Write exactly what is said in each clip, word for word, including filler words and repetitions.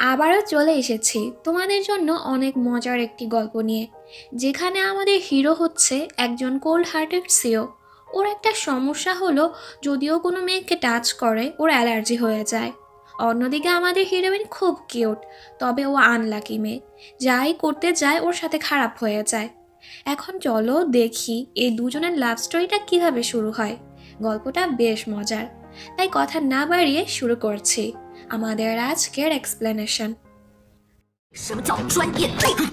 আবারও চলে এসেছি তোমাদের জন্য অনেক মজার একটি গল্প নিয়ে, যেখানে আমাদের হিরো হচ্ছে একজন কোল্ড হার্টেড সিও। ওর একটা সমস্যা হলো, যদিও কোনো মেয়েকে টাচ করে ওর অ্যালার্জি হয়ে যায়। অন্যদিকে আমাদের হিরোইন খুব কিউট, তবে ও আনলাকি মেয়ে, যাই করতে যায় ওর সাথে খারাপ হয়ে যায়। এখন চলো দেখি এই দুজনের লাভ স্টোরিটা কিভাবে শুরু হয়। গল্পটা বেশ মজার, তাই কথা না বাড়িয়ে শুরু করছি আমাদের আজকের এক্সপ্লেনেশন। 什么叫专业内力？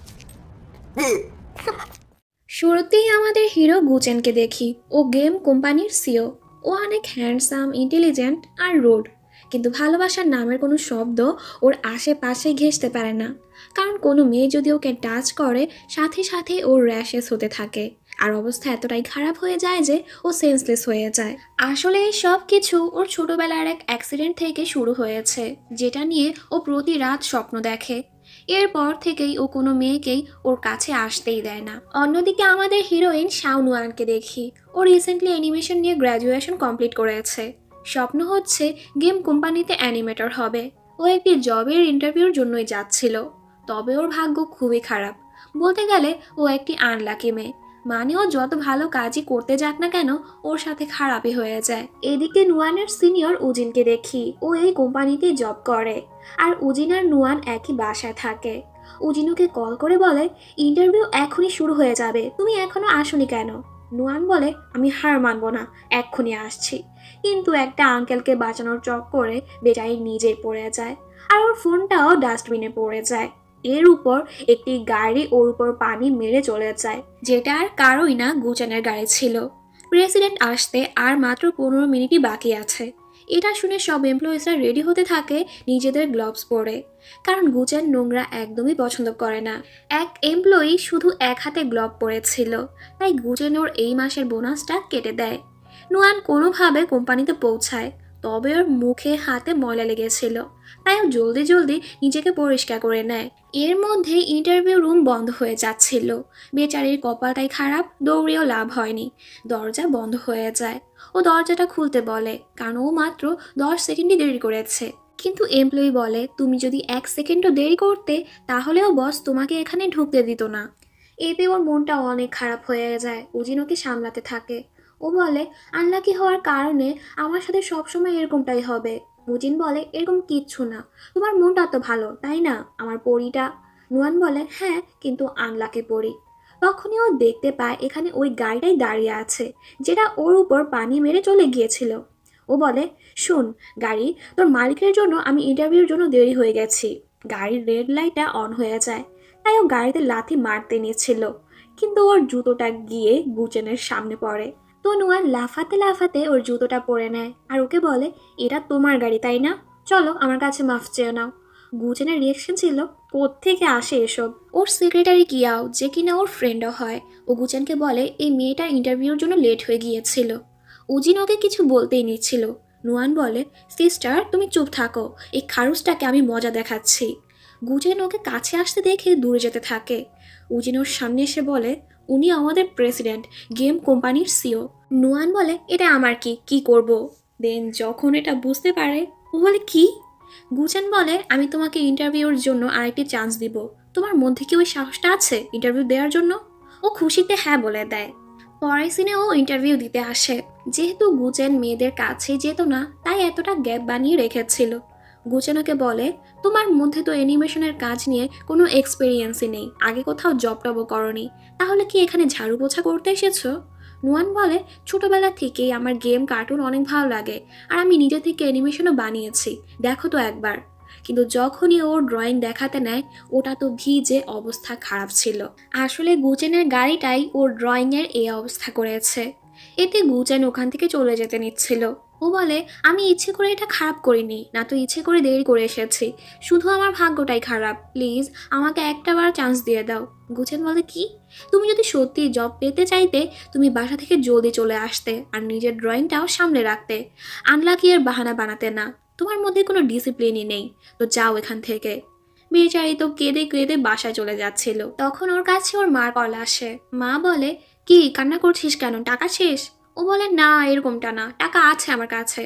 শুরুতেই আমাদের হিরো গুচেনকে দেখি। ও গেম কোম্পানির সিও। ও অনেক হ্যান্ডসাম, ইন্টেলিজেন্ট আর রুড, কিন্তু ভালোবাসার নামের কোনো শব্দ ওর আশেপাশে ঘেঁষতে পারে না। কারণ কোনো মেয়ে যদি ওকে টাচ করে, সাথে সাথে ওর র্যাশেস হতে থাকে, আর অবস্থা এতটাই খারাপ হয়ে যায় যে ও সেন্সলেস হয়ে যায়। আসলে এই সব কিছু ওর ছোটবেলার এক অ্যাক্সিডেন্ট থেকে শুরু হয়েছে, যেটা নিয়ে ও প্রতি রাত স্বপ্ন দেখে। এরপর থেকেই ও কোনো মেয়েকেই ওর কাছে আসতেই দেয় না। অন্যদিকে আমাদের হিরোইন শাওনুয়ানকে দেখি। ও রিসেন্টলি অ্যানিমেশন নিয়ে গ্র্যাজুয়েশন কমপ্লিট করেছে। স্বপ্ন হচ্ছে গেম কোম্পানিতে অ্যানিমেটর হবে। ও একটি জবের ইন্টারভিউর জন্যই যাচ্ছিল, তবে ওর ভাগ্য খুবই খারাপ। বলতে গেলে ও একটি আনলাকি মেয়ে, মানে ও যত ভালো কাজই করতে যাক না কেন, ওর সাথে খারাপই হয়ে যায়। এদিকে নুয়ানের সিনিয়র উজিনকে দেখি। ও এই কোম্পানিতেই জব করে, আর উজিন আর নুয়ান একই বাসায় থাকে। উজিনুকে কল করে বলে, ইন্টারভিউ এখনই শুরু হয়ে যাবে, তুমি এখনো আসোনি কেন? নুয়ান বলে, আমি হার মানবো না, এক্ষুনি আসছি। কিন্তু একটা আঙ্কেলকে বাঁচানোর চক্করে বেচারি নিজেই পড়ে যায়, আর ওর ফোনটাও ডাস্টবিনে পড়ে যায়। এর উপর একটি গাড়ি ওর উপর পানি মেরে চলে যায়, যেটা আর কারোই না, গুচেনের গাড়ি ছিল। প্রেসিডেন্ট আসতে আর মাত্র পনেরো মিনিটই বাকি আছে। এটা শুনে সব এমপ্লয়িজরা রেডি হতে থাকে নিজেদের গ্লাভস পরে, কারণ গুচেন নোংরা একদমই পছন্দ করে না। এক এমপ্লয়ি শুধু এক হাতে গ্লাভ পরেছিল, তাই গুচেন ওর এই মাসের বোনাসটা কেটে দেয়। নুয়ান কোনোভাবে কোম্পানিতে পৌঁছায়, তবে ওর মুখে হাতে ময়লা লেগেছিল, তাই ও জলদি জলদি নিজেকে পরিষ্কার করে নেয়। এর মধ্যে ইন্টারভিউ রুম বন্ধ হয়ে যাচ্ছিল। বেচারির কপালটাই খারাপ, দৌড়েও লাভ হয়নি, দরজা বন্ধ হয়ে যায়। ও দরজাটা খুলতে বলে, কারণ ও মাত্র দশ সেকেন্ডই দেরি করেছে। কিন্তু এমপ্লয়ি বলে, তুমি যদি এক সেকেন্ডও দেরি করতে, তাহলেও বস তোমাকে এখানে ঢুকতে দিত না। এতে ওর মনটা অনেক খারাপ হয়ে যায়। উজিন ওকে সামলাতে থাকে। ও বলে, আনলাকি হওয়ার কারণে আমার সাথে সবসময় এরকমটাই হবে। উজিন বলে, এরকম কিচ্ছু না, তোমার মনটা তো ভালো, তাই না আমার পরীটা? নুয়ান বলে, হ্যাঁ, কিন্তু আনলাকি পরী। তখনই ও দেখতে পায় এখানে ওই গাড়িটাই দাঁড়িয়ে আছে, যেটা ওর উপর পানি মেরে চলে গিয়েছিল। ও বলে, শোন গাড়ি, তোর মালিকের জন্য আমি ইন্টারভিউর জন্য দেরি হয়ে গেছি। গাড়ির রেড লাইটটা অন হয়ে যায়, তাই ও গাড়িতে লাথি মারতে নিয়েছিল, কিন্তু ওর জুতোটা গিয়ে গুচেনের সামনে পড়ে। তো নুয়ান লাফাতে লাফাতে ওর জুতোটা পরে নেয়, আর ওকে বলে, এটা তোমার গাড়ি তাই না, চলো আমার কাছে মাফ চেয়ে নাও। গুচেনের রিয়েকশন ছিল, কোত্থেকে আসে এসব? ওর সেক্রেটারি কিয়াও, যে কিনা ওর ফ্রেন্ডও হয়, ও গুচেনকে বলে এই মেয়েটা ইন্টারভিউর জন্য লেট হয়ে গিয়েছিল। উজিন ওকে কিছু বলতেই নিচ্ছিল। নুয়ান বলে, সিস্টার তুমি চুপ থাকো, এই খারুসটাকে আমি মজা দেখাচ্ছি। গুচেন ওকে কাছে আসতে দেখে দূরে যেতে থাকে। উজিন ওর সামনে এসে বলে, উনি আমাদের প্রেসিডেন্ট, গেম কোম্পানির সিও। নুয়ান বলে, এটা আমার কি কি করব? দেন যখন এটা বুঝতে পারে, ও বলে, কি? গুচেন বলে, আমি তোমাকে ইন্টারভিউর জন্য আরেকটি চান্স দিব, তোমার মধ্যে কি ওই সাহসটা আছে ইন্টারভিউ দেওয়ার জন্য? ও খুশিতে হ্যাঁ বলে দেয়। পরের সিনে ও ইন্টারভিউ দিতে আসে। যেহেতু গুচেন মেয়েদের কাছে যেত না, তাই এতটা গ্যাপ বানিয়ে রেখেছিল। গুচেন ওকে বলে, তোমার মধ্যে তো অ্যানিমেশনের কাজ নিয়ে কোনো এক্সপিরিয়েন্সই নেই, আগে কোথাও জব টবও করনি, তাহলে কি এখানে ঝাড়ু পোছা করতে এসেছো? নুয়ান বলে, ছোটবেলা থেকেই আমার গেম কার্টুন অনেক ভালো লাগে, আর আমি নিজে থেকে অ্যানিমেশনও বানিয়েছি, দেখো তো একবার। কিন্তু যখনই ওর ড্রয়িং দেখাতে নেয়, ওটা তো ভিজে অবস্থা খারাপ ছিল। আসলে গুচেনের গাড়িটাই ওর ড্রয়িংয়ের এই অবস্থা করেছে। এতে গুচেন ওখান থেকে চলে যেতে নিচ্ছিল। ও বলে, আমি ইচ্ছে করে এটা খারাপ করিনি, না তো ইচ্ছে করে দেরি করে এসেছি, শুধু আমার ভাগ্যটাই খারাপ, প্লিজ আমাকে একটা বার চান্স দিয়ে দাও। গুচেন বলে, কি? তুমি যদি সত্যি জব পেতে চাইতে, তুমি বাসা থেকে জলদি চলে আসতে, আর নিজের ড্রয়িংটাও সামনে রাখতে, আনলাকি এর বাহানা বানাতে না। তোমার মধ্যে কোনো ডিসিপ্লিনই নেই, তো যাও এখান থেকে। বেচারি তো কেঁদে কেঁদে বাসায় চলে যাচ্ছিল। তখন ওর কাছে ওর মার কল আসে। মা বলে, কি কান্না করছিস কেন, টাকা শেষ? ও বলে, না এরকমটা না, টাকা আছে আমার কাছে।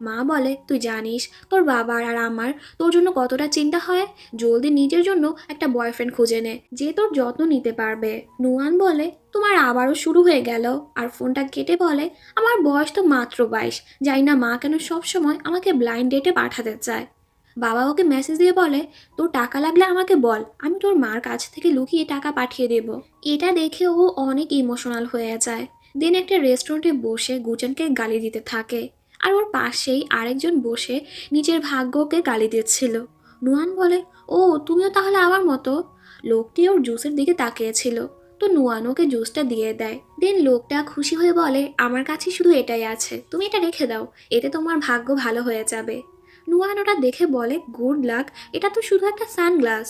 মা বলে তুই জানিস তোর বাবার আর আমার তোর জন্য কতটা চিন্তা হয়, জলদি নিজের জন্য একটা বয়ফ্রেন্ড খুঁজে নে যে তোর যত্ন নিতে পারবে। নুয়ান বলে তোমার আবারও শুরু হয়ে গেল, আর ফোনটা কেটে বলে আমার বয়স তো মাত্র বাইশ, জানি না মা কেন সবসময় আমাকে ব্লাইন্ড ডেটে পাঠাতে চায়। বাবা ওকে মেসেজ দিয়ে বলে তোর টাকা লাগলে আমাকে বল, আমি তোর মার কাছ থেকে লুকিয়ে টাকা পাঠিয়ে দেব। এটা দেখে ও অনেক ইমোশনাল হয়ে যায়। দিন একটা রেস্টুরেন্টে বসে গুচেনকে গালি দিতে থাকে, আর ওর পাশেই আরেকজন বসে নিজের ভাগ্যকে গালি দিচ্ছিল। নুয়ান বলে ও তুমিও তাহলে আমার মতো। লোকটি ওর জুসের দিকে তাকিয়েছিল, তো নুয়ান ওকে জুসটা দিয়ে দেয়। দেন লোকটা খুশি হয়ে বলে আমার কাছে শুধু এটাই আছে, তুমি এটা রেখে দাও, এতে তোমার ভাগ্য ভালো হয়ে যাবে। নুয়ান ওটা দেখে বলে গুড লাক, এটা তো শুধু একটা সানগ্লাস।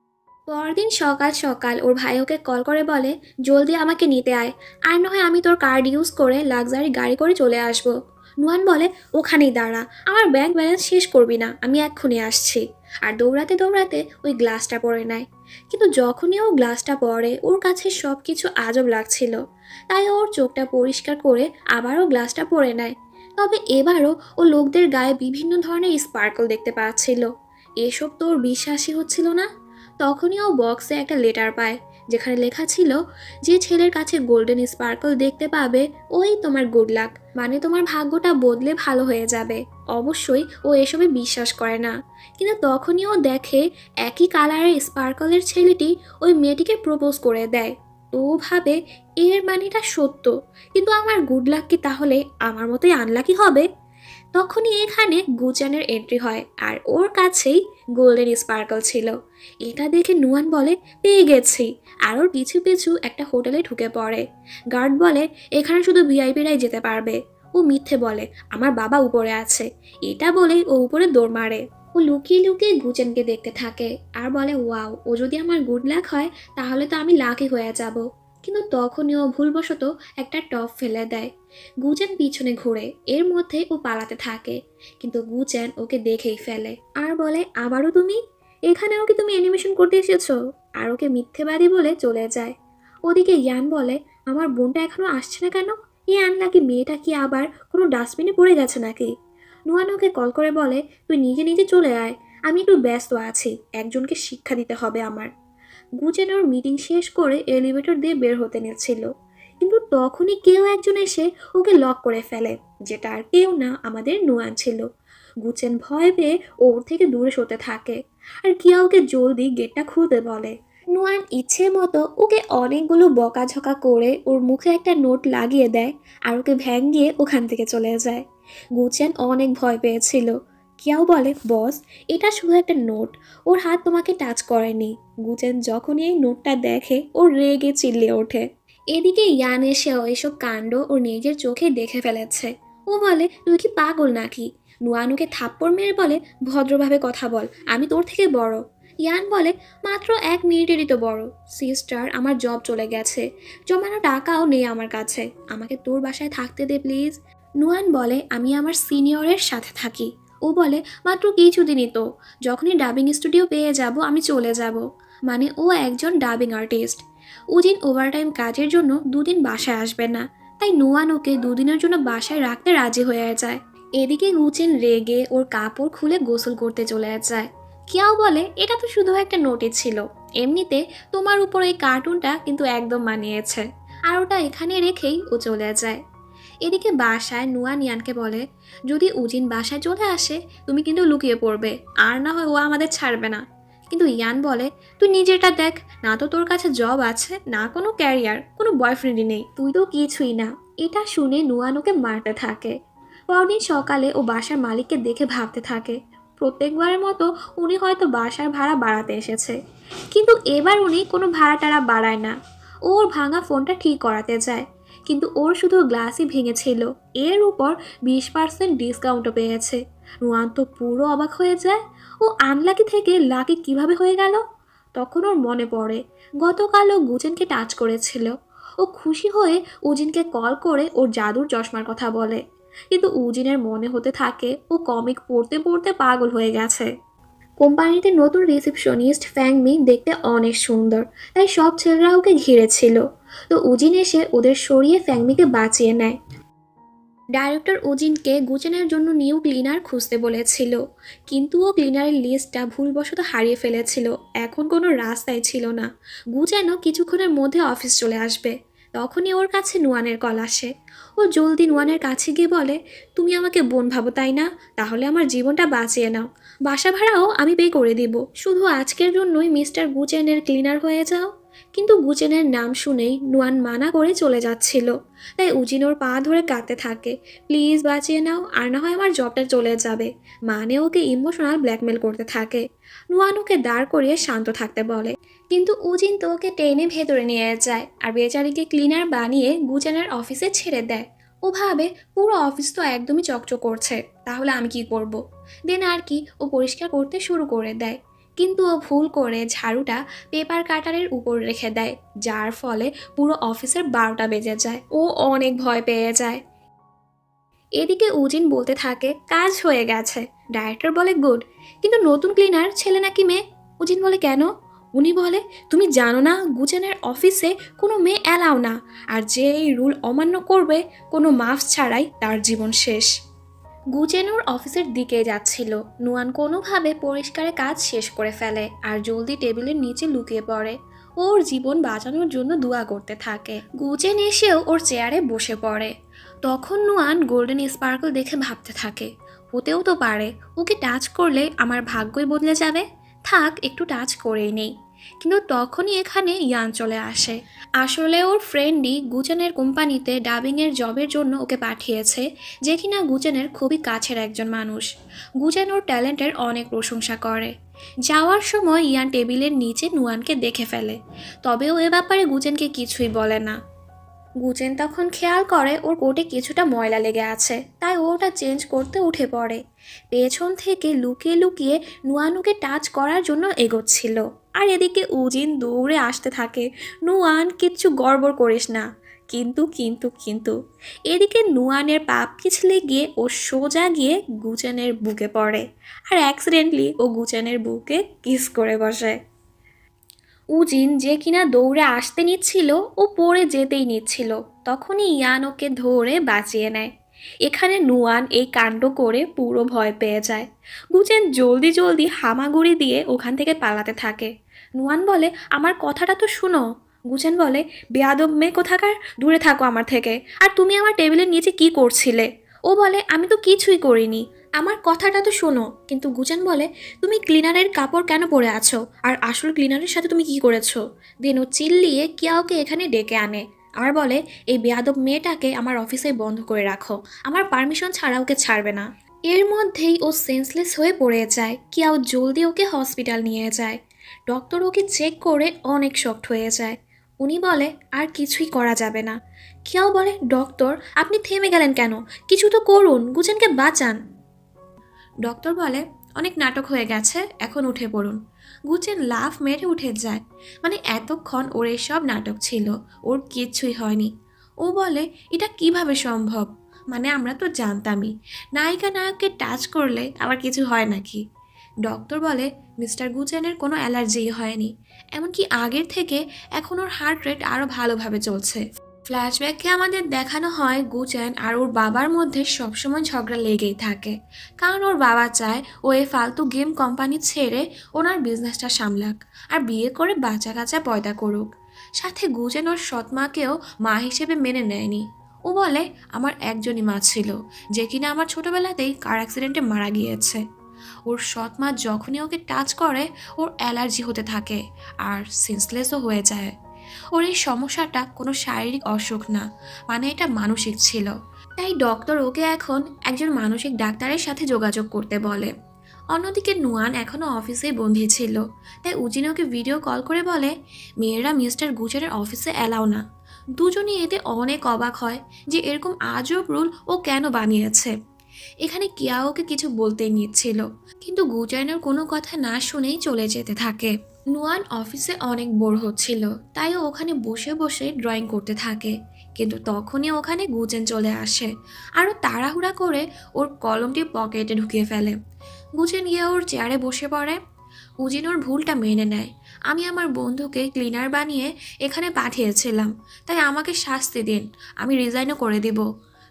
পরদিন সকাল সকাল ওর ভাই ওকে কল করে বলে জলদি আমাকে নিতে আয়, আর নয় আমি তোর কার্ড ইউজ করে লাক্সারি গাড়ি করে চলে আসব। নুয়ান বলে ওখানেই দাঁড়া, আমার ব্যাংক ব্যালেন্স শেষ করবি না, আমি এক্ষুনি আসছি। আর দৌড়াতে দৌড়াতে ওই গ্লাসটা পরে নেয়। কিন্তু যখনই ও গ্লাসটা পরে ওর কাছে সব কিছু আজব লাগছিল, তাই ওর চোখটা পরিষ্কার করে আবারও গ্লাসটা পরে নেয়। তবে এবারও ও লোকদের গায়ে বিভিন্ন ধরনের স্পার্কল দেখতে পাচ্ছিল। এসব তো ওর বিশ্বাসই হচ্ছিল না। তখনই ও বক্সে একটা লেটার পায়, যেখানে লেখা ছিল যে ছেলের কাছে গোল্ডেন স্পার্কল দেখতে পাবে ওই তোমার গুড লাক, মানে তোমার ভাগ্যটা বদলে ভালো হয়ে যাবে। অবশ্যই ও এসবে বিশ্বাস করে না, কিন্তু তখনই ও দেখে একই কালারের স্পার্কলের ছেলেটি ওই মেয়েটিকে প্রপোজ করে দেয়। তো ও ভাবে এর মানেটা সত্য, কিন্তু আমার গুড লাক কি তাহলে আমার মতোই আনলাকি হবে? তখনই এখানে গুচানের এন্ট্রি হয়, আর ওর কাছেই গোল্ডেন স্পার্কল ছিল। এটা দেখে নুয়ান বলে পেয়ে গেছি, আর ওর পিছু পিছু একটা হোটেলে ঢুকে পড়ে। গার্ড বলে এখানে শুধু ভিআইপিরাই যেতে পারবে। ও মিথ্যে বলে আমার বাবা উপরে আছে, এটা বলে ও উপরে দৌড় মারে। ও লুকিয়ে লুকিয়ে গুচেনকে দেখতে থাকে আর বলে ওয়াও, ও যদি আমার গুড লাক হয় তাহলে তো আমি লাকি হয়ে যাব। কিন্তু তখনই ও ভুলবশত একটা টপ ফেলে দেয়। গুচেন পিছনে ঘুরে, এর মধ্যে ও পালাতে থাকে, কিন্তু গুচেন ওকে দেখেই ফেলে আর বলে আবারও তুমি এখানেও কি তুমি অ্যানিমেশন করতে এসেছো? আর ওকে মিথ্যেবাদী বলে চলে যায়। ওদিকে ইয়ান বলে আমার বোনটা এখনো আসছে না কেন? ইয়ান নাকি মেয়েটা কি আবার কোনো ডাস্টবিনে পড়ে গেছে নাকি? নুয়ান ওকে কল করে বলে তুই নিজে নিজে চলে আয়, আমি একটু ব্যস্ত আছি, একজনকে শিক্ষা দিতে হবে আমার। গুচেন ওর মিটিং শেষ করে এলিভেটর দিয়ে বের হতে নিচ্ছিল, কিন্তু তখনই কেউ একজন এসে ওকে লক করে ফেলে, যেটা আর কেউ না আমাদের নুয়ান ছিল। গুচেন ভয় পেয়ে ওর থেকে দূরে সরতে থাকে, আর কিয়া ওকে জলদি গেটটা খুলতে বলে। নুয়ান ইচ্ছে মতো ওকে অনেকগুলো বকাঝকা করে ওর মুখে একটা নোট লাগিয়ে দেয়, আর ওকে ভ্যাঙ্গিয়ে ওখান থেকে চলে যায়। গুচেন অনেক ভয় পেয়েছিল। কিয়াও বলে বস এটা শুধু একটা নোট, ওর হাত তোমাকে টাচ করেনি। গুচেন যখনই এই নোটটা দেখে ওর রেগে চিল্লিয়ে ওঠে। এদিকে ইয়ান এসেও এসব কাণ্ড ওর নিজের চোখে দেখে ফেলেছে। ও বলে তুই কি পাগল নাকি? নুয়ানুকে থাপ্পড় মেরে বলে ভদ্রভাবে কথা বল, আমি তোর থেকে বড়। ইয়ান বলে মাত্র এক মিনিটেরই তো বড়। সিস্টার আমার জব চলে গেছে, জমানো টাকাও নেই আমার কাছে, আমাকে তোর বাসায় থাকতে দে প্লিজ। নুয়ান বলে আমি আমার সিনিয়রের সাথে থাকি। ও বলে মাত্র কিছুদিনই তো, যখনই ডাবিং স্টুডিও পেয়ে যাব আমি চলে যাব। মানে ও একজন ডাবিং আর্টিস্ট। উজিন ওভারটাইম কাজের জন্য দুদিন বাসায় আসবে না, তাই নুয়ান ওকে দুদিনের জন্য বাসায় রাখতে রাজি হয়ে যায়। এদিকে গুচেন রেগে ওর কাপড় খুলে গোসল করতে চলে যায়। কিয়াও বলে এটা তো শুধু একটা নোটিস ছিল, এমনিতে তোমার উপর এই কার্টুনটা কিন্তু একদম মানিয়েছে, আর ওটা এখানে রেখেই ও চলে যায়। এদিকে বাসায় নুয়ান ইয়ানকে বলে যদি উজিন বাসায় চলে আসে তুমি কিন্তু লুকিয়ে পড়বে, আর না হয় ও আমাদের ছাড়বে না। কিন্তু ইয়ান বলে তুই নিজেরটা দেখ, না তো তোর কাছে জব আছে, না কোনো ক্যারিয়ার, কোনো বয়ফ্রেন্ডই নেই, তুই তো কিছুই না। এটা শুনে নুয়ান ওকে মারতে থাকে। পরদিন সকালে ও বাসার মালিককে দেখে ভাবতে থাকে প্রত্যেকবারের মতো উনি হয়তো বাসার ভাড়া বাড়াতে এসেছে, কিন্তু এবার উনি কোনো ভাড়া টাড়া বাড়ায় না। ওর ভাঙা ফোনটা ঠিক করাতে যায়, কিন্তু ওর শুধু গ্লাসই ভেঙেছিল, এর উপর বিশ পার্সেন্ট ডিসকাউন্টও পেয়েছে। নুয়ান তো পুরো অবাক হয়ে যায়, ও আনলাকি থেকে লাকি কিভাবে হয়ে গেল। তখন ওর মনে পড়ে গতকাল ও গুজেনকে টাচ করেছিল। ও খুশি হয়ে উজিনকে কল করে ওর জাদুর চশমার কথা বলে, কিন্তু উজিনের মনে হতে থাকে ও কমিক পড়তে পড়তে পাগল হয়ে গেছে। কোম্পানিতে নতুন রিসেপশনিস্ট ফ্যাংমি দেখতে অনেক সুন্দর, তাই সব ছেলেরা ওকে ঘিরেছিল। তো উজিন এসে ওদের সরিয়ে ফ্যাংমিকে বাঁচিয়ে নেয়। ডাইরেক্টর উজিনকে গুচেনের জন্য নিউ ক্লিনার খুঁজতে বলেছিল, কিন্তু ও ক্লিনারের লিস্টটা ভুলবশত হারিয়ে ফেলেছিল। এখন কোনো রাস্তাই ছিল না। গুচেনও কিছুক্ষণের মধ্যে অফিস চলে আসবে। তখনই ওর কাছে নুয়ানের কল আসে। ও জলদি নুয়ানের কাছে গিয়ে বলে, তুমি আমাকে বোন ভাবো তাই না? তাহলে আমার জীবনটা বাঁচিয়ে নাও। বাসা ভাড়াও আমি পে করে দিব, শুধু আজকের জন্যই মিস্টার গুচেনের ক্লিনার হয়ে যাও। কিন্তু গুচেনের নাম শুনেই নুয়ান মানা করে চলে যাচ্ছিল। তাই উজিন ওর পা ধরে কাঁদতে থাকে, প্লিজ বাঁচিয়ে নাও, আর না হয় আমার জবটা চলে যাবে। মানে ওকে ইমোশনাল ব্ল্যাকমেল করতে থাকে। নুয়ান ওকে দাঁড় করিয়ে শান্ত থাকতে বলে, কিন্তু উজিন তো ওকে টেনে ভেতরে নিয়ে যায় আর বেচারিকে ক্লিনার বানিয়ে গুচেনের অফিসে ছেড়ে দেয়। ও ভাবে পুরো অফিস তো একদমই চকচক করছে, তাহলে আমি কি করব। দেন আর কি, ও পরিষ্কার করতে শুরু করে দেয়। কিন্তু ও ভুল করে ঝাড়ুটা পেপার কাটারের উপর রেখে দেয়, যার ফলে পুরো অফিসের বারোটা বেজে যায়। ও অনেক ভয় পেয়ে যায়। এদিকে উজিন বলতে থাকে, কাজ হয়ে গেছে। ডাইরেক্টর বলে, গুড, কিন্তু নতুন ক্লিনার ছেলে নাকি মেয়ে? উজিন বলে, কেন? উনি বলে, তুমি জানো না গুচেনের অফিসে কোনো মেয়ে অ্যালাও না, আর যে এই রুল অমান্য করবে কোনো মাফ ছাড়াই তার জীবন শেষ। গুচেনোর অফিসের দিকে যাচ্ছিল। নুয়ান কোনোভাবে পরিষ্কারের কাজ শেষ করে ফেলে আর জলদি টেবিলের নিচে লুকিয়ে পড়ে। ওর জীবন বাঁচানোর জন্য দোয়া করতে থাকে। গুচেন এসেও ওর চেয়ারে বসে পড়ে। তখন নুয়ান গোল্ডেন স্পার্কল দেখে ভাবতে থাকে, হতেও তো পারে ওকে টাচ করলে আমার ভাগ্যই বদলে যাবে। থাক, একটু টাচ করেই নেই। কিন্তু তখনই এখানে ইয়ান চলে আসে। আসলে ওর ফ্রেন্ডই গুচেনের কোম্পানিতে ডাবিংয়ের জবের জন্য ওকে পাঠিয়েছে, যে কিনা গুচেনের খুবই কাছের একজন মানুষ। গুচেন ওর ট্যালেন্টের অনেক প্রশংসা করে। যাওয়ার সময় ইয়ান টেবিলের নিচে নুয়ানকে দেখে ফেলে, তবেও এ ব্যাপারে গুচেনকে কিছুই বলে না। গুচেন তখন খেয়াল করে ওর কোটে কিছুটা ময়লা লেগে আছে, তাই ও ওটা চেঞ্জ করতে উঠে পড়ে। পেছন থেকে লুকিয়ে লুকিয়ে নুয়ানুকে টাচ করার জন্য এগোচ্ছিল। আর এদিকে উজিন দৌড়ে আসতে থাকে, নুয়ান কিচ্ছু গড়বড় করিস না। কিন্তু কিন্তু কিন্তু এদিকে নুয়ানের পাপ পিছলে গিয়ে ও সোজা গিয়ে গুচেনের বুকে পড়ে, আর অ্যাক্সিডেন্টলি ও গুচেনের বুকে কিস করে বসে। উজিন যে কিনা দৌড়ে আসতে নিচ্ছিল, ও পড়ে যেতেই নিচ্ছিল। তখনই ইয়ান ওকে ধরে বাঁচিয়ে নেয়। এখানে নুয়ান এই কাণ্ড করে পুরো ভয় পেয়ে যায়। গুচেন জলদি জলদি হামাগুড়ি দিয়ে ওখান থেকে পালাতে থাকে। নুয়ান বলে, আমার কথাটা তো শুনো। গুচেন বলে, বেয়াদব মেয়ে কোথাকার, দূরে থাকো আমার থেকে। আর তুমি আমার টেবিলের নিচে কি করছিলে? ও বলে, আমি তো কিছুই করিনি, আমার কথাটা তো শোনো। কিন্তু গুচেন বলে, তুমি ক্লিনারের কাপড় কেন পরে আছো, আর আসল ক্লিনারের সাথে তুমি কি করেছো? দেন ও চিল্লিয়ে কিয়াওকে এখানে ডেকে আনে আর বলে, এই বেয়াদব মেয়েটাকে আমার অফিসে বন্ধ করে রাখো, আমার পারমিশন ছাড়া ওকে ছাড়বে না। এর মধ্যেই ও সেন্সলেস হয়ে পড়ে যায়। কিয়াও জলদি ওকে হসপিটাল নিয়ে যায়। ডক্টর ওকে চেক করে অনেক শকড হয়ে যায়। উনি বলে, আর কিছুই করা যাবে না। কিয়াও বলে, ডক্টর আপনি থেমে গেলেন কেন? কিছু তো করুন, গুচেনকে বাঁচান। ডক্টর বলে, অনেক নাটক হয়ে গেছে, এখন উঠে পড়ুন। গুচেন লাফ মেরে উঠে যায়। মানে এতক্ষণ ওর এসব নাটক ছিল, ওর কিচ্ছুই হয়নি। ও বলে, এটা কিভাবে সম্ভব? মানে আমরা তো জানতামই নায়িকা নায়ককে টাচ করলে আবার কিছু হয় নাকি। ডক্টর বলে, মিস্টার গুচেনের কোনো অ্যালার্জি হয়নি, এমনকি আগের থেকে এখন ওর হার্ট রেট আরও ভালোভাবে চলছে। ফ্ল্যাশব্যাকে আমাদের দেখানো হয় গুচেন আর ওর বাবার মধ্যে সবসময় ঝগড়া লেগেই থাকে, কারণ ওর বাবা চায় ও এই ফালতু গেম কোম্পানি ছেড়ে ওনার বিজনেসটা সামলাক আর বিয়ে করে বাচ্চা কাচ্চা পয়দা করুক। সাথে গুচেন ওর সৎমাকেও মা হিসেবে মেনে নেয়নি। ও বলে, আমার একজনই মা ছিল, যে কিনা আমার ছোটবেলাতেই কার অ্যাক্সিডেন্টে মারা গিয়েছে। ওর সৎমা যখনই ওকে টাচ করে ওর অ্যালার্জি হতে থাকে আর সেন্সলেসও হয়ে যায়। ওর এই সমস্যাটা কোনো শারীরিক অসুখ না, মানে এটা মানসিক ছিল। তাই ডক্টর ওকে এখন একজন মানসিক ডাক্তারের সাথে যোগাযোগ করতে বলে। অন্যদিকে নুয়ান এখনও অফিসেই বন্দী ছিল, তাই উজিন ওকে ভিডিও কল করে বলে, মেয়েরা মিস্টার গুচেনের অফিসে অ্যালাও না। দুজনই এতে অনেক অবাক হয় যে এরকম আজব রুল ও কেন বানিয়েছে। এখানে কিয়াওকে কিছু বলতেই নিচ্ছিল, কিন্তু গুচেনের কোনো কথা না শুনেই চলে যেতে থাকে। নুয়ান অফিসে অনেক বোর হচ্ছিল, তাই ও ওখানে বসে বসে ড্রয়িং করতে থাকে। কিন্তু তখনই ওখানে গুচেন চলে আসে আর ও তাড়াহুড়া করে ওর কলমটি পকেটে ঢুকিয়ে ফেলে। গুচেন গিয়ে ওর চেয়ারে বসে পড়ে। উজিন ওর ভুলটা মেনে নেয়। আমি আমার বন্ধুকে ক্লিনার বানিয়ে এখানে পাঠিয়েছিলাম, তাই আমাকে শাস্তি দিন, আমি রিজাইনও করে দিব।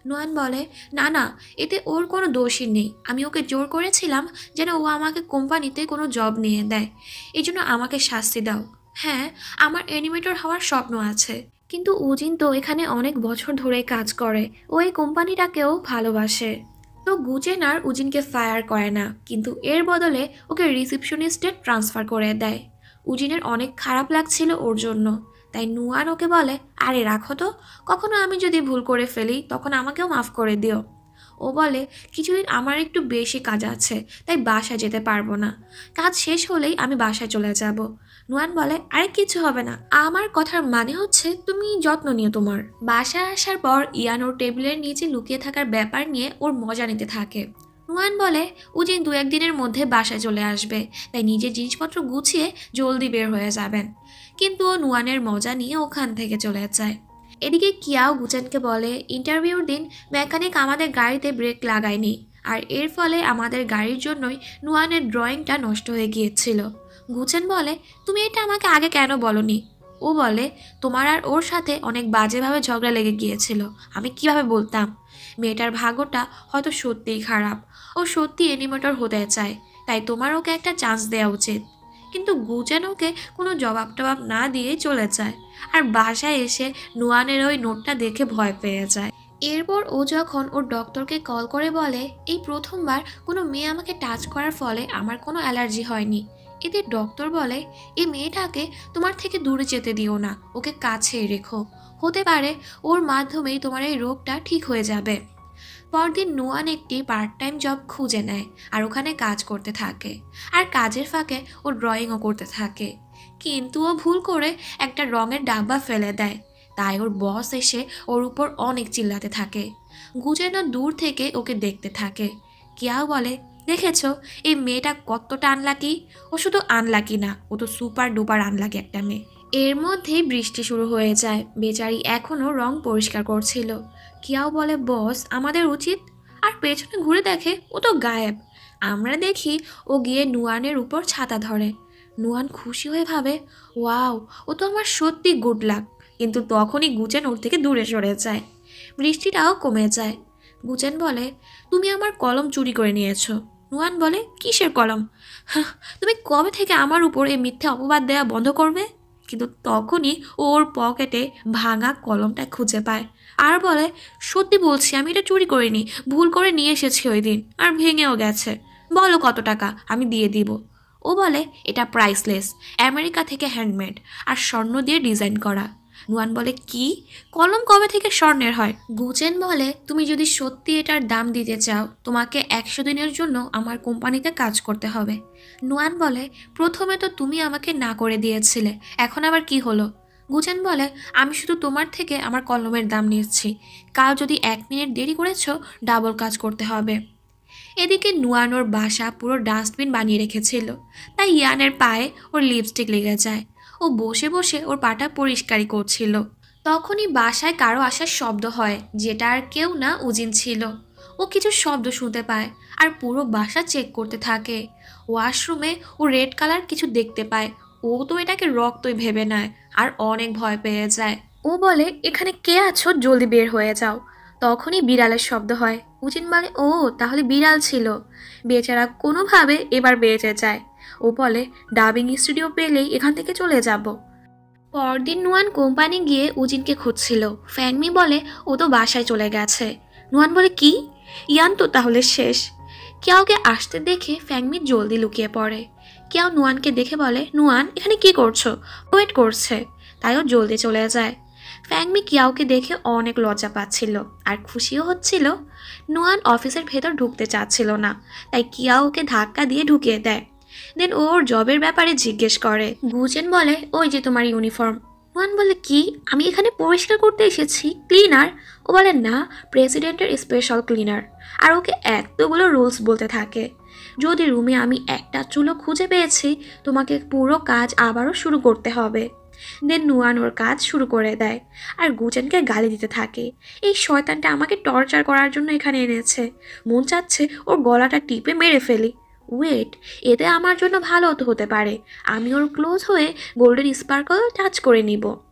নুয়ান বলে, না না, এতে ওর কোনো দোষই নেই। আমি ওকে জোর করেছিলাম যেন ও আমাকে কোম্পানিতে কোনো জব নিয়ে দেয়, এই জন্য আমাকে শাস্তি দাও। হ্যাঁ, আমার অ্যানিমেটর হওয়ার স্বপ্ন আছে, কিন্তু উজিন তো এখানে অনেক বছর ধরে কাজ করে, ও এই কোম্পানিটাকেও ভালোবাসে। তো গুজেন আর উজিনকে ফায়ার করে না, কিন্তু এর বদলে ওকে রিসিপশনিস্টে ট্রান্সফার করে দেয়। উজিনের অনেক খারাপ লাগছিল ওর জন্য, তাই নুয়ান ওকে বলে, আরে রাখো তো, কখনো আমি যদি ভুল করে ফেলি তখন আমাকেও মাফ করে দিও। ও বলে, কিছুদিন আমার একটু বেশি কাজ আছে, তাই বাসায় যেতে পারবো না, কাজ শেষ হলেই আমি বাসায় চলে যাব। নুয়ান বলে, আরে কিছু হবে না, আমার কথার মানে হচ্ছে তুমি যত্ন নিও তোমার। বাসায় আসার পর ইয়ান ওর টেবিলের নিচে লুকিয়ে থাকার ব্যাপার নিয়ে ওর মজা নিতে থাকে। নুয়ান বলে, উজিন দু একদিনের মধ্যে বাসায় চলে আসবে, তাই নিজের জিনিসপত্র গুছিয়ে জলদি বের হয়ে যাবেন। কিন্তু ও নুয়ানের মজা নিয়ে ওখান থেকে চলে যায়। এদিকে কিয়াও গুচেনকে বলে, ইন্টারভিউর দিন মেকানিক আমাদের গাড়িতে ব্রেক লাগায়নি, আর এর ফলে আমাদের গাড়ির জন্যই নুয়ানের ড্রয়িংটা নষ্ট হয়ে গিয়েছিল। গুচেন বলে, তুমি এটা আমাকে আগে কেন বলনি? ও বলে, তোমার আর ওর সাথে অনেক বাজেভাবে ঝগড়া লেগে গিয়েছিল, আমি কিভাবে বলতাম? মেয়েটার ভাগ্যটা হয়তো সত্যিই খারাপ, ও সত্যি অ্যানিমেটর হতে চায়, তাই তোমার ওকে একটা চান্স দেওয়া উচিত। কিন্তু গুচেন ওকে কোনো জবাব টবাব না দিয়ে চলে যায়, আর বাসায় এসে নুয়ানের ওই নোটটা দেখে ভয় পেয়ে যায়। এরপর ও যখন ওর ডক্টরকে কল করে বলে, এই প্রথমবার কোনো মেয়ে আমাকে টাচ করার ফলে আমার কোনো অ্যালার্জি হয়নি। এতে ডক্টর বলে, এই মেয়েটাকে তোমার থেকে দূরে যেতে দিও না, ওকে কাছে রেখো, হতে পারে ওর মাধ্যমেই তোমার এই রোগটা ঠিক হয়ে যাবে। পরদিন নুয়ান একটি পার্ট টাইম জব খুঁজে নেয় আর ওখানে কাজ করতে থাকে, আর কাজের ফাঁকে ও ড্রয়িংও করতে থাকে। কিন্তু ও ভুল করে একটা রঙের ডাব্বা ফেলে দেয়, তাই ওর বস এসে ওর উপর অনেক চিল্লাতে থাকে। গুজেনও দূর থেকে ওকে দেখতে থাকে। কিয়াও বলে, দেখেছো এই মেয়েটা কতটা আনলাকি? ও শুধু আনলাকি না, ও তো সুপার ডুপার আনলাকি একটা মেয়ে। এর মধ্যেই বৃষ্টি শুরু হয়ে যায়, বেচারি এখনও রং পরিষ্কার করছিল। কিয়াও বলে, বস আমাদের উচিত, আর পেছনে ঘুরে দেখে ও তো গায়েব। আমরা দেখি ও গিয়ে নুয়ানের উপর ছাতা ধরে। নুয়ান খুশি হয়ে ভাবে, ওয়াও, ও তো আমার সত্যি গুড লাক। কিন্তু তখনই গুচেন ওর থেকে দূরে সরে যায়। বৃষ্টিটাও কমে যায়। গুচেন বলে, তুমি আমার কলম চুরি করে নিয়েছো। নুয়ান বলে, কিসের কলম? হ্যাঁ, তুমি কবে থেকে আমার উপর এই মিথ্যে অপবাদ দেওয়া বন্ধ করবে? কিন্তু তখনই ওর পকেটে ভাঙা কলমটা খুঁজে পায় আর বলে, সত্যি বলছি আমি এটা চুরি করিনি, ভুল করে নিয়ে এসেছি ওই দিন, আর ভেঙেও গেছে। বলো কত টাকা, আমি দিয়ে দিব। ও বলে, এটা প্রাইসলেস, আমেরিকা থেকে হ্যান্ডমেড আর স্বর্ণ দিয়ে ডিজাইন করা। নুয়ান বলে, কি? কলম কবে থেকে স্বর্ণের হয়? গুচেন বলে, তুমি যদি সত্যি এটার দাম দিতে চাও তোমাকে একশো দিনের জন্য আমার কোম্পানিতে কাজ করতে হবে। নুয়ান বলে, প্রথমে তো তুমি আমাকে না করে দিয়েছিলে, এখন আবার কি হলো? গুচেন বলে, আমি শুধু তোমার থেকে আমার কলমের দাম নিচ্ছি, কাল যদি এক মিনিট দেরি করেছো ডাবল কাজ করতে হবে। এদিকে নুয়ান ওর বাসা পুরো ডাস্টবিন বানিয়ে রেখেছিল, তাই ইয়ানের পায়ে ওর লিপস্টিক লেগে যায়। ও বসে বসে ওর পাটা পরিষ্কারই করছিল। তখনই বাসায় কারো আসার শব্দ হয়, যেটা আর কেউ না উজিন ছিল। ও কিছু শব্দ শুনতে পায় আর পুরো বাসা চেক করতে থাকে। ওয়াশরুমে ও রেড কালার কিছু দেখতে পায়। ও তো এটাকে রক্তই ভেবে নেয় আর অনেক ভয় পেয়ে যায়। ও বলে, এখানে কে আছো, জলদি বের হয়ে যাও। তখনই বিড়ালের শব্দ হয়। উজিন বলে, ও তাহলে বিড়াল ছিল। বেচারা কোনোভাবে এবার বেঁচে যায়। ও বলে, ডাবিং স্টুডিও পেলেই এখান থেকে চলে যাব। পরদিন নুয়ান কোম্পানি গিয়ে উজিনকে খুঁজছিল। ফ্যাংমি বলে, ও তো বাসায় চলে গেছে। নুয়ান বলে, কি? ইয়ান তো তাহলে শেষ। কিয়াওকে আসতে দেখে ফ্যাংমি জলদি লুকিয়ে পড়ে। কিয়াও নুয়ানকে দেখে বলে, নুয়ান এখানে কি করছো? ওয়েট করছে। তাইও জলদি চলে যায়। ফ্যাংমি কিয়াওকে দেখে অনেক লজ্জা পাচ্ছিল আর খুশিও হচ্ছিল। নুয়ান অফিসের ভেতর ঢুকতে চাচ্ছিল না, তাই কিয়াওকে ধাক্কা দিয়ে ঢুকিয়ে দেয়। দেন ওর জবের ব্যাপারে জিজ্ঞেস করে। গুচেন বলে, ওই যে তোমার ইউনিফর্ম। নুয়ান বলে, কি? আমি এখানে পরিষ্কার করতে এসেছি, ক্লিনার? ও বলে, না, প্রেসিডেন্টের স্পেশাল ক্লিনার। আর ওকে এতগুলো রুলস বলতে থাকে। যদি রুমে আমি একটা চুলো খুঁজে পেয়েছি, তোমাকে পুরো কাজ আবারও শুরু করতে হবে। দেন নুয়ান ওর কাজ শুরু করে দেয় আর গুচেনকে গালি দিতে থাকে। এই শয়তানটা আমাকে টর্চার করার জন্য এখানে এনেছে, মন চাচ্ছে ওর গলাটা টিপে মেরে ফেলি। ওয়েট, এতে আমার জন্য ভালো তো হতে পারে, আমি ওর ক্লোজ হয়ে গোল্ডেন স্পার্কল টাচ করে নিব।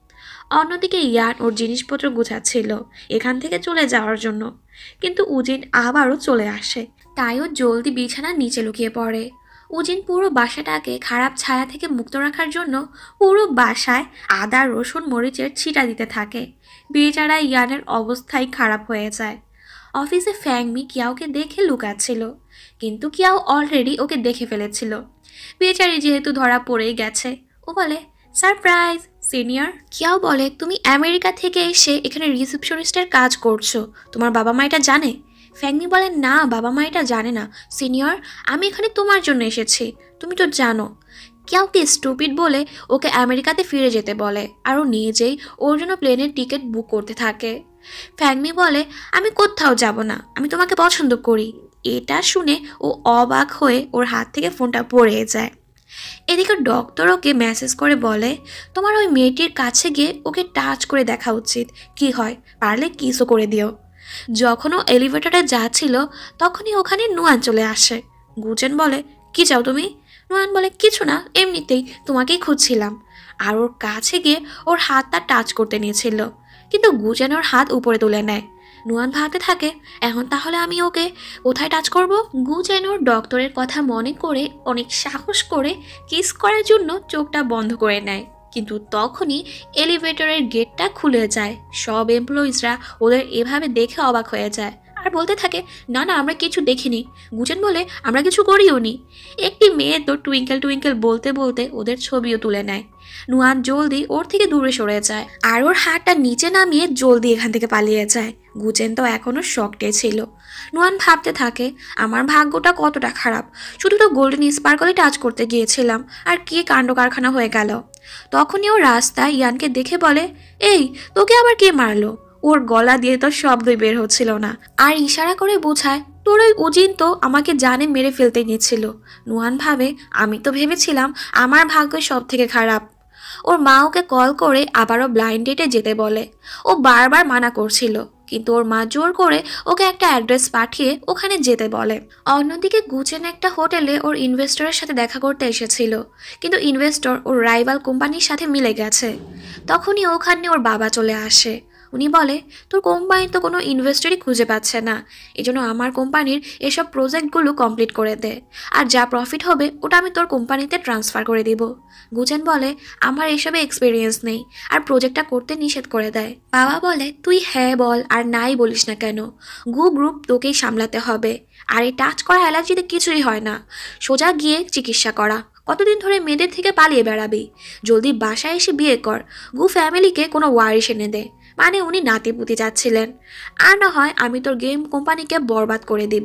অন্যদিকে ইয়ান ওর জিনিসপত্র গুছাচ্ছিল এখান থেকে চলে যাওয়ার জন্য, কিন্তু উজিন আবারও চলে আসে। তাই ও জলদি বিছানার নিচে লুকিয়ে পড়ে। উজিন পুরো বাসাটাকে খারাপ ছায়া থেকে মুক্ত রাখার জন্য পুরো বাসায় আদা রসুন মরিচের ছিটা দিতে থাকে। বেচারা ইয়ানের অবস্থাই খারাপ হয়ে যায়। অফিসে ফ্যাংমি কিয়াওকে দেখে লুকাচ্ছিল, কিন্তু কিয়াও অলরেডি ওকে দেখে ফেলেছিল। বেচারি যেহেতু ধরা পড়েই গেছে, ও বলে সারপ্রাইজ সিনিয়র। কিয়াও বলে তুমি আমেরিকা থেকে এসে এখানে রিসেপশনিস্টের কাজ করছো, তোমার বাবা মা এটা জানে? ফ্যাংমি বলে না, বাবা মা এটা জানে না সিনিয়র, আমি এখানে তোমার জন্য এসেছি, তুমি তো জানো। কিয়াওকে স্টুপিড বলে ওকে আমেরিকাতে ফিরে যেতে বলে, আর ও নিজেই ওর জন্য প্লেনের টিকিট বুক করতে থাকে। ফ্যাংমি বলে আমি কোথাও যাব না, আমি তোমাকে পছন্দ করি। এটা শুনে ও অবাক হয়ে ওর হাত থেকে ফোনটা পড়ে যায়। এদিকে ডক্টর ওকে মেসেজ করে বলে তোমার ওই মেয়েটির কাছে গিয়ে ওকে টাচ করে দেখা উচিত, কি হয় পারলে কিসও করে দিও। যখন ও এলিভেটরে যাচ্ছিল তখনই ওখানে নুয়ান চলে আসে। গুচেন বলে কি চাও তুমি? নুয়ান বলে কিছু না, এমনিতেই তোমাকেই খুঁজছিলাম। আর ওর কাছে গিয়ে ওর হাতটা টাচ করতে নিয়েছিল, কিন্তু গুচেন ওর হাত উপরে তুলে নেয়। নুয়ান ভাবতে থাকে এখন তাহলে আমি ওকে কোথায় টাচ করব। গুচেন ওর ডক্টরের কথা মনে করে অনেক সাহস করে কিস করার জন্য চোখটা বন্ধ করে নেয়, কিন্তু তখনই এলিভেটরের গেটটা খুলে যায়। সব এমপ্লয়িজরা ওদের এভাবে দেখে অবাক হয়ে যায় আর বলতে থাকে না না আমরা কিছু দেখিনি। গুচেন বলে আমরা কিছু করিও নি। একটি মেয়ে তো টুইঙ্কেল টুইঙ্কেল বলতে বলতে ওদের ছবিও তুলে নেয়। নুয়ান জলদি ওর থেকে দূরে সরে যায় আর ওর হাতটা নিচে নামিয়ে জলদি এখান থেকে পালিয়ে যায়। গুচেন তো এখনো শকটে ছিল। নুয়ান ভাবতে থাকে আমার ভাগ্যটা কতটা খারাপ, শুধু তো গোল্ডেন স্পার্কলে টাচ করতে গিয়েছিলাম আর কি কাণ্ড কারখানা হয়ে গেল। তখনই ও রাস্তায় ইয়ানকে দেখে বলে এই তোকে আবার কে মারলো? ওর গলা দিয়ে তো শব্দই বের হচ্ছিল না, আর ইশারা করে বোঝায় তোর ওই উজিন তো আমাকে জানে মেরে ফেলতে নিয়েছিল। নুয়ান ভাবে আমি তো ভেবেছিলাম আমার ভাগ্য সব থেকে খারাপ। ওর মা ওকে কল করে আবারও ব্লাইন্ড ডেটে যেতে বলে। ও বারবার মানা করছিল, কিন্তু ওর মা জোর করে ওকে একটা অ্যাড্রেস পাঠিয়ে ওখানে যেতে বলে। অন্যদিকে গুচেন একটা হোটেলে ওর ইনভেস্টরের সাথে দেখা করতে এসেছিল, কিন্তু ইনভেস্টর ওর রাইভাল কোম্পানির সাথে মিলে গেছে। তখনই ওখানে ওর বাবা চলে আসে। উনি বলে তোর কোম্পানি তো কোনো ইনভেস্টরই খুঁজে পাচ্ছে না, এজন্য আমার কোম্পানির এসব প্রজেক্টগুলো কমপ্লিট করে দে, আর যা প্রফিট হবে ওটা আমি তোর কোম্পানিতে ট্রান্সফার করে দিব। গুচেন বলে আমার এসবে এক্সপিরিয়েন্স নেই আর প্রজেক্টটা করতে নিষেধ করে দেয়। বাবা বলে তুই হ্যাঁ বল আর নাই বলিস না কেন, গু গ্রুপ তোকেই সামলাতে হবে, আর এই টাচ করা অ্যালার্জিতে কিছুই হয় না, সোজা গিয়ে চিকিৎসা করা, কতদিন ধরে মেয়েদের থেকে পালিয়ে বেড়াবি, জলদি বাসায় এসে বিয়ে কর, গু ফ্যামিলিকে কোনো ওয়ারিশ এনে দে। মানে উনি নাতিপুতি যাচ্ছিলেন, আর না হয় আমি তোর গেম কোম্পানিকে বরবাদ করে দিব।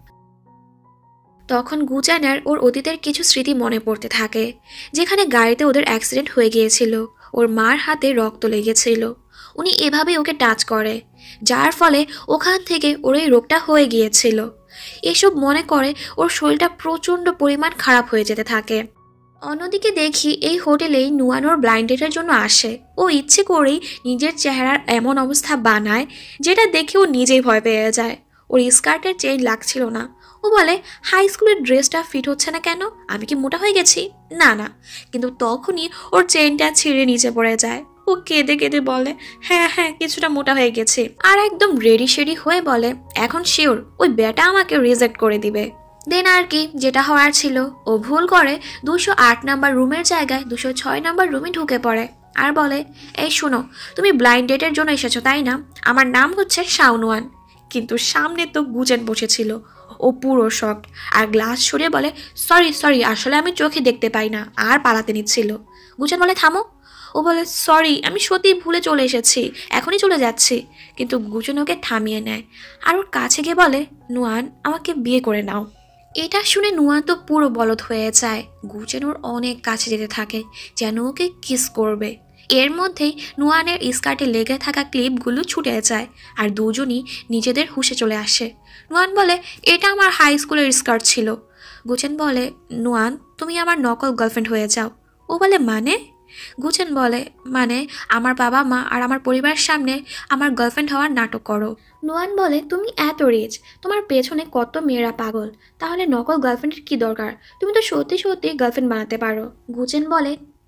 তখন গুচেনের ওর অতীতের কিছু স্মৃতি মনে পড়তে থাকে, যেখানে গাড়িতে ওদের অ্যাক্সিডেন্ট হয়ে গিয়েছিল, ওর মার হাতে রক্ত লেগেছিল, উনি এভাবে ওকে টাচ করে, যার ফলে ওখান থেকে ওর এই রোগটা হয়ে গিয়েছিল। এসব মনে করে ওর শরীরটা প্রচণ্ড পরিমাণ খারাপ হয়ে যেতে থাকে। অন্যদিকে দেখি এই হোটেলেই নুয়ান ওর ব্লাইন্ড ডেটের জন্য আসে। ও ইচ্ছে করেই নিজের চেহারার এমন অবস্থা বানায় যেটা দেখে ও নিজেই ভয় পেয়ে যায়। ওর স্কার্টের চেইন লাগছিল না। ও বলে হাই স্কুলের ড্রেসটা ফিট হচ্ছে না কেন, আমি কি মোটা হয়ে গেছি? না না, কিন্তু তখনই ওর চেইনটা ছিঁড়ে নিচে পড়ে যায়। ও কেঁদে কেঁদে বলে হ্যাঁ হ্যাঁ কিছুটা মোটা হয়ে গেছি, আর একদম রেডি শেডি হয়ে বলে এখন শিওর ওই বেটা আমাকে রিজেক্ট করে দিবে। দেন আর কি, যেটা হওয়ার ছিল, ও ভুল করে দুশো আট নাম্বার রুমের জায়গায় দুশো ছয় নাম্বার রুমে ঢুকে পড়ে আর বলে এই শোনো, তুমি ব্লাইন্ড ডেটের জন্য এসেছো তাই না? আমার নাম হচ্ছে শাওনুয়ান। কিন্তু সামনে তো গুচেন বসেছিল। ও পুরো শকড আর গ্লাস সরিয়ে বলে সরি সরি আসলে আমি চোখে দেখতে পাই না, আর পালাতে নিচ্ছিল। গুচেন বলে থামো। ও বলে সরি আমি সত্যি ভুলে চলে এসেছি, এখনই চলে যাচ্ছি। কিন্তু গুচেন ওকে থামিয়ে নেয় আর ওর কাছে গিয়ে বলে নুয়ান আমাকে বিয়ে করে নাও। এটা শুনে নুয়ান তো পুরো বলদ হয়ে যায়। গুচেন ওর অনেক কাছে যেতে থাকে যেন ওকে কিস করবে। এর মধ্যেই নুয়ানের স্কার্টে লেগে থাকা ক্লিপগুলো ছুটে যায় আর দুজনই নিজেদের হুঁশে চলে আসে। নুয়ান বলে এটা আমার হাই স্কুলের স্কার্ট ছিল। গুচেন বলে নুয়ান তুমি আমার নকল গার্লফ্রেন্ড হয়ে যাও। ও বলে মানে? গুচেন বলে মানে আমার বাবা মা আর আমার পরিবারের সামনে আমার গার্লফ্রেন্ড হওয়ার নাটক করো। নুয়ান বলে তুমি এত রিচ, তোমার পেছনে কত মেয়েরা পাগল, তাহলে নকল গার্লফ্রেন্ডের কি দরকার, তুমি তো সত্যি সত্যি গার্লফ্রেন্ড বানাতে পারো। গুচেন বলে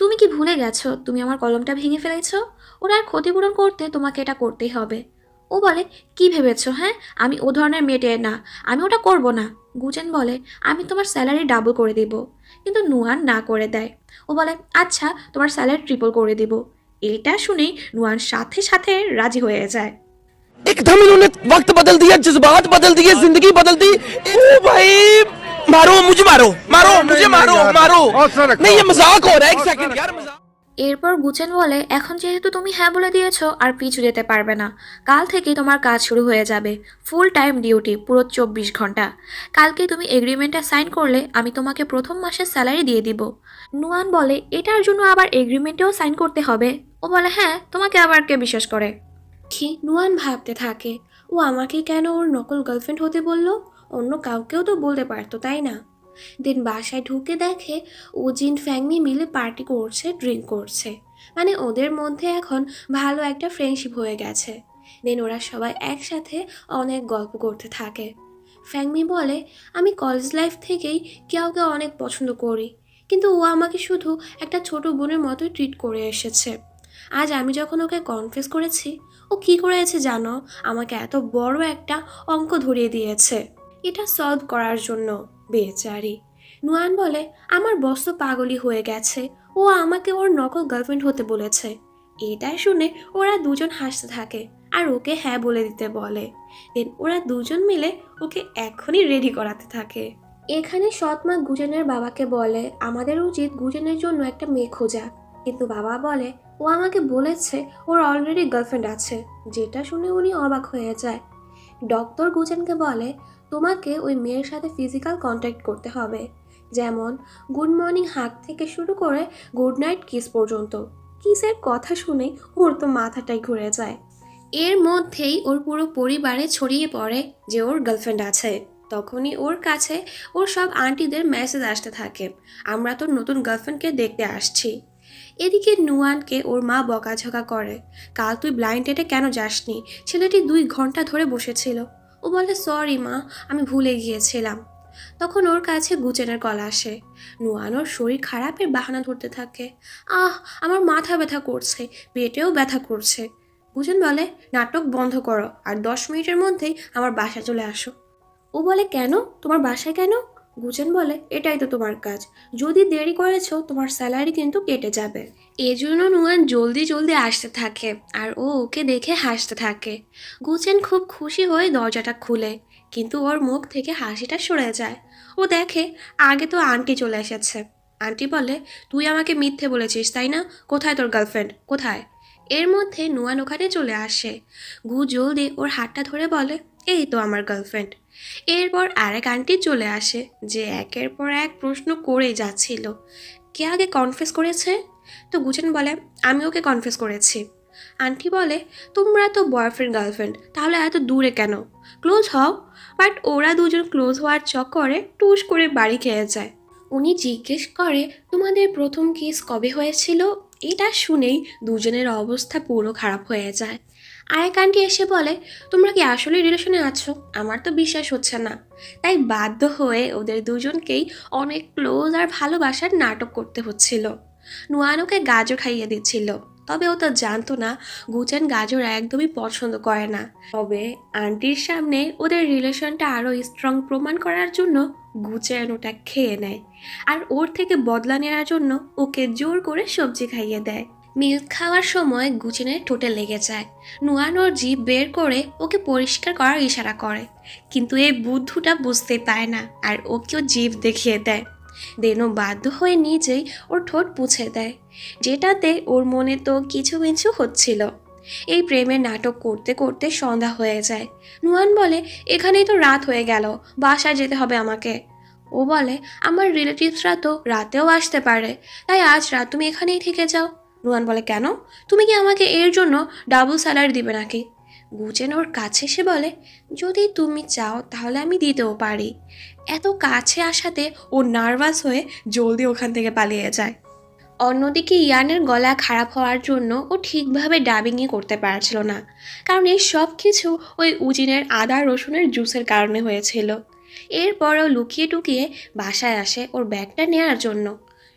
তুমি কি ভুলে গেছো তুমি আমার কলমটা ভেঙে ফেলেছো? ওরা আর ক্ষতিপূরণ করতে তোমাকে এটা করতেই হবে। ও বলে, কি ভেবেছো হ্যাঁ, আমি ও ধরনের মেয়েটে না, আমি ওটা করব না। গুজেন বলে, আমি তোমার স্যালারি ডাবল করে দিব। কিন্তু নুয়ান না করে দেয়। ও বলে, আচ্ছা তোমার স্যালারি ট্রিপল করে দিব। এটা শুনেই নুয়ান সাথে সাথে রাজি হয়ে যায়। एकदम इन्होंने वक्त बदल दिया, जज्बात बदल दिए, जिंदगी बदल दी। ओ भाई मारो मुझे, मारो मारो मुझे, मारो मारो। नहीं ये मजाक हो रहा है, एक सेकंड यार मजाक। এরপর গুচেন বলে, এখন যেহেতু তুমি হ্যাঁ বলে দিয়েছো আর পিছু যেতে পারবে না। কাল থেকেই তোমার কাজ শুরু হয়ে যাবে, ফুল টাইম ডিউটি, পুরো চব্বিশ ঘন্টা। কালকেই তুমি এগ্রিমেন্টটা সাইন করলে আমি তোমাকে প্রথম মাসের স্যালারি দিয়ে দিব। নুয়ান বলে, এটার জন্য আবার এগ্রিমেন্টেও সাইন করতে হবে? ও বলে, হ্যাঁ, তোমাকে আবার কে বিশ্বাস করে। কি নুয়ান ভাবতে থাকে, ও আমাকে কেন ওর নকল গার্লফ্রেন্ড হতে বলল? অন্য কাউকেও তো বলতে পারতো, তাই না? দেন বাসায় ঢুকে দেখে ও জিন ফ্যাংমি মিলে পার্টি করছে, ড্রিঙ্ক করছে। মানে ওদের মধ্যে এখন ভালো একটা ফ্রেন্ডশিপ হয়ে গেছে। দেন ওরা সবাই একসাথে অনেক গল্প করতে থাকে। ফ্যাংমি বলে, আমি কলেজ লাইফ থেকেই কাউকে অনেক পছন্দ করি, কিন্তু ও আমাকে শুধু একটা ছোট বোনের মতোই ট্রিট করে এসেছে। আজ আমি যখন ওকে কনফেস করেছি, ও কি করেছে জানো? আমাকে এত বড় একটা অঙ্ক ধরিয়ে দিয়েছে এটা সলভ করার জন্য। বেচারি। নুয়ান বলে, আমার বস তো পাগলই হয়ে গেছে, ও আমাকে ওর নকল গার্লফ্রেন্ড হতে বলেছে। এটাই শুনে ওরা দুজন হাসতে থাকে আর ওকে হ্যাঁ বলে দিতে বলে। দেন ওরা দুজন মিলে ওকে এখনই রেডি করাতে থাকে। এখানে সৎমা গুজেনের বাবাকে বলে, আমাদের উচিত গুজেনের জন্য একটা মেয়ে খোঁজা। কিন্তু বাবা বলে, ও আমাকে বলেছে ওর অলরেডি গার্লফ্রেন্ড আছে। যেটা শুনে উনি অবাক হয়ে যায়। ডক্টর গুজেনকে বলে, তোমাকে ওই মেয়ের সাথে ফিজিক্যাল কন্ট্যাক্ট করতে হবে, যেমন গুড মর্নিং হাগ থেকে শুরু করে গুড নাইট কিস পর্যন্ত। কিসের কথা শুনেই ওর তো মাথাটাই ঘুরে যায়। এর মধ্যেই ওর পুরো পরিবারে ছড়িয়ে পড়ে যে ওর গার্লফ্রেন্ড আছে। তখনই ওর কাছে ওর সব আন্টিদের মেসেজ আসতে থাকে, আমরা তোর নতুন গার্লফ্রেন্ডকে দেখতে আসছি। এদিকে নুয়ানকে ওর মা বকাঝকা করে, কাল তুই ব্লাইন্ড ডেটে কেন যাসনি? ছেলেটি দুই ঘন্টা ধরে বসেছিল। ও বলে, সরি মা, আমি ভুলে গিয়েছিলাম। তখন ওর কাছে গুচেনের কল আসে। নুয়ান ওর শরীর খারাপের বাহানা ধরতে থাকে, আহ আমার মাথা ব্যথা করছে, পেটেও ব্যথা করছে। গুচেন বলে, নাটক বন্ধ করো আর দশ মিনিটের মধ্যেই আমার বাসায় চলে আসো। ও বলে, কেন? তোমার বাসায় কেন? গুচেন বলে, এটাই তো তোমার কাজ, যদি দেরি করেছো তোমার স্যালারি কিন্তু কেটে যাবে। এজন্য নুয়ান জলদি জলদি আসতে থাকে আর ও ওকে দেখে হাসতে থাকে। গুচেন খুব খুশি হয়ে দরজাটা খুলে, কিন্তু ওর মুখ থেকে হাসিটা সরে যায়। ও দেখে আগে তো আন্টি চলে এসেছে। আন্টি বলে, তুই আমাকে মিথ্যে বলেছিস তাই না? কোথায় তোর গার্লফ্রেন্ড, কোথায়? এর মধ্যে নুয়ান ওখানে চলে আসে। গু জলদি ওর হাতটা ধরে বলে, এই তো আমার গার্লফ্রেন্ড। এরপর আরেক আন্টি চলে আসে, যে একের পর এক প্রশ্ন করেই যাচ্ছিল, কে আগে কনফেস করেছে? তো গুচেন বলে, আমি ওকে কনফেস করেছি। আন্টি বলে, তোমরা তো বয়ফ্রেন্ড গার্লফ্রেন্ড, তাহলে এত দূরে কেন? ক্লোজ হও। বাট ওরা দুজন ক্লোজ হওয়ার চক্করে টুস করে বাড়ি খেয়ে যায়। উনি জিজ্ঞেস করে, তোমাদের প্রথম কিস কবে হয়েছিল? এটা শুনেই দুজনের অবস্থা পুরো খারাপ হয়ে যায়। আরেক আন্টি এসে বলে, তোমরা কি আসলে রিলেশনে আছো? আমার তো বিশ্বাস হচ্ছে না। তাই বাধ্য হয়ে ওদের দুজনকেই অনেক ক্লোজ আর ভালোবাসার নাটক করতে হচ্ছিল। নুয়ান ওকে গাজর খাইয়ে দিচ্ছিল, তবে ও তো জানতো না গুচেন গাজর একদমই পছন্দ করে না। তবে আন্টির সামনে ওদের রিলেশনটা আরও স্ট্রং প্রমাণ করার জন্য গুচেন ওটা খেয়ে নেয় আর ওর থেকে বদলা নেওয়ার জন্য ওকে জোর করে সবজি খাইয়ে দেয়। মিল্ক খাওয়ার সময় গুচেনের ঠোঁটে লেগে যায়। নুয়ান ওর জিভ বের করে ওকে পরিষ্কার করার ইশারা করে, কিন্তু এই বুদ্ধুটা বুঝতে পারে না আর ওকেও জিভ দেখিয়ে দেয়। দেনও বাধ্য হয়ে নিজেই ওর ঠোঁট পুছে দেয়, যেটাতে ওর মনে তো কিছু কিছু হচ্ছিল। এই প্রেমের নাটক করতে করতে সন্ধ্যা হয়ে যায়। নুয়ান বলে, এখানেই তো রাত হয়ে গেল, বাসায় যেতে হবে আমাকে। ও বলে, আমার রিলেটিভসরা তো রাতেও আসতে পারে, তাই আজ রাত তুমি এখানেই থেকে যাও। নুয়ান বলে, কেন? তুমি কি আমাকে এর জন্য ডাবল স্যালারি দিবে নাকি? গুচেন ওর কাছে এসে বলে, যদি তুমি চাও তাহলে আমি দিতেও পারি। এত কাছে আসাতে ও নার্ভাস হয়ে জলদি ওখান থেকে পালিয়ে যায়। অন্যদিকে ইয়ানের গলা খারাপ হওয়ার জন্য ও ঠিকভাবে ডাবিংই করতে পারছিল না, কারণ এই সব কিছু ওই উজিনের আদা রসুনের জুসের কারণে হয়েছিল। এরপরও লুকিয়ে টুকিয়ে বাসায় আসে ওর ব্যাগটা নেওয়ার জন্য।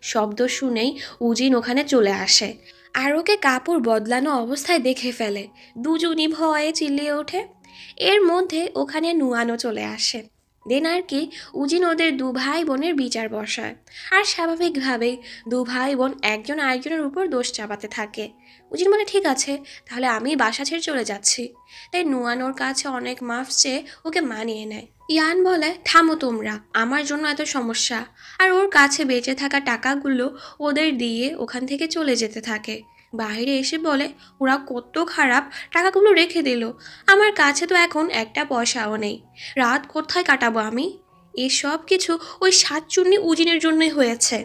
শব্দ শুনেই উজিন ওখানে চলে আসে আর ওকে কাপড় বদলানো অবস্থায় দেখে ফেলে। দুজনই ভয়ে চিল্লিয়ে ওঠে। এর মধ্যে ওখানে নুয়ানও চলে আসে। দেন আর কি উজিন ওদের দু ভাই বোনের বিচার বসায়। আর স্বাভাবিকভাবেই দু ভাই বোন একজন আরেকজনের উপর দোষ চাপাতে থাকে। উজিন বলে ঠিক আছে, তাহলে আমি বাসা ছেড়ে চলে যাচ্ছি। তাই নুয়ান ওর কাছে অনেক মাফ চেয়ে ওকে মানিয়ে নেয়। ইয়ান বলে থামো তোমরা, আমার জন্য এত সমস্যা। আর ওর কাছে বেঁচে থাকা টাকাগুলো ওদের দিয়ে ওখান থেকে চলে যেতে থাকে। বাইরে এসে বলে ওরা কত খারাপ, টাকাগুলো রেখে দিল, আমার কাছে তো এখন একটা পয়সাও নেই, রাত কোথায় কাটাবো আমি? এসব কিছু ওই সাতচুন্নি উজিনের জন্যই হয়েছে।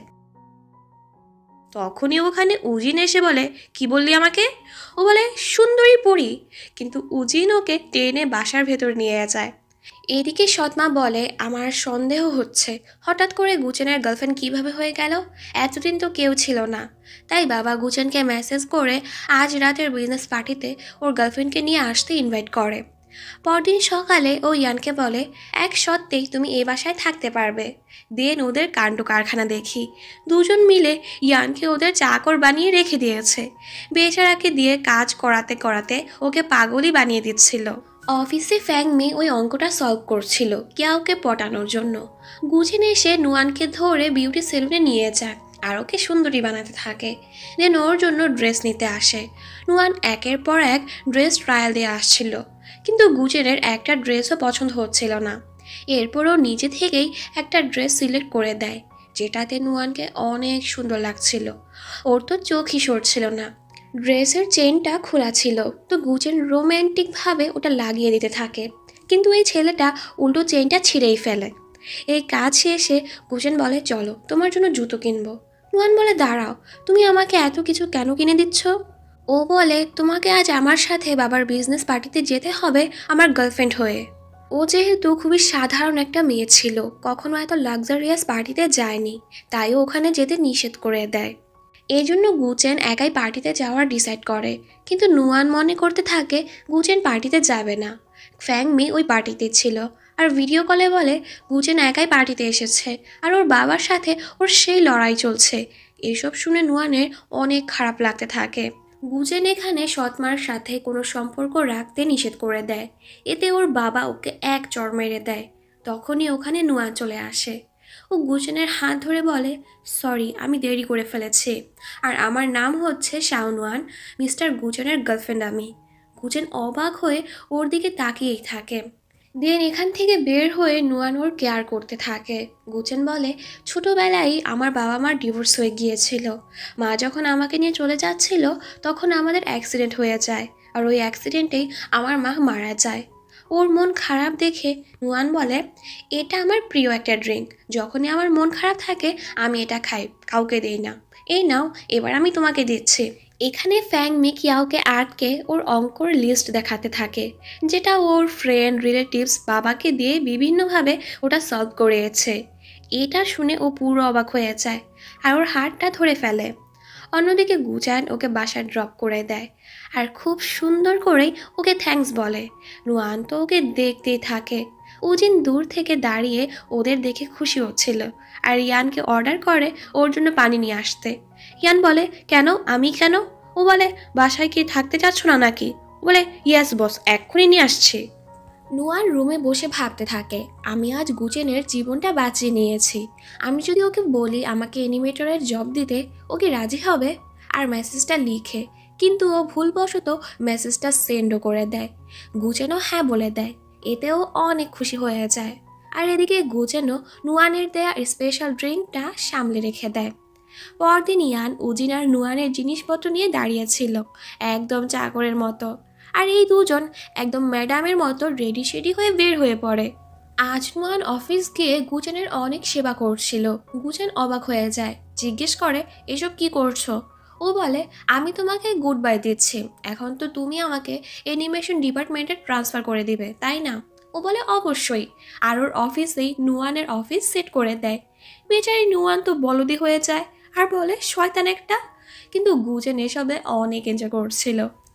তখনই ওখানে উজিন এসে বলে কি বললি আমাকে? ও বলে সুন্দরী পরী, কিন্তু উজিন ওকে টেনে বাসার ভেতর নিয়ে যায়। এদিকে সৎমা বলে আমার সন্দেহ হচ্ছে হঠাৎ করে গুচেনের গার্লফ্রেন্ড কিভাবে হয়ে গেল, এতদিন তো কেউ ছিল না। তাই বাবা গুচেনকে মেসেজ করে আজ রাতের বিজনেস পার্টিতে ওর গার্লফ্রেন্ডকে নিয়ে আসতে ইনভাইট করে। পরদিন সকালে ও ইয়ানকে বলে এক সত্ত্বেই তুমি এ বাসায় থাকতে পারবে। দেন ওদের কাণ্ড কারখানা দেখি, দুজন মিলে ইয়ানকে ওদের চাকর বানিয়ে রেখে দিয়েছে। বেচারাকে দিয়ে কাজ করাতে করাতে ওকে পাগলই বানিয়ে দিচ্ছিল। অফিসে ফ্যাংমি ওই অঙ্কটা সলভ করছিল কেউকে পটানোর জন্য। গুচেন এসে নুয়ানকে ধরে বিউটি সেলুনে নিয়ে যায় আর ওকে সুন্দরী বানাতে থাকে। দেন ওর জন্য ড্রেস নিতে আসে। নুয়ান একের পর এক ড্রেস ট্রায়াল দিয়ে আসছিল, কিন্তু গুচেনের একটা ড্রেসও পছন্দ হচ্ছিল না। এরপর ও নিজে থেকেই একটা ড্রেস সিলেক্ট করে দেয় যেটাতে নুয়ানকে অনেক সুন্দর লাগছিল। ওর তো চোখই সরছিল না। ড্রেসের চেনটা খোলা ছিল, তো গুচেন রোম্যান্টিকভাবে ওটা লাগিয়ে দিতে থাকে, কিন্তু এই ছেলেটা উল্টো চেনটা ছিঁড়েই ফেলে। এই কাজ শেষে গুচেন বলে চলো তোমার জন্য জুতো কিনবো। নুয়ান বলে দাঁড়াও, তুমি আমাকে এত কিছু কেন কিনে দিচ্ছ? ও বলে তোমাকে আজ আমার সাথে বাবার বিজনেস পার্টিতে যেতে হবে আমার গার্লফ্রেন্ড হয়ে। ও যেহেতু খুবই সাধারণ একটা মেয়ে ছিল, কখনো এত লাক্সারিয়াস পার্টিতে যায়নি, তাই ওখানে যেতে নিষেধ করে দেয়। এই জন্য গুচেন একাই পার্টিতে যাওয়ার ডিসাইড করে, কিন্তু নুয়ান মনে করতে থাকে গুচেন পার্টিতে যাবে না। ফ্যাংমি ওই পার্টিতে ছিল আর ভিডিও কলে বলে গুচেন একাই পার্টিতে এসেছে আর ওর বাবার সাথে ওর সেই লড়াই চলছে। এসব শুনে নুয়ানের অনেক খারাপ লাগতে থাকে। গুচেন এখানে সৎমার সাথে কোনো সম্পর্ক রাখতে নিষেধ করে দেয়, এতে ওর বাবা ওকে এক চড় মেরে দেয়। তখনই ওখানে নুয়ান চলে আসে। ও গুচেনের হাত ধরে বলে সরি আমি দেরি করে ফেলেছি, আর আমার নাম হচ্ছে শাওনুয়ান, মিস্টার গুচেনের গার্লফ্রেন্ড আমি। গুচেন অবাক হয়ে ওর দিকে তাকিয়েই থাকে। দেন এখান থেকে বের হয়ে নুয়ান ওর কেয়ার করতে থাকে। গুচেন বলে ছোটোবেলায় আমার বাবা মার ডিভোর্স হয়ে গিয়েছিল, মা যখন আমাকে নিয়ে চলে যাচ্ছিল তখন আমাদের অ্যাক্সিডেন্ট হয়ে যায়, আর ওই অ্যাক্সিডেন্টেই আমার মা মারা যায়। ওর মন খারাপ দেখে নুয়ান বলে এটা আমার প্রিয় একটা ড্রিঙ্ক, যখনই আমার মন খারাপ থাকে আমি এটা খাই, কাউকে দিই না। এই নাও এবার আমি তোমাকে দিচ্ছি। এখানে ফ্যাংমি কিয়াওকে আর্টকে ওর অঙ্কর লিস্ট দেখাতে থাকে, যেটা ওর ফ্রেন্ড রিলেটিভস বাবাকে দিয়ে বিভিন্নভাবে ওটা সলভ করিয়েছে। এটা শুনে ও পুরো অবাক হয়ে যায় আর ওর হাতটা ধরে ফেলে। অন্যদিকে গুচান ওকে বাসায় ড্রপ করে দেয় আর খুব সুন্দর করেই ওকে থ্যাঙ্কস বলে। নুয়ান তো ওকে দেখতেই থাকে। উজিন দূর থেকে দাঁড়িয়ে ওদের দেখে খুশি হচ্ছিল আর ইয়ানকে অর্ডার করে ওর জন্য পানি নিয়ে আসতে। ইয়ান বলে কেন, আমি কেন? ও বলে বাসায় কি থাকতে চাচ্ছ না নাকি? ও বলে ইয়েস বস, এক্ষুনি নিয়ে আসছি। নুয়ান রুমে বসে ভাবতে থাকে আমি আজ গুচেনের জীবনটা বাঁচিয়ে নিয়েছি। আমি যদি ওকে বলি আমাকে অ্যানিমেটরের জব দিতে, ও কি রাজি হবে? আর মেসেজটা লিখে, কিন্তু ও ভুলবশত মেসেজটা সেন্ডও করে দেয়। গুচেনও হ্যাঁ বলে দেয়, এতেও অনেক খুশি হয়ে যায়। আর এদিকে গুচেনও নুয়ানের দেয়া স্পেশাল ড্রিঙ্কটা সামলে রেখে দেয়। পরদিন ইয়ান উজিন আর নুয়ানের জিনিসপত্র নিয়ে দাঁড়িয়েছিল একদম চাকরের মতো, আর এই দুজন একদম ম্যাডামের মতো রেডি শেডি হয়ে বের হয়ে পড়ে। আজ নুয়ান অফিস গিয়ে গুচেনের অনেক সেবা করছিল। গুচেন অবাক হয়ে যায়, জিজ্ঞেস করে এসব কি করছো? ও বলে আমি তোমাকে গুড বাই দিচ্ছি, এখন তো তুমি আমাকে অ্যানিমেশন ডিপার্টমেন্টে ট্রান্সফার করে দিবে তাই না? ও বলে অবশ্যই, আর ওর অফিসেই নুয়ানের অফিস সেট করে দেয়। বেচারি নুয়ান তো বলদি হয়ে যায় আর বলে শয়তান একটা, কিন্তু গুচেন এসবে অনেক এনজয় করছিল।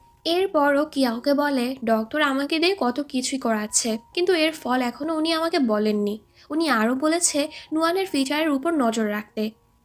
এরপরও কিয়াওকে বলে ডক্টর আমাকে দিয়ে কত কিছুই করাচ্ছে, কিন্তু এর ফল এখনও উনি আমাকে বলেননি। উনি আরও বলেছে নুয়ানের ফিচারের উপর নজর রাখতে।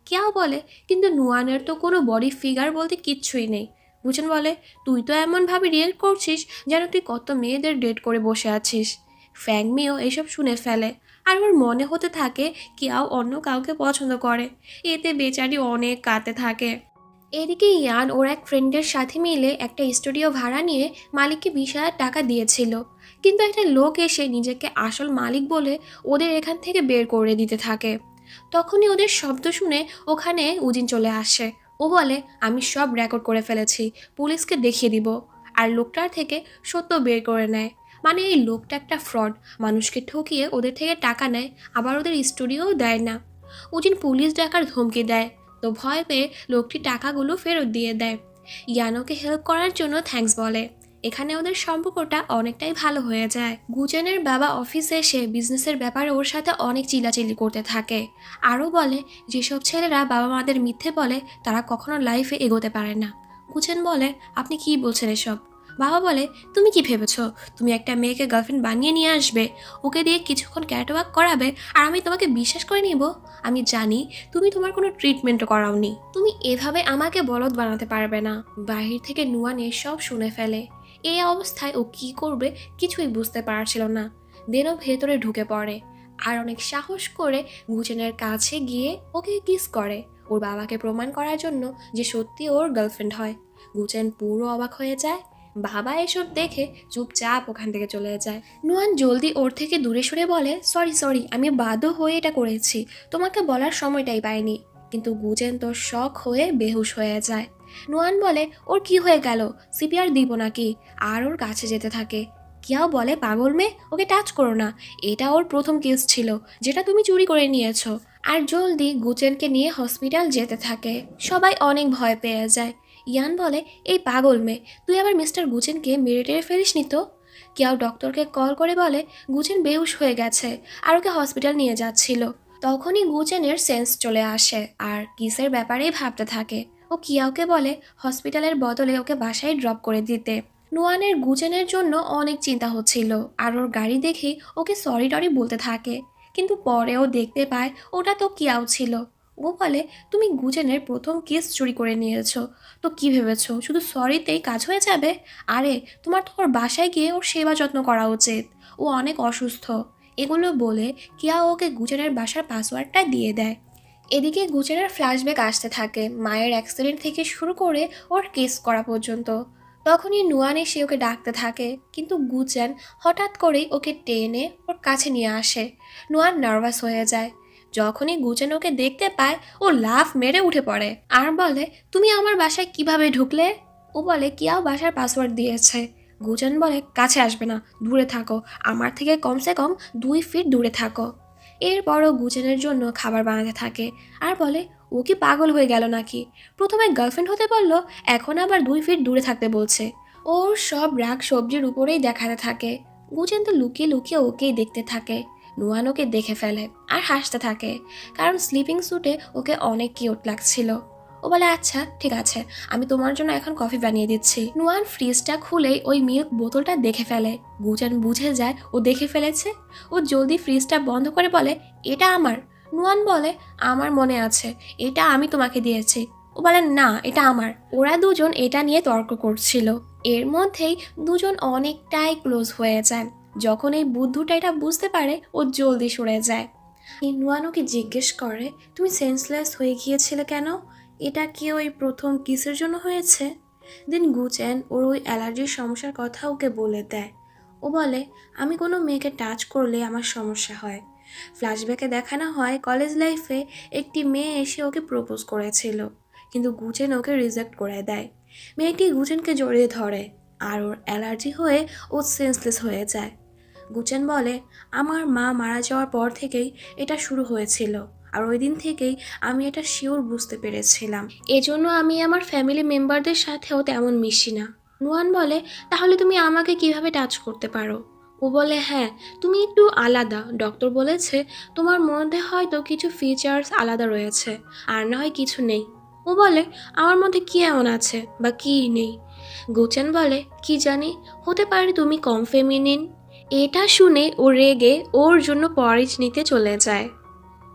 কিয়াও বলে কিন্তু নুয়ানের তো কোনো বডি ফিগার বলতে কিচ্ছুই নেই। গুচেন বলে তুই তো এমনভাবে রিয়েক্ট করছিস যেন তুই কত মেয়েদের ডেট করে বসে আছিস। ফ্যাংমিও এইসব শুনে ফেলে আর ওর মনে হতে থাকে কিয়াও অন্য কাউকে পছন্দ করে। এতে বেচারি অনেক কাঁদতে থাকে। এদিকে ইয়ান ওর এক ফ্রেন্ডের সাথে মিলে একটা স্টুডিও ভাড়া নিয়ে মালিককে বিশ হাজার টাকা দিয়েছিল, কিন্তু একটা লোক এসে নিজেকে আসল মালিক বলে ওদের এখান থেকে বের করে দিতে থাকে। তখনই ওদের শব্দ শুনে ওখানে উজিন চলে আসে। ও বলে আমি সব রেকর্ড করে ফেলেছি, পুলিশকে দেখিয়ে দিব। আর লোকটার থেকে সত্য বের করে নেয়, মানে এই লোকটা একটা ফ্রড, মানুষকে ঠকিয়ে ওদের থেকে টাকা নেয়, আবার ওদের স্টুডিওও দেয় না। উজিন পুলিশ ডাকার ধমকি দেয়, তো ভয় পেয়ে লোকটি টাকাগুলো ফেরত দিয়ে দেয়। ইয়ানোকে হেল্প করার জন্য থ্যাঙ্কস বলে। এখানে ওদের সম্পর্কটা অনেকটাই ভালো হয়ে যায়। গুচেনের বাবা অফিসে এসে বিজনেসের ব্যাপারে ওর সাথে অনেক চিল্লাচিল্লি করতে থাকে। আরও বলে যেসব ছেলেরা বাবা মাদের মিথ্যে বলে তারা কখনো লাইফে এগোতে পারে না। গুচেন বলে আপনি কি বলছেন এসব? বাবা বলে তুমি কি ভেবেছো তুমি একটা মেয়েকে গার্লফ্রেন্ড বানিয়ে নিয়ে আসবে, ওকে দিয়ে কিছুক্ষণ ক্যাটওয়াক করাবে আর আমি তোমাকে বিশ্বাস করে নিব? আমি জানি তুমি তোমার কোনো ট্রিটমেন্টও করাওনি, তুমি এভাবে আমাকে বলদ বানাতে পারবে না। বাহির থেকে নুয়ান এসব শুনে ফেলে। এই অবস্থায় ও কি করবে কিছুই বুঝতে পারছিল না। দেনও ভেতরে ঢুকে পড়ে আর অনেক সাহস করে গুচেনের কাছে গিয়ে ওকে কিস করে, ওর বাবাকে প্রমাণ করার জন্য যে সত্যি ওর গার্লফ্রেন্ড হয়। গুচেন পুরো অবাক হয়ে যায়। বাবা এসব দেখে চুপচাপ ওখান থেকে চলে যায়। নুয়ান জলদি ওর থেকে দূরে সরে বলে সরি সরি আমি বাধ্য হয়ে এটা করেছি, তোমাকে বলার সময়টাই পাইনি। কিন্তু গুচেন তো শক হয়ে বেহুশ হয়ে যায়। নুয়ান বলে ওর কি হয়ে গেল, সিপিআর দিব নাকি? আর ওর কাছে যেতে থাকে। কিয়াও বলে পাগল মেয়ে, ওকে টাচ করো না, এটা ওর প্রথম কেস ছিল যেটা তুমি চুরি করে নিয়েছো। আর জলদি গুচেনকে নিয়ে হসপিটাল যেতে থাকে। সবাই অনেক ভয় পেয়ে যায়। ইয়ান বলে এই পাগল মেয়ে, তুই আবার মিস্টার গুচেনকে মেরে টেরে ফেলিস নি তো? কিয়াও ডক্টরকে কল করে বলে গুচেন বেহুশ হয়ে গেছে আর ওকে হসপিটাল নিয়ে যাচ্ছিল। তখনই গুচেনের সেন্স চলে আসে আর কিসের ব্যাপারেই ভাবতে থাকে। ও কিয়াওকে বলে হসপিটালের বদলে ওকে বাসায় ড্রপ করে দিতে। নুয়ানের গুচেনের জন্য অনেক চিন্তা হচ্ছিল আর ওর গাড়ি দেখে ওকে সরি টরি বলতে থাকে, কিন্তু পরেও দেখতে পায় ওটা তো কিয়াও ছিল। ও বলে তুমি গুচেনের প্রথম কেস চুরি করে নিয়েছো, তো কি ভেবেছো শুধু সরিতেই কাজ হয়ে যাবে? আরে তোমার তো ওর বাসায় গিয়ে ওর সেবা যত্ন করা উচিত, ও অনেক অসুস্থ। এগুলো বলে কিয়া ওকে গুচেনের বাসার পাসওয়ার্ডটা দিয়ে দেয়। এদিকে গুচেনের ফ্ল্যাশব্যাক আসতে থাকে মায়ের অ্যাক্সিডেন্ট থেকে শুরু করে ওর কেস করা পর্যন্ত। তখনই নুয়ান এসে ওকে ডাকতে থাকে, কিন্তু গুচেন হঠাৎ করেই ওকে টেনে ওর কাছে নিয়ে আসে। নুয়ান নার্ভাস হয়ে যায়। যখনই গুচেন ওকে দেখতে পায় ও লাফ মেরে উঠে পড়ে আর বলে তুমি আমার বাসায় কিভাবে ঢুকলে? ও বলে কিয়াও বাসার পাসওয়ার্ড দিয়েছে। গুচেন বলে কাছে আসবে না, দূরে থাকো, আমার থেকে কমসে কম দুই ফিট দূরে থাকো। এরপরও গুচেনের জন্য খাবার বানাতে থাকে আর বলে ও কি পাগল হয়ে গেল নাকি, প্রথমে গার্লফ্রেন্ড হতে বললো, এখন আবার দুই ফিট দূরে থাকতে বলছে। ওর সব রাগ সবজির উপরেই দেখাতে থাকে। গুচেন তো লুকিয়ে লুকিয়ে ওকেই দেখতে থাকে। নুয়ান ওকে দেখে ফেলে আর হাসতে থাকে, কারণ স্লিপিং স্যুটে ওকে অনেক কিউট লাগছিল। ও বলে আচ্ছা ঠিক আছে, আমি তোমার জন্য এখন কফি বানিয়ে দিচ্ছি। নুয়ান ফ্রিজটা খুলেই ওই মিল্ক বোতলটা দেখে ফেলে। গুচেন বুঝে যায় ও দেখে ফেলেছে। ও জলদি ফ্রিজটা বন্ধ করে বলে এটা আমার। নুয়ান বলে আমার মনে আছে, এটা আমি তোমাকে দিয়েছি। ও বলে না এটা আমার। ওরা দুজন এটা নিয়ে তর্ক করছিল। এর মধ্যেই দুজন অনেকটাই ক্লোজ হয়ে যায়। যখন এই বুদ্ধুটা এটা বুঝতে পারে ও জলদি সরে যায়। নুয়ান ওকে জিজ্ঞেস করে তুমি সেন্সলেস হয়ে গিয়েছিলে কেন? এটা কি ওই প্রথম কিসের জন্য হয়েছে? দেন গুচেন ওর ওই অ্যালার্জির সমস্যার কথা ওকে বলে দেয়। ও বলে আমি কোনো মেয়েকে টাচ করলে আমার সমস্যা হয়। ফ্ল্যাশব্যাকে দেখানো হয় কলেজ লাইফে একটি মেয়ে এসে ওকে প্রপোজ করেছিল, কিন্তু গুচেন ওকে রিজেক্ট করে দেয়। মেয়েটি গুচেনকে জড়িয়ে ধরে আর ওর অ্যালার্জি হয়ে ও সেন্সলেস হয়ে যায়। গুচেন বলে আমার মা মারা যাওয়ার পর থেকেই এটা শুরু হয়েছিল, আর ওই দিন থেকেই আমি এটা শিওর বুঝতে পেরেছিলাম, এজন্য আমি আমার ফ্যামিলি মেম্বারদের সাথেও তেমন মিশি না। নুয়ান বলে তাহলে তুমি আমাকে কিভাবে টাচ করতে পারো? ও বলে হ্যাঁ তুমি একটু আলাদা, ডক্টর বলেছে তোমার মধ্যে হয়তো কিছু ফিচার্স আলাদা রয়েছে আর না হয় কিছু নেই। ও বলে আমার মধ্যে কি এমন আছে বা কি নেই? গুচেন বলে কি জানি, হতে পারে তুমি কম ফেমিনিন। এটা শুনে ও রেগে ওর জন্য পরিচ নিতে চলে যায়।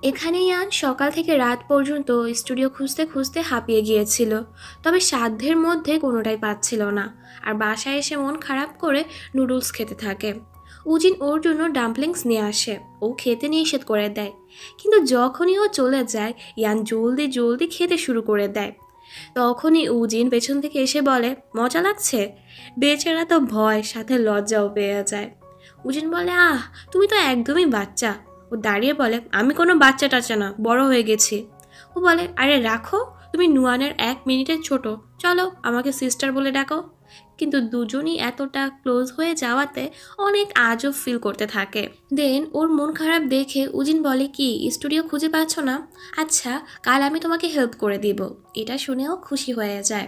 এখানে ইয়ান সকাল থেকে রাত পর্যন্ত স্টুডিও খুঁজতে খুঁজতে হাঁপিয়ে গিয়েছিল, তবে সাধ্যের মধ্যে কোনোটাই পাচ্ছিল না। আর বাসায় এসে মন খারাপ করে নুডলস খেতে থাকে। উজিন ওর জন্য ডাম্পলিংস নিয়ে আসে, ও খেতে নিষেধ করে দেয়। কিন্তু যখনই ও চলে যায় ইয়ান জলদি জলদি খেতে শুরু করে দেয়। তখনই উজিন পেছন থেকে এসে বলে, মজা লাগছে? বেচারা তো ভয় সাথে লজ্জাও পেয়ে যায়। উজিন বলে, আহ তুমি তো একদমই বাচ্চা। ও দাঁড়িয়ে বলে, আমি কোনো বাচ্চা টাচ্চা না, বড় হয়ে গেছি। ও বলে, আরে রাখো, তুমি নুয়ানের এক মিনিটের ছোট, চলো আমাকে সিস্টার বলে ডাকো। কিন্তু দুজনই এতটা ক্লোজ হয়ে যাওয়াতে অনেক আজব ফিল করতে থাকে। দেন ওর মন খারাপ দেখে উজিন বলে, কি স্টুডিও খুঁজে পাচ্ছ না? আচ্ছা কাল আমি তোমাকে হেল্প করে দিব। এটা শুনেও খুশি হয়ে যায়।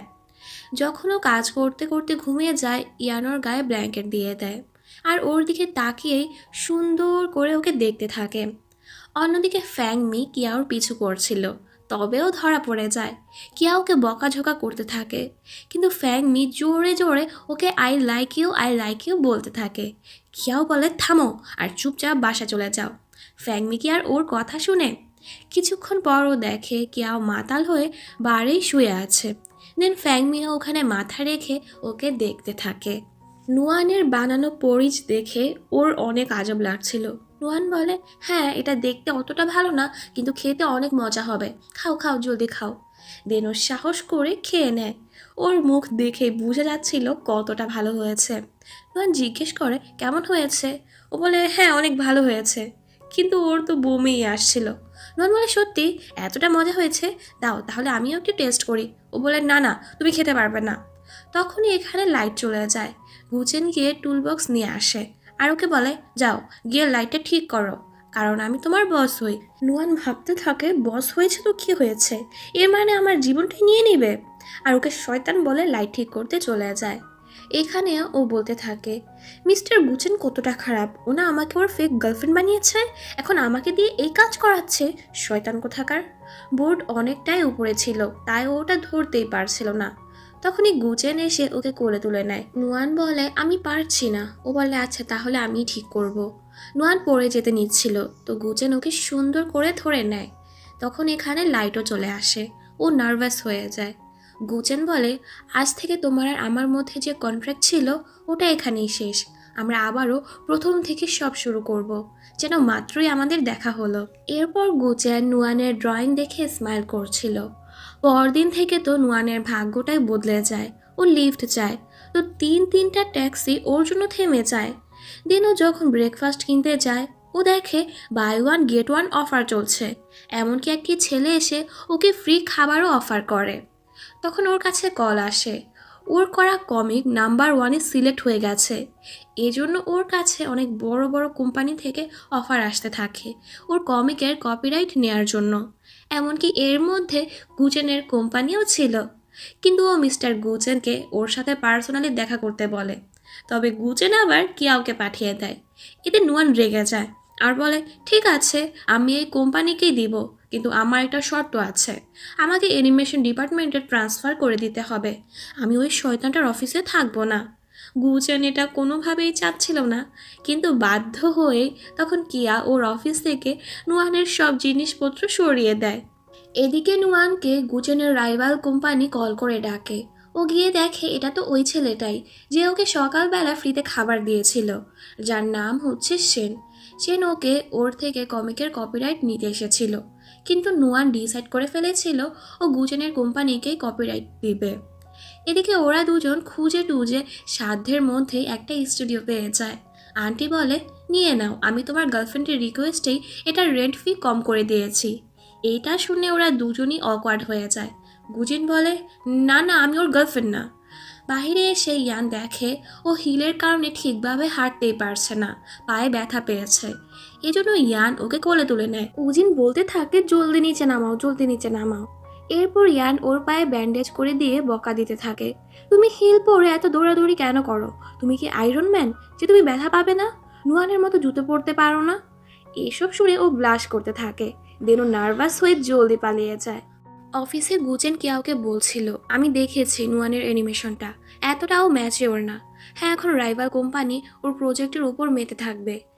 যখন ও কাজ করতে করতে ঘুমিয়ে যায় ইয়ান ওর গায়ে ব্ল্যাঙ্কেট দিয়ে দেয় আর ওর দিকে তাকিয়েই সুন্দর করে ওকে দেখতে থাকে। অন্যদিকে ফ্যাংমি কিয়াওর পিছু করছিল, তবেও ধরা পড়ে যায়। কিয়া ওকে বকাঝকা করতে থাকে, কিন্তু ফ্যাংমি জোরে জোরে ওকে I like you I like you বলতে থাকে। কিয়াও বলে, থামো আর চুপচাপ বাসা চলে যাও। ফ্যাংমি কি আর ওর কথা শুনে? কিছুক্ষণ পর ও দেখে কিয়াও মাতাল হয়ে বাড়িই শুয়ে আছে। দেন ফ্যাংমিও ওখানে মাথা রেখে ওকে দেখতে থাকে। নুয়ানের বানানো পরিচ দেখে ওর অনেক আজব লাগছিল। নুয়ান বলে, হ্যাঁ এটা দেখতে অতটা ভালো না, কিন্তু খেতে অনেক মজা হবে, খাও খাও জলদি খাও। দেন ও সাহস করে খেয়ে নেয়। ওর মুখ দেখে বোঝা যাচ্ছিল কতটা ভালো হয়েছে। নুয়ান জিজ্ঞেস করে, কেমন হয়েছে? ও বলে, হ্যাঁ অনেক ভালো হয়েছে, কিন্তু ওর তো বমিই আসছিল। নুয়ান বলে, সত্যি এতটা মজা হয়েছে? দাও তাহলে আমিও একটু টেস্ট করি। ও বলে, না না তুমি খেতে পারবে না। তখনই এখানে লাইট চলে যায়। গুচেন গিয়ে টুলবক্স নিয়ে আসে আর ওকে বলে, যাও গিয়ে লাইটটা ঠিক করো, কারণ আমি তোমার বস হই। নুয়ান ভাবতে থাকে, বস হয়েছে তো কি হয়েছে, এর মানে আমার জীবনটাই নিয়ে নিবে। আর ওকে শয়তান বলে লাইট ঠিক করতে চলে যায়। এখানে ও বলতে থাকে, মিস্টার গুচেন কতটা খারাপ, ও না আমাকে ওর ফেক গার্লফ্রেন্ড বানিয়েছে, এখন আমাকে দিয়ে এই কাজ করাচ্ছে, শয়তান কোথাকার। বোর্ড অনেকটাই উপরে ছিল, তাই ও ওটা ধরতেই পারছিল না। তখনই গুচেন এসে ওকে কোলে তুলে নেয়। নুয়ান বলে, আমি পারছি না। ও বলে, আচ্ছা তাহলে আমি ঠিক করব। নুয়ান পড়ে যেতে নিচ্ছিল, তো গুচেন ওকে সুন্দর করে ধরে নেয়। তখন এখানে লাইটও চলে আসে, ও নার্ভাস হয়ে যায়। গুচেন বলে, আজ থেকে তোমার আর আমার মধ্যে যে কন্ট্রাক্ট ছিল ওটা এখানেই শেষ, আমরা আবারও প্রথম থেকে সব শুরু করব, যেন মাত্রই আমাদের দেখা হলো। এরপর গুচেন নুয়ানের ড্রয়িং দেখে স্মাইল করছিল। পরদিন থেকে তো নুয়ানের ভাগ্যটাই বদলে যায়। ও লিফট চায়, তো তিন তিনটা ট্যাক্সি ওর জন্য থেমে যায়। দিন ও যখন ব্রেকফাস্ট কিনতে যায় ও দেখে buy one get one offer চলছে, এমনকি একটি ছেলে এসে ওকে ফ্রি খাবারও অফার করে। তখন ওর কাছে কল আসে, ওর করা কমিক নাম্বার ওয়ানে সিলেক্ট হয়ে গেছে। এজন্য ওর কাছে অনেক বড় বড় কোম্পানি থেকে অফার আসতে থাকে ওর কমিকের কপিরাইট নেয়ার জন্য। এমনকি এর মধ্যে গুচেনের কোম্পানিও ছিল। কিন্তু ও মিস্টার গুচেনকে ওর সাথে পার্সোনালি দেখা করতে বলে, তবে গুচেন আবার কিয়াওকে পাঠিয়ে দেয়। এতে নুয়ান রেগে যায় আর বলে, ঠিক আছে আমি এই কোম্পানিকেই দিব, কিন্তু আমার একটা শর্ত আছে, আমাকে অ্যানিমেশন ডিপার্টমেন্টে ট্রান্সফার করে দিতে হবে, আমি ওই শয়তানটার অফিসে থাকবো না। গুচেন এটা কোনোভাবেই চাচ্ছিল না, কিন্তু বাধ্য হয়ে তখন কিয়া ওর অফিস থেকে নুয়ানের সব জিনিসপত্র সরিয়ে দেয়। এদিকে নুয়ানকে গুচেনের রাইভাল কোম্পানি কল করে ডাকে। ও গিয়ে দেখে এটা তো ওই ছেলেটাই যে ওকে সকালবেলা ফ্রিতে খাবার দিয়েছিল, যার নাম হচ্ছে সেন। সেন ওকে ওর থেকে কমিকের কপিরাইট নিতে এসেছিল, কিন্তু নুয়ান ডিসাইড করে ফেলেছিল ও গুচেনের কোম্পানিকেই কপিরাইট দিবে। এদিকে ওরা দুজন খুঁজে টুজে সাধ্যের মধ্যেই একটা স্টুডিও পেয়ে যায়। আন্টি বলে, নিয়ে নাও, আমি তোমার গার্লফ্রেন্ডের রিকোয়েস্টেই এটার রেন্ট ফি কম করে দিয়েছি। এইটা শুনে ওরা দুজনই অকওয়ার্ড হয়ে যায়। গুচেন বলে, না না আমি ওর গার্লফ্রেন্ড না। বাহিরে এসে ইয়ান দেখে ও হিলের কারণে ঠিকভাবে হাঁটতেই পারছে না, পায়ে ব্যথা পেয়েছে। এজন্য ইয়ান ওকে কোলে তুলে নেয়। উজিন বলতে থাকে, জলদি নিচে নামাও জলদি নিচে নামাও। এরপর ইয়ান ওর পায়ে ব্যান্ডেজ করে দিয়ে বকা দিতে থাকে, তুমি হিল পরে এত দৌড়াদৌড়ি কেন করো? তুমি কি আয়রন ম্যান যে তুমি ব্যথা পাবে না? নুয়ানের মতো জুতো পরতে পারো না? এসব শুনে ও ব্লাশ করতে থাকে। দেন ও নার্ভাস হয়ে জলদি পালিয়ে যায়। অফিসে গুচেন কিয়াওকে বলছিল, আমি দেখেছি নুয়ানের অ্যানিমেশনটা এতটাও ম্যাচিওর না। হ্যাঁ এখন রাইভাল কোম্পানি ওর প্রজেক্টের উপর মেতে থাকবে,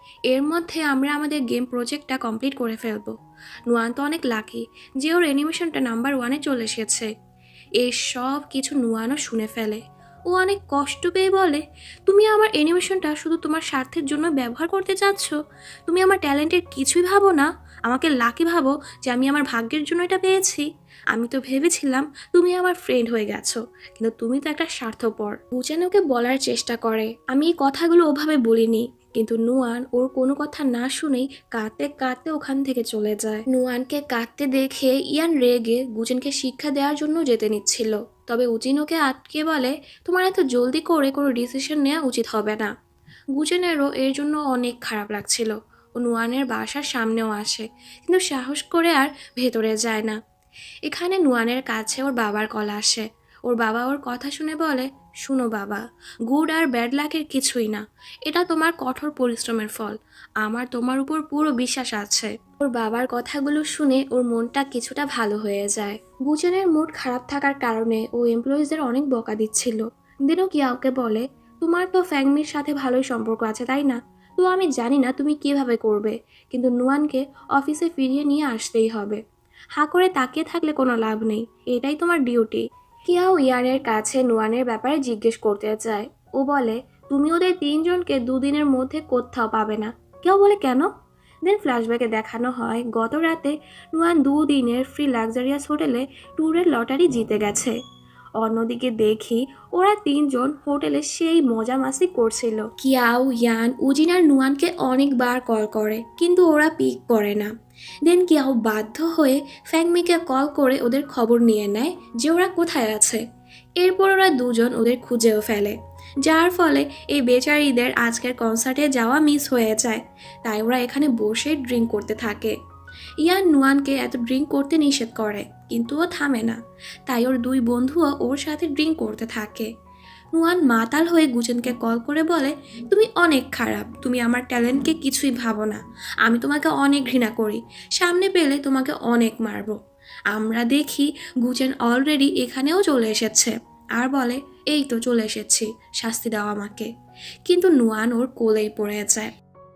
এর মধ্যে আমরা আমাদের গেম প্রজেক্টটা কমপ্লিট করে ফেলবো। নুয়ান তো অনেক লাকি যে ওর অ্যানিমেশনটা নাম্বার ওয়ানে চলে এসেছে। এই সব কিছু নুয়ানও শুনে ফেলে। ও অনেক কষ্ট পেয়ে বলে, তুমি আমার অ্যানিমেশনটা শুধু তোমার স্বার্থের জন্য ব্যবহার করতে চাচ্ছ? তুমি আমার ট্যালেন্টের কিছুই ভাবো না? আমাকে লাকি ভাবো যে আমি আমার ভাগ্যের জন্য এটা পেয়েছি? আমি তো ভেবেছিলাম তুমি আমার ফ্রেন্ড হয়ে গেছো, কিন্তু তুমি তো একটা স্বার্থপর। বুচেন ওকে বলার চেষ্টা করে, আমি এই কথাগুলো ওভাবে বলিনি, কিন্তু নুয়ান ওর কোনো কথা না শুনেই কাঁদতে কাঁদতে ওখান থেকে চলে যায়। নুয়ানকে কাঁদতে দেখে ইয়ান রেগে গুচেনকে শিক্ষা দেওয়ার জন্য যেতে নিচ্ছিল, তবে উজিন ওকে আটকে বলে, তোমার এত জলদি করে কোনো ডিসিশন নেওয়া উচিত হবে না। গুচেনেরও এর জন্য অনেক খারাপ লাগছিল। ও নুয়ানের বাসার সামনেও আসে, কিন্তু সাহস করে আর ভেতরে যায় না। এখানে নুয়ানের কাছে ওর বাবার কল আসে। ওর বাবা ওর কথা শুনে বলে, শুনো বাবা, গুড আর ব্যাড লাকের কিছুই না, এটা তোমার কঠোর পরিশ্রমের ফল। আমার তোমার উপর পুরো বিশ্বাস আছে। ওর বাবার কথাগুলো শুনে ওর মনটা কিছুটা ভালো হয়ে যায়। গুচেনের মুড খারাপ থাকার কারণে ও এমপ্লয়িজদের অনেক বকা দিচ্ছিল। দিনও কিয়াওকে বলে, তোমার তো ফ্যাংমির সাথে ভালোই সম্পর্ক আছে তাই না? তো আমি জানি না তুমি কিভাবে করবে, কিন্তু নুয়ানকে অফিসে ফিরিয়ে নিয়ে আসতেই হবে। হা করে তাকিয়ে থাকলে কোনো লাভ নেই, এটাই তোমার ডিউটি। কিয়াও ইয়ানের কাছে নুয়ানের ব্যাপারে জিজ্ঞেস করতে চায়। ও বলে, তুমি ওদের তিনজনকে দুদিনের মধ্যে কোথাও পাবে না। কেউ বলে কেন? দেন ফ্ল্যাশব্যাকে দেখানো হয় গত রাতে নুয়ান দুদিনের ফ্রি লাক্সারিয়াস হোটেলে ট্যুরের লটারি জিতে গেছে। অন্যদিকে দেখি ওরা তিনজন হোটেলে সেই মজা মাস্তি করছিল। কিয়াও, ইয়ান, উজিন আর নুয়ানকে অনেকবার কল করে, কিন্তু ওরা পিক করে না। দেন কিয়াও বাধ্য হয়ে ফ্যাংমিকে কল করে ওদের খবর নিয়ে নেয় যে ওরা কোথায় আছে। এরপর ওরা দুজন ওদের খুঁজেও ফেলে, যার ফলে এই বেচারিদের আজকের কনসার্টে যাওয়া মিস হয়ে যায়। তাই ওরা এখানে বসে ড্রিঙ্ক করতে থাকে। ইয়ান নুয়ানকে এত ড্রিঙ্ক করতে নিষেধ করে, কিন্তু ও থামে না। তাই ওর দুই বন্ধুও ওর সাথে ড্রিঙ্ক করতে থাকে। নুয়ান মাতাল হয়ে গুচেনকে কল করে বলে, তুমি অনেক খারাপ, তুমি আমার ট্যালেন্টকে কিছুই ভাবো না। আমি তোমাকে অনেক ঘৃণা করি, সামনে পেলে তোমাকে অনেক মারবো। আমরা দেখি গুচেন অলরেডি এখানেও চলে এসেছে আর বলে, এই তো চলে এসেছি, শাস্তি দাও আমাকে। কিন্তু নুয়ান ওর কোলেই পড়ে যায়।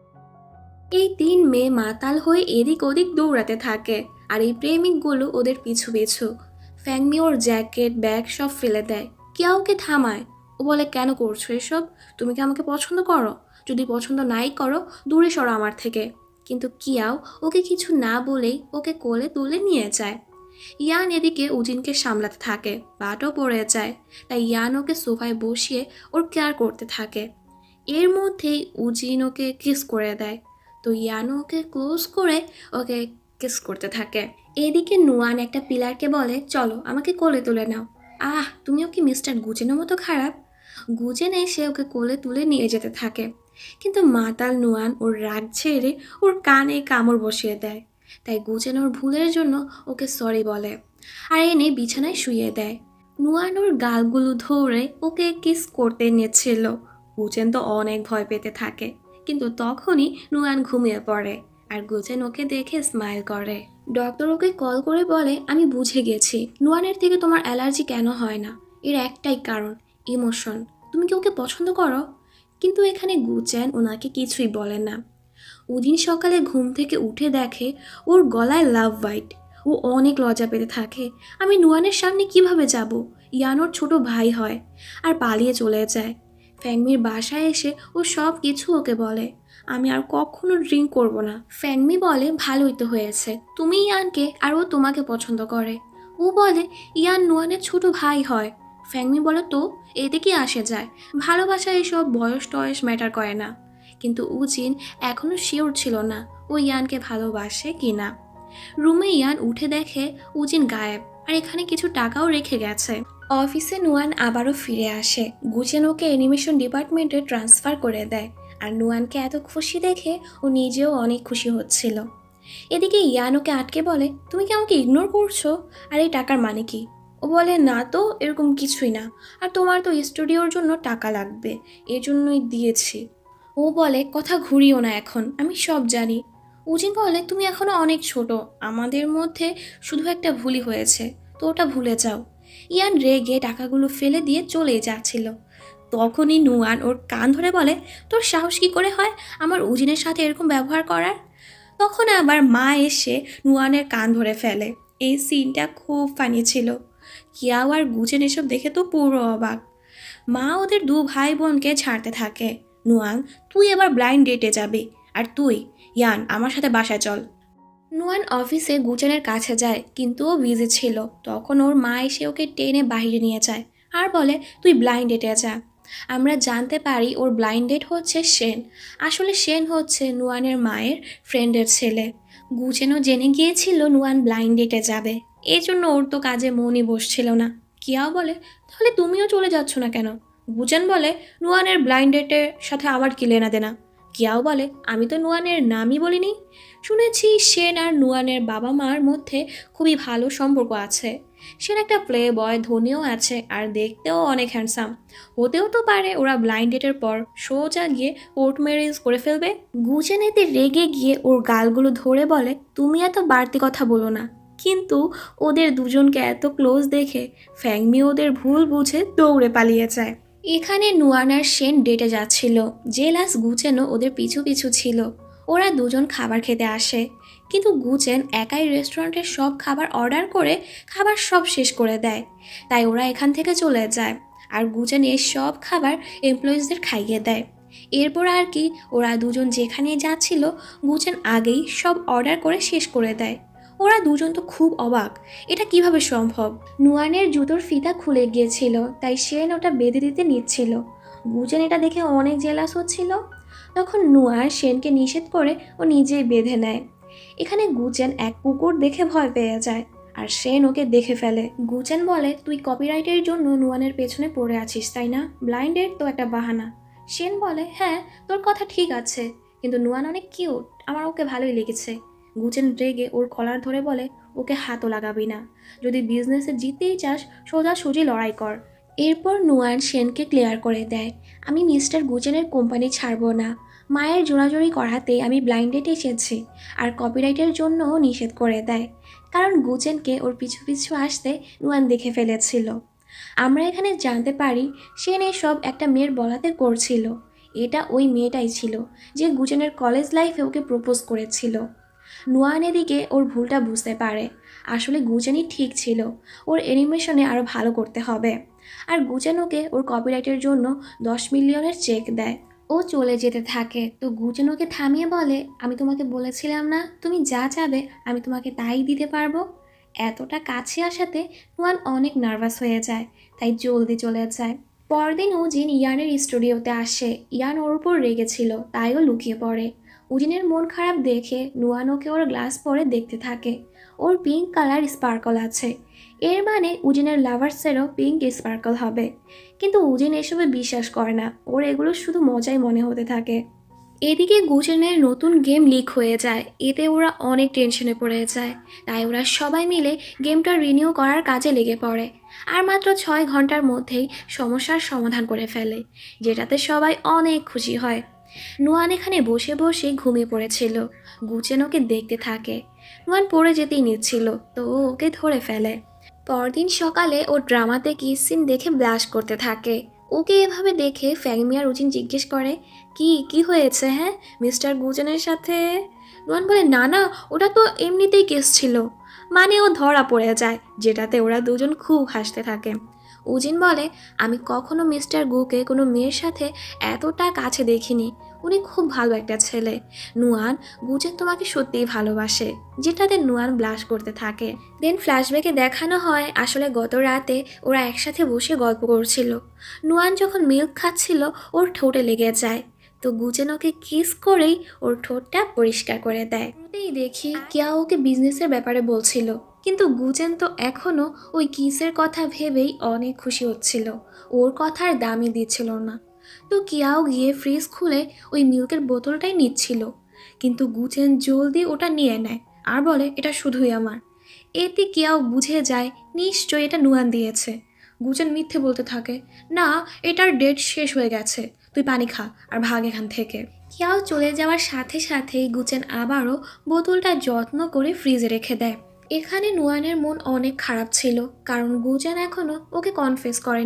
এই তিন মেয়ে মাতাল হয়ে এদিক ওদিক দৌড়াতে থাকে, আর এই প্রেমিকগুলো ওদের পিছু পিছু। ফ্যাংমি ওর জ্যাকেট ব্যাগ সব ফেলে দেয়। কিয়াওকে থামায়। ও বলে, কেন করছো এসব? তুমি কি আমাকে পছন্দ করো? যদি পছন্দ নাই করো, দূরে সরো আমার থেকে। কিন্তু কিয়াও ওকে কিছু না বলেই ওকে কোলে তুলে নিয়ে যায়। ইয়ান এদিকে উজিনকে সামলাতে থাকে, বাটও পড়ে যায়। তাই ইয়ান ওকে সোফায় বসিয়ে ওর কেয়ার করতে থাকে। এর মধ্যেই উজিন ওকে কিস করে দেয়, তো ইয়ানও ওকে ক্লোজ করে ওকে কিস করতে থাকে। এদিকে নুয়ান একটা পিলারকে বলে, চলো আমাকে কোলে তুলে নাও। আহ, তুমিও কি মিস্টার গুজেনের মতো খারাপ? গুজেন এসে ওকে কোলে তুলে নিয়ে যেতে থাকে, কিন্তু মাতাল নুয়ান ওর রাগ ছেড়ে ওর কানে কামড় বসিয়ে দেয়। তাই গুজেন ওর ভুলের জন্য ওকে সরি বলে আর এনে বিছানায় শুইয়ে দেয়। নুয়ান ওর গালগুলো ধরে ওকে কিস করতে নিচ্ছিল। গুজেন তো অনেক ভয় পেতে থাকে, কিন্তু তখনই নুয়ান ঘুমিয়ে পড়ে আর গুজেন ওকে দেখে স্মাইল করে। ডক্টর ওকে কল করে বলে, আমি বুঝে গেছি নুয়ানের থেকে তোমার অ্যালার্জি কেন হয় না। এর একটাই কারণ, ইমোশন। তুমি কি ওকে পছন্দ করো? কিন্তু এখানে গুজেন ওনাকে কিছুই বলে না। উদিন সকালে ঘুম থেকে উঠে দেখে ওর গলায় লাভ বাইট। ও অনেক লজ্জা পেতে থাকে। আমি নুয়ানের সামনে কিভাবে যাব? ইয়ানোর ছোট ভাই হয়, আর পালিয়ে চলে যায়। ফ্যাংমির বাসায় এসে ও সব কিছু ওকে বলে, আমি আর কখনো ড্রিঙ্ক করব না। ফ্যাংমি বলে, ভালোই তো হয়েছে, তুমি ইয়ানকে আর ও তোমাকে পছন্দ করে। ও বলে, ইয়ান নুয়ানের ছোট ভাই হয়। ফ্যাংমি বলে, তো এতে কি আসে যায়? ভালোবাসা এসব বয়স টয়স ম্যাটার করে না। কিন্তু উজিন এখনও শিওর ছিল না ও ইয়ানকে ভালোবাসে কি না। রুমে ইয়ান উঠে দেখে উজিন গায়েব, আর এখানে কিছু টাকাও রেখে গেছে। অফিসে নুয়ান আবারও ফিরে আসে। গুজেন ওকে অ্যানিমেশন ডিপার্টমেন্টে ট্রান্সফার করে দেয়, আর নুয়ানকে এত খুশি দেখে ও নিজেও অনেক খুশি হচ্ছিল। এদিকে ইয়ান ওকে আটকে বলে, তুমি কি আমাকে ইগনোর করছো? আর এই টাকার মানে কি? ও বলে, না তো, এরকম কিছুই না, আর তোমার তো স্টুডিওর জন্য টাকা লাগবে, এর জন্যই দিয়েছি। ও বলে, কথা ঘুরিও না এখন, আমি সব জানি। উজিন বলে, তুমি এখনো অনেক ছোট, আমাদের মধ্যে শুধু একটা ভুলই হয়েছে, তো ওটা ভুলে যাও। ইয়ান রেগে টাকাগুলো ফেলে দিয়ে চলে যাচ্ছিল, তখনই নুয়ান ওর কান ধরে বলে, তোর সাহস কী করে হয় আমার উজিনের সাথে এরকম ব্যবহার করার? তখন আবার মা এসে নুয়ানের কান ধরে ফেলে। এই সিনটা খুব ফানি ছিল। কিয়াও আর গুজেন এসব দেখে তো পুরো অবাক। মা ওদের দু ভাই বোনকে ছাড়তে থাকে। নুয়ান, তুই এবার ব্লাইন্ড ডেটে যাবি, আর তুই ইয়ান আমার সাথে বাসায় চল। নুয়ান অফিসে গুজেনের কাছে যায়, কিন্তু ও বিজি ছিল। তখন ওর মা এসে ওকে টেনে বাইরে নিয়ে যায় আর বলে, তুই ব্লাইন্ড ডেটে যা। আমরা জানতে পারি ওর ব্লাইন্ড ডেট হচ্ছে শেন। আসলে শেন হচ্ছে নুয়ানের মায়ের ফ্রেন্ডের ছেলে। গুজেনও জেনে গিয়েছিল নুয়ান ব্লাইন্ড ডেটে যাবে, এই জন্য ওর তো কাজে মনই বসছিল না। কিয়াও বলে, তাহলে তুমিও চলে যাচ্ছ না কেন? গুজেন বলে, নুয়ানের ব্লাইন্ড ডেটের সাথে আবার কি লেনা দেনা? কিয়াও বলে, আমি তো নুয়ানের নামই বলিনি। শুনেছি শেন আর নুয়ানের বাবা মার মধ্যে খুবই ভালো সম্পর্ক আছে। সেন একটা প্লে বয়, ধনীও আছে আর দেখতেও অনেক হ্যান্ডসাম। হতেও তো পারে ওরা ব্লাইন্ড ডেটের পর সোজা গিয়ে কোর্ট ম্যারেজ করে ফেলবে। গুজেন এতে রেগে গিয়ে ওর গালগুলো ধরে বলে, তুমি এত বাড়তি কথা বলো না। কিন্তু ওদের দুজনকে এত ক্লোজ দেখে ফ্যাংমি ওদের ভুল বুঝে দৌড়ে পালিয়ে যায়। এখানে নুয়ান আর শেন ডেটে যাচ্ছিল। জেলাস গুজেনও ওদের পিছু পিছু ছিল। ওরা দুজন খাবার খেতে আসে, কিন্তু গুজেন একাই রেস্টুরেন্টের সব খাবার অর্ডার করে খাবার সব শেষ করে দেয়। তাই ওরা এখান থেকে চলে যায় আর গুজেন এই সব খাবার এমপ্লয়িজদের খাইয়ে দেয়। এরপর আর কি ওরা দুজন যেখানে যাচ্ছিল গুজেন আগেই সব অর্ডার করে শেষ করে দেয়। ওরা দুজন তো খুব অবাক, এটা কিভাবে সম্ভব। নুয়ানের জুতোর ফিতা খুলে গিয়েছিল, তাই শেন ওটা বেঁধে দিতে নিচ্ছিল। গুজেন এটা দেখে অনেক জেলাস হচ্ছিল। তখন নুয়ার শেনকে নিষেধ করে ও নিজেই বেঁধে নেয়। এখানে গুজেন এক কুকুর দেখে ভয় পেয়ে যায় আর শেন ওকে দেখে ফেলে। গুজেন বলে, তুই কপিরাইটের জন্য নুয়ানের পেছনে পড়ে আছিস তাই না? ব্লাইন্ডের তো একটা বাহানা। শেন বলে, হ্যাঁ তোর কথা ঠিক আছে, কিন্তু নুয়ান অনেক কিউট, আমার ওকে ভালোই লেগেছে। গুজেন রেগে ওর কলার ধরে বলে, ওকে হাতও লাগাবি না। যদি বিজনেসে জিততেই চাস সোজাসুজি লড়াই কর। এরপর নুয়ান শেনকে ক্লিয়ার করে দেয়, আমি মিস্টার গুজেনের কোম্পানি ছাড়বো না। মায়ের জোরাজোরি করাতে আমি ব্লাইন্ড ডেটে এসেছি, আর কপিরাইটের জন্যও নিষেধ করে দেয়, কারণ গুজেনকে ওর পিছু পিছু আসতে নুয়ান দেখে ফেলেছিল। আমরা এখানে জানতে পারি শেন এসব একটা মেয়ের বলাতে করছিল। এটা ওই মেয়েটাই ছিল যে গুজেনের কলেজ লাইফে ওকে প্রপোজ করেছিল। নুয়ান এদিকে ওর ভুলটা বুঝতে পারে, আসলে গুজেনই ঠিক ছিল, ওর অ্যানিমেশনে আরও ভালো করতে হবে। আর গুজেন ওকে ওর কপিরাইটের জন্য দশ মিলিয়নের চেক দেয়। ও চলে যেতে থাকে, তো গুজেন ওকে থামিয়ে বলে, আমি তোমাকে বলেছিলাম না তুমি যা চাবে আমি তোমাকে তাই দিতে পারবো। এতটা কাছে আসাতে নুয়ান অনেক নার্ভাস হয়ে যায়, তাই জলদি চলে যায়। পরদিন উজিন ইয়ানের স্টুডিওতে আসে। ইয়ান ওর উপর রেগেছিল, তাই ও লুকিয়ে পড়ে। উজিনের মন খারাপ দেখে নুয়ান ওকে ওর গ্লাস পরে দেখতে থাকে। ওর পিঙ্ক কালার স্পার্কল আছে, এর মানে উজিনের লাভার্সেরও পিঙ্ক স্পার্কল হবে। কিন্তু উজিন এসবে বিশ্বাস করে না, ওর এগুলো শুধু মজাই মনে হতে থাকে। এদিকে গুজেনের নতুন গেম লিক হয়ে যায়, এতে ওরা অনেক টেনশনে পড়ে যায়। তাই ওরা সবাই মিলে গেমটা রিনিউ করার কাজে লেগে পড়ে, আর মাত্র ছয় ঘন্টার মধ্যেই সমস্যার সমাধান করে ফেলে, যেটাতে সবাই অনেক খুশি হয়। নুয়ান এখানে বসে বসে ঘুমিয়ে পড়েছিল। গুজেন ওকে দেখতে থাকে। নুয়ান পড়ে যেতেই নিচ্ছিল, তো ও ওকে ধরে ফেলে। পরদিন সকালে ও ড্রামাতে কিস সিন দেখে ব্লাশ করতে থাকে। ওকে এভাবে দেখে ফ্যাংমি আর উজিন জিজ্ঞেস করে, কি কি হয়েছে হ্যাঁ মিস্টার গুজেনের সাথে? নুয়ান বলে, না না ওটা তো এমনিতেই কেস ছিল। মানে ও ধরা পড়ে যায়, যেটাতে ওরা দুজন খুব হাসতে থাকে। উজিন বলে, আমি কখনো মিস্টার গুকে কোনো মেয়ের সাথে এতটা কাছে দেখিনি, উনি খুব ভালো একটা ছেলে। নুয়ান, গুজেন তোমাকে সত্যিই ভালোবাসে, যেটাতে নুয়ান ব্লাশ করতে থাকে। দেন ফ্ল্যাশব্যাকে দেখানো হয় আসলে গত রাতে ওরা একসাথে বসে গল্প করছিল। নুয়ান যখন মিল্ক খাচ্ছিল ওর ঠোঁটে লেগে যায়, তো গুজেন ওকে কিস করেই ওর ঠোঁটটা পরিষ্কার করে দেয়। ওটাই দেখি কিয়া ওকে বিজনেসের ব্যাপারে বলছিল, কিন্তু গুজেন তো এখনও ওই কিসের কথা ভেবেই অনেক খুশি হচ্ছিল, ওর কথার দামই দিচ্ছিল না। তো কিয়াও গিয়ে ফ্রিজ খুলে ওই মিল্কের বোতলটাই নিচ্ছিল, কিন্তু গুজেন জলদি ওটা নিয়ে নেয় আর বলে, এটা শুধুই আমার। এতে কিয়াও বুঝে যায় নিশ্চয় এটা নুয়ান দিয়েছে। গুজেন মিথ্যে বলতে থাকে, না এটার ডেট শেষ হয়ে গেছে, তুই পানি খা আর ভাগ এখান থেকে। কিয়াও চলে যাওয়ার সাথে সাথেই গুজেন আবারও বোতলটা যত্ন করে ফ্রিজে রেখে দেয়। এখানে নুয়ানের মন অনেক খারাপ ছিল, কারণ গুজেন এখনও ওকে কনফেস করেনি,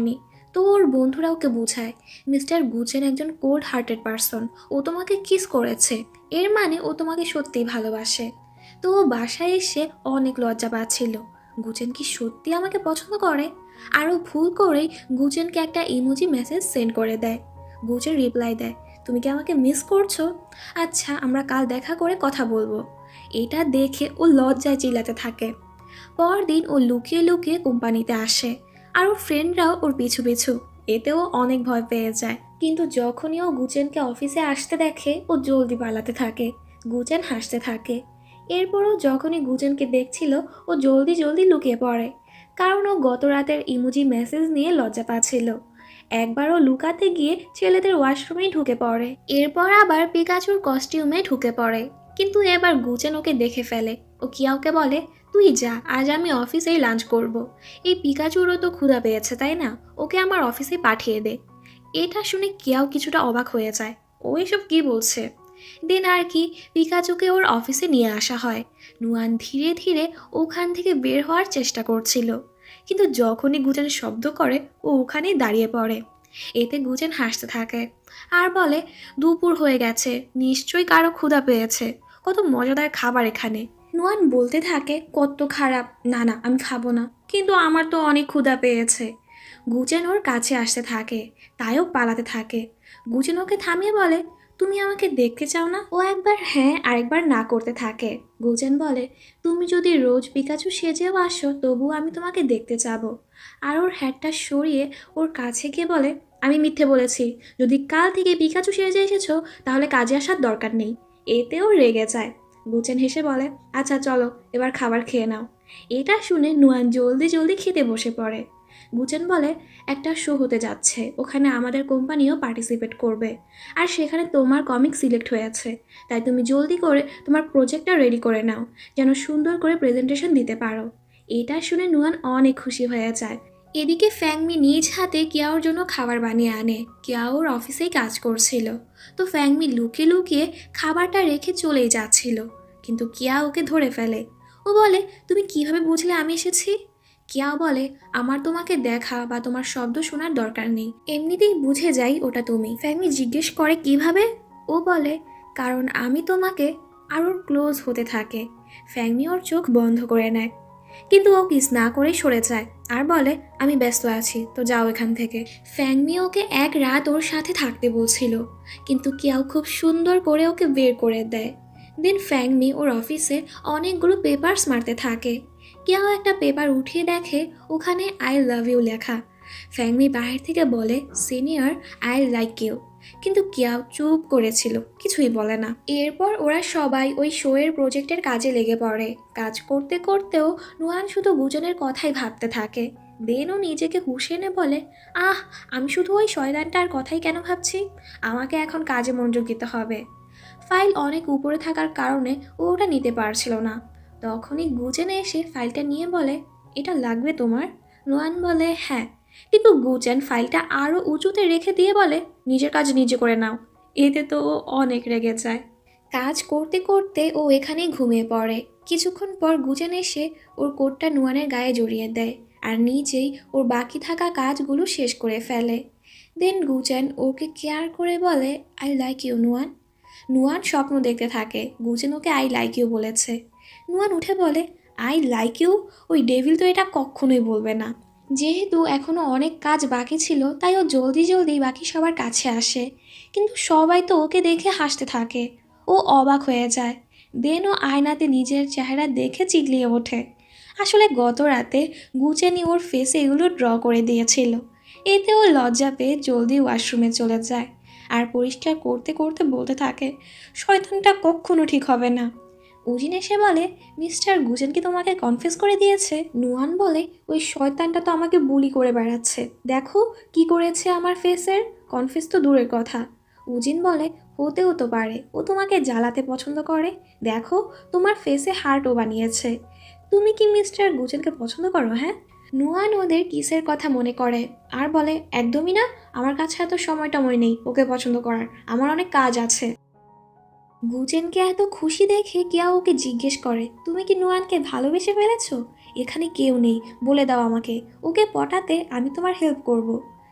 তো ওর বন্ধুরা ওকে বোঝায় মিস্টার গুচেন একজন কোল্ড হার্টেড পারসন, ও তোমাকে কিস করেছে, এর মানে ও তোমাকে সত্যিই ভালোবাসে। তো ও বাসায় এসে অনেক লজ্জা পাচ্ছিল, গুচেন কি সত্যি আমাকে পছন্দ করে? আর ও ভুল করেই গুচেনকে একটা ইমোজি মেসেজ সেন্ড করে দেয়। গুচেন রিপ্লাই দেয়, তুমি কি আমাকে মিস করছো? আচ্ছা আমরা কাল দেখা করে কথা বলবো। এটা দেখে ও লজ্জায় চিল্লাতে থাকে। পরদিন ও লুকিয়ে লুকিয়ে কোম্পানিতে আসে, আর ওর ফ্রেন্ডরাও ওর পিছু পিছু। এতেও অনেক ভয় পেয়ে যায়, কিন্তু যখনই ও গুচেনকে অফিসে আসতে দেখে ও জলদি পালাতে থাকে। গুচেন হাসতে থাকে। এরপরও যখনই গুচেনকে দেখছিল ও জলদি জলদি লুকিয়ে পড়ে, কারণ ও গত রাতের ইমোজি মেসেজ নিয়ে লজ্জা পাচ্ছিল। একবারও লুকাতে গিয়ে ছেলেদের ওয়াশরুমেই ঢুকে পড়ে, এরপর আবার পিকাচুর কস্টিউমে ঢুকে পড়ে। কিন্তু এবার গুচেন ওকে দেখে ফেলে। ও কিয়াওকে বলে, তুই যা, আজ আমি অফিসেই লাঞ্চ করব। এই পিকাচুরও তো ক্ষুধা পেয়েছে তাই না, ওকে আমার অফিসে পাঠিয়ে দে। এটা শুনে কিয়াও কিছুটা অবাক হয়ে যায়, ও এসব কী বলছে। দিন আর কি পিকাচুকে ওর অফিসে নিয়ে আসা হয়। নুয়ান ধীরে ধীরে ওখান থেকে বের হওয়ার চেষ্টা করছিল, কিন্তু যখনই গুচেন শব্দ করে ও ওখানেই দাঁড়িয়ে পড়ে। এতে গুচেন হাসতে থাকে আর বলে, দুপুর হয়ে গেছে, নিশ্চয়ই কারো ক্ষুধা পেয়েছে, কত মজাদার খাবার এখানে। নুয়ান বলতে থাকে, কত খারাপ, না না আমি খাবো না, কিন্তু আমার তো অনেক ক্ষুধা পেয়েছে। গুচেন ওর কাছে আসতে থাকে, তাইও পালাতে থাকে। গুচেন ওকে থামিয়ে বলে, তুমি আমাকে দেখতে চাও না? ও একবার হ্যাঁ আরেকবার না করতে থাকে। গুচেন বলে, তুমি যদি রোজ পিকাচু সেজেও আসো তবুও আমি তোমাকে দেখতে চাবো। আর ওর হ্যাটটা সরিয়ে ওর কাছে গিয়ে বলে, আমি মিথ্যে বলেছি, যদি কাল থেকে পিকাচু সেজে এসেছো তাহলে কাজে আসার দরকার নেই। এতেও রেগে যায়। গুচেন হেসে বলে, আচ্ছা চলো এবার খাবার খেয়ে নাও। এটা শুনে নুয়ান জলদি জলদি খেতে বসে পড়ে। গুচেন বলে, একটা শো হতে যাচ্ছে, ওখানে আমাদের কোম্পানিও পার্টিসিপেট করবে, আর সেখানে তোমার কমিক সিলেক্ট হয়েছে, তাই তুমি জলদি করে তোমার প্রজেক্টটা রেডি করে নাও, যেন সুন্দর করে প্রেজেন্টেশন দিতে পারো। এটা শুনে নুয়ান অনেক খুশি হয়ে যায়। এদিকে ফ্যাংমি নিজ হাতে কিয়াওর জন্য খাবার বানিয়ে আনে। কিয়াওর অফিসেই কাজ করছিল, তো ফ্যাংমি লুকিয়ে লুকিয়ে খাবারটা রেখে চলেই যাচ্ছিল, কিন্তু কিয়াও ওকে ধরে ফেলে। ও বলে, তুমি কিভাবে বুঝলে আমি এসেছি? কিয়াও বলে, আমার তোমাকে দেখা বা তোমার শব্দ শোনার দরকার নেই, এমনিতেই বুঝে যাই ওটা তুমি। ফ্যাংমি জিজ্ঞেস করে কিভাবে? ও বলে, কারণ আমি তোমাকে আরও ক্লোজ হতে থাকে। ফ্যাংমি ওর চোখ বন্ধ করে নেয়, কিন্তু ও কিস না করেই সরে যায় আর বলে, আমি ব্যস্ত আছি, তো যাও এখান থেকে। ফ্যাংমি ওকে এক রাত ওর সাথে থাকতে বলছিল, কিন্তু কিয়াও খুব সুন্দর করে ওকে বের করে দেয়। দিন ফ্যাংমি ওর অফিসে অনেকগুলো পেপারস মারতে থাকে। কিয়াও একটা পেপার উঠিয়ে দেখে ওখানে আই লাভ ইউ লেখা। ফ্যাংমি বাহির থেকে বলে, সিনিয়র আই লাইক ইউ, কিন্তু কিয়াও চুপ করেছিল, কিছুই বলে না। এরপর ওরা সবাই ওই শোয়ের প্রজেক্টের কাজে লেগে পড়ে। কাজ করতে করতেও নুয়ান শুধু গুজনের কথাই ভাবতে থাকে। দেনও নিজেকে হুঁশিয়ে এনে বলে, আহ আমি শুধু ওই শয়তানটার কথাই কেন ভাবছি, আমাকে এখন কাজে মনোযোগ দিতে হবে। ফাইল অনেক উপরে থাকার কারণে ও ওটা নিতে পারছিল না। তখনই গুজেন এসে ফাইলটা নিয়ে বলে, এটা লাগবে তোমার? নুয়ান বলে, হ্যাঁ, কিন্তু গুজেন ফাইলটা আরও উঁচুতে রেখে দিয়ে বলে, নিজের কাজ নিজে করে নাও। এতে তো ও অনেক রেগে যায়। কাজ করতে করতে ও এখানেই ঘুমিয়ে পড়ে। কিছুক্ষণ পর গুজেন এসে ওর কোটটা নুয়ানের গায়ে জড়িয়ে দেয় আর নিজেই ওর বাকি থাকা কাজগুলো শেষ করে ফেলে। দেন গুজেন ওকে কেয়ার করে বলে, I like you Nuan. Nuan স্বপ্ন দেখতে থাকে গুজেন ওকে আই লাইক ইউ বলেছে। নুয়ান উঠে বলে, আই লাইক ইউ? ওই ডেভিল তো এটা কখনোই বলবে না। যেহেতু এখনও অনেক কাজ বাকি ছিল তাই ও জলদি জলদি বাকি সবার কাছে আসে, কিন্তু সবাই তো ওকে দেখে হাসতে থাকে। ও অবাক হয়ে যায়। দেন ও আয়নাতে নিজের চেহারা দেখে চিল্লিয়ে ওঠে। আসলে গত রাতে গুচেনি ওর ফেসে এগুলো ড্র করে দিয়েছিল। এতে ও লজ্জা পেয়ে জলদি ওয়াশরুমে চলে যায় আর পরিষ্কার করতে করতে বলতে থাকে, শয়তানটা কখনো ঠিক হবে না। উজিন এসে বলে, মিস্টার গুজেন কি তোমাকে কনফেস করে দিয়েছে? নুয়ান বলে, ওই শয়তানটা তো আমাকে বুলি করে বেড়াচ্ছে, দেখো কি করেছে আমার ফেসের। কনফেস তো দূরের কথা। উজিন বলে, হতেও তো পারে, ও তোমাকে জ্বালাতে পছন্দ করে, দেখো তোমার ফেসে হার্টও বানিয়েছে। তুমি কি মিস্টার গুজেনকে পছন্দ করো? হ্যাঁ। নুয়ান ওদের কিসের কথা মনে করে আর বলে, একদমই না, আমার কাছে এত সময় টময় নেই ওকে পছন্দ করার, আমার অনেক কাজ আছে। গুজেনকে এত খুশি দেখে কিয়া ওকে জিজ্ঞেস করে, তুমি কি নুয়ানকে ভালোবেসে ফেলেছো? এখানে কেউ নেই, বলে দাও আমাকে, ওকে পটাতে আমি তোমার হেল্প করব।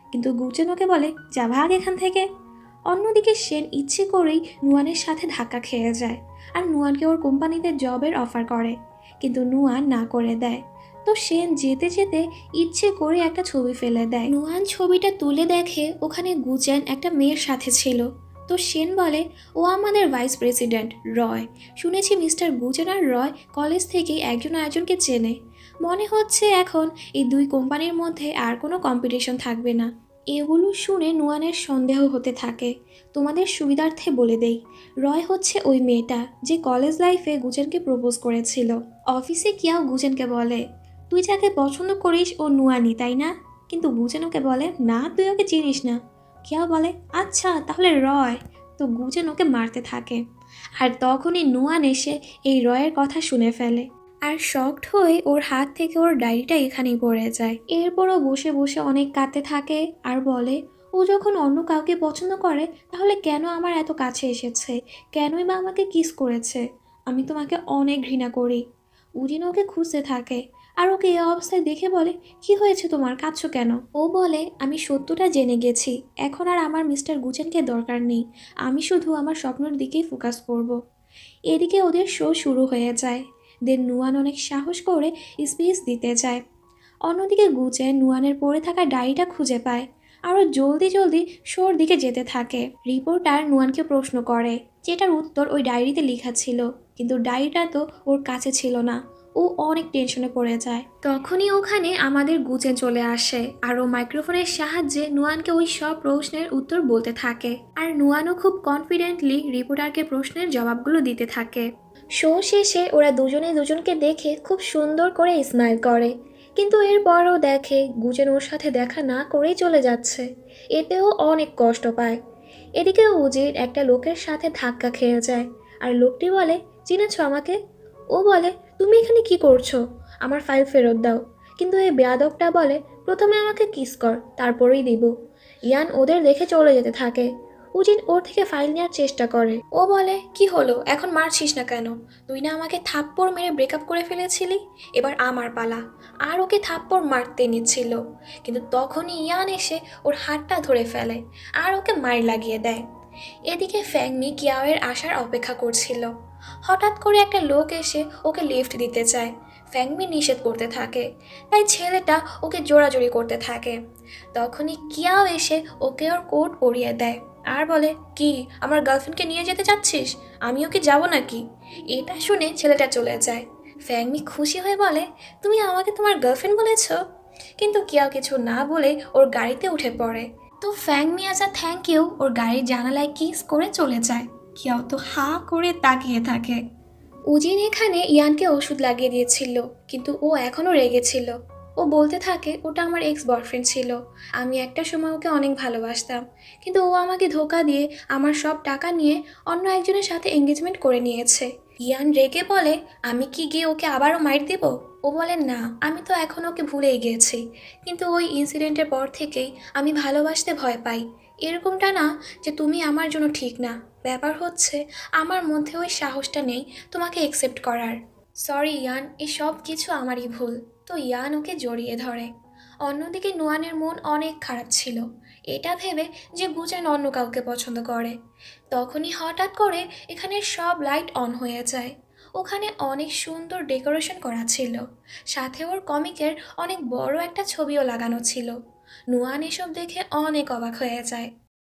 কিন্তু গুচেন ওকে বলে যা ভাগ এখান থেকে। অন্যদিকে সেন ইচ্ছে করেই নুয়ানের সাথে ধাক্কা খেয়ে যায় আর নুয়ানকে ওর কোম্পানিতে জবের অফার করে, কিন্তু নুয়ান না করে দেয়। তো সেন যেতে যেতে ইচ্ছে করে একটা ছবি ফেলে দেয়। নুয়ান ছবিটা তুলে দেখে ওখানে গুচেন একটা মেয়ের সাথে ছিল। তো সেন বলে ও আমাদের ভাইস প্রেসিডেন্ট রয়। শুনেছি মিস্টার গুচেন আর রয় কলেজ থেকেই একজন আরেকজনকে চেনে। মনে হচ্ছে এখন এই দুই কোম্পানির মধ্যে আর কোনো কম্পিটিশন থাকবে না। এগুলো শুনে নুয়ানের সন্দেহ হতে থাকে। তোমাদের সুবিধার্থে বলে দেই, রয় হচ্ছে ওই মেয়েটা যে কলেজ লাইফে গুচেনকে প্রপোজ করেছিল। অফিসে কিয়াও গুচেনকে বলে তুই যাকে পছন্দ করিস ও নুয়ানি তাই না, কিন্তু গুচেন ওকে বলে না তুই ওকে চিনিস না। কিয়াও বলে আচ্ছা তাহলে রয়। তো গুচেন ওকে মারতে থাকে আর তখনই নুয়ান এসে এই রয়ের কথা শুনে ফেলে আর শকড হয়ে ওর হাত থেকে ওর ডায়েরিটা এখানেই পড়ে যায়। এরপরও বসে বসে অনেক কাঁদতে থাকে আর বলে ও যখন অন্য কাউকে পছন্দ করে তাহলে কেন আমার এত কাছে এসেছে, কেনই বা আমাকে কিস করেছে, আমি তোমাকে অনেক ঘৃণা করি। উজিন ওকে খুঁজতে থাকে আর ওকে এই অবস্থায় দেখে বলে কি হয়েছে তোমার, কাঁদছো কেন? ও বলে আমি সত্যটা জেনে গেছি, এখন আর আমার মিস্টার গুচেনকে দরকার নেই, আমি শুধু আমার স্বপ্নের দিকেই ফোকাস করব। এদিকে ওদের শো শুরু হয়ে যায়। দেন নুয়ান অনেক সাহস করে স্পিচ দিতে যায়। অন্যদিকে গুচেন নুয়ানের পড়ে থাকা ডায়েরিটা খুঁজে পায় আরও জলদি জলদি শোর দিকে যেতে থাকে। রিপোর্টার নুয়ানকে প্রশ্ন করে যেটার উত্তর ওই ডায়েরিতে লেখা ছিল, কিন্তু ডায়েরিটা তো ওর কাছে ছিল না। ও অনেক টেনশনে পড়ে যায়। তখনই ওখানে আমাদের গুচেন চলে আসে আর ও মাইক্রোফোনের সাহায্যে নুয়ানকে ওই সব প্রশ্নের উত্তর বলতে থাকে আর নুয়ানও খুব কনফিডেন্টলি রিপোর্টারকে প্রশ্নের জবাবগুলো দিতে থাকে। শো শেষে ওরা দুজনে দুজনকে দেখে খুব সুন্দর করে স্মাইল করে, কিন্তু এরপরও দেখে গুচেন ওর সাথে দেখা না করেই চলে যাচ্ছে। এতেও অনেক কষ্ট পায়। এদিকে উজির একটা লোকের সাথে ধাক্কা খেয়ে যায় আর লোকটি বলে চিনেছ আমাকে? ও বলে তুমি এখানে কি করছো, আমার ফাইল ফেরত দাও। কিন্তু এই বেয়াদবটা বলে প্রথমে আমাকে কিস কর তারপরেই দিব। ইয়ান ওদের দেখে চলে যেতে থাকে। উজিন ওর থেকে ফাইল নেওয়ার চেষ্টা করে। ও বলে কি হলো এখন মারছিস না কেন, তুই না আমাকে থাপ্পড় মেরে ব্রেকআপ করে ফেলেছিলি, এবার আমার পালা। আর ওকে থাপ্পড় মারতে নিচ্ছিল, কিন্তু তখনই ইয়ান এসে ওর হাতটা ধরে ফেলে আর ওকে মার লাগিয়ে দেয়। এদিকে ফ্যাংমি কিয়াওয়ের আসার অপেক্ষা করছিল। হঠাৎ করে একটা লোক এসে ওকে লিফট দিতে চায়। ফ্যাংমি নিষেধ করতে থাকে, তাই ছেলেটা ওকে জোরাজোরি করতে থাকে। তখনই কিয়াও এসে ওকে ওর কোট পরিয়ে দেয় আর বলে কি আমার গার্লফ্রেন্ডকে নিয়ে যেতে চাচ্ছিস, আমিও কি যাব নাকি? এটা শুনে ছেলেটা চলে যায়। ফ্যাংমি খুশি হয়ে বলে তুমি আমাকে তোমার গার্লফ্রেন্ড বলেছ, কিন্তু কিয়াও কিছু না বলে ওর গাড়িতে উঠে পড়ে। তো ফ্যাংমি আজ আ থ্যাংক ইউ ওর গাড়ির জানালায় কিস করে চলে যায়। কিয়াও তো হা করে তাকিয়ে থাকে। উজিন এখানে ইয়ানকে ওষুধ লাগিয়ে দিয়েছিল, কিন্তু ও এখনও রেগেছিল। ও বলতে থাকে ওটা আমার এক্স বয়ফ্রেন্ড ছিল, আমি একটা সময় ওকে অনেক ভালোবাসতাম, কিন্তু ও আমাকে ধোকা দিয়ে আমার সব টাকা নিয়ে অন্য একজনের সাথে এঙ্গেজমেন্ট করে নিয়েছে। ইয়ান রেগে বলে আমি কি গিয়ে ওকে আবারও মাইর দেব? ও বলে না, আমি তো এখন ওকে ভুলেই গিয়েছি, কিন্তু ওই ইনসিডেন্টের পর থেকেই আমি ভালোবাসতে ভয় পাই। এরকমটা না যে তুমি আমার জন্য ঠিক না, ব্যাপার হচ্ছে আমার মধ্যে ওই সাহসটা নেই তোমাকে অ্যাকসেপ্ট করার। সরি ইয়ান, এই সব কিছু আমারই ভুল। তো ইয়ান ওকে জড়িয়ে ধরে। অন্যদিকে নুয়ানের মন অনেক খারাপ ছিল, এটা ভেবে যে গুচেন অন্য কাউকে পছন্দ করে। তখনই হঠাৎ করে এখানে সব লাইট অন হয়ে যায়। ওখানে অনেক সুন্দর ডেকোরেশন করা ছিল, সাথে ওর কমিকের অনেক বড় একটা ছবিও লাগানো ছিল। নুয়ান এসব দেখে অনেক অবাক হয়ে যায়।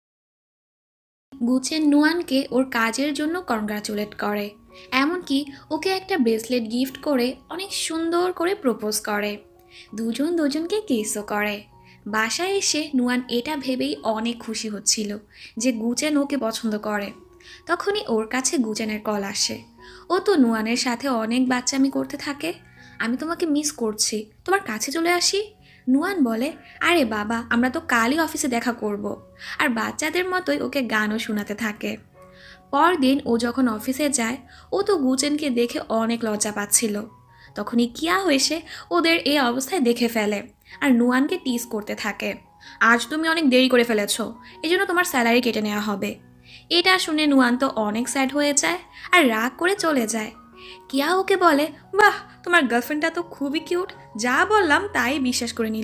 গুচেন নুয়ানকে ওর কাজের জন্য কনগ্রাচুলেট করে, এমনকি ওকে একটা ব্রেসলেট গিফট করে অনেক সুন্দর করে প্রপোজ করে। দুজন দুজনকে কিসও করে। বাসায় এসে নুয়ান এটা ভেবেই অনেক খুশি হচ্ছিল যে গুচেন ওকে পছন্দ করে। তখনই ওর কাছে গুচেনের কল আসে। ও তো নুয়ানের সাথে অনেক বাচ্চামি করতে থাকে। আমি তোমাকে মিস করছি, তোমার কাছে চলে আসি। নুয়ান বলে আরে বাবা, আমরা তো কালই অফিসে দেখা করব। আর বাচ্চাদের মতোই ওকে গানও শোনাতে থাকে। পরদিন ও যখন অফিসে যায়, ও তো গুচেনকে দেখে অনেক লজ্জা পাচ্ছিল। তখনই কিয়াও এসে ওদের এই অবস্থায় দেখে ফেলে আর নুয়ানকে টিজ করতে থাকে। আজ তুমি অনেক দেরি করে ফেলেছো, এই জন্য তোমার স্যালারি কেটে নেওয়া হবে। এটা শুনে নুয়ান তো অনেক স্যাড হয়ে যায় আর রাগ করে চলে যায়। কিয়াও ওকে বলে বাহ, তোমার গার্লফ্রেন্ডটা তো খুবই কিউট, যা বললাম তাই বিশ্বাস করে নিল।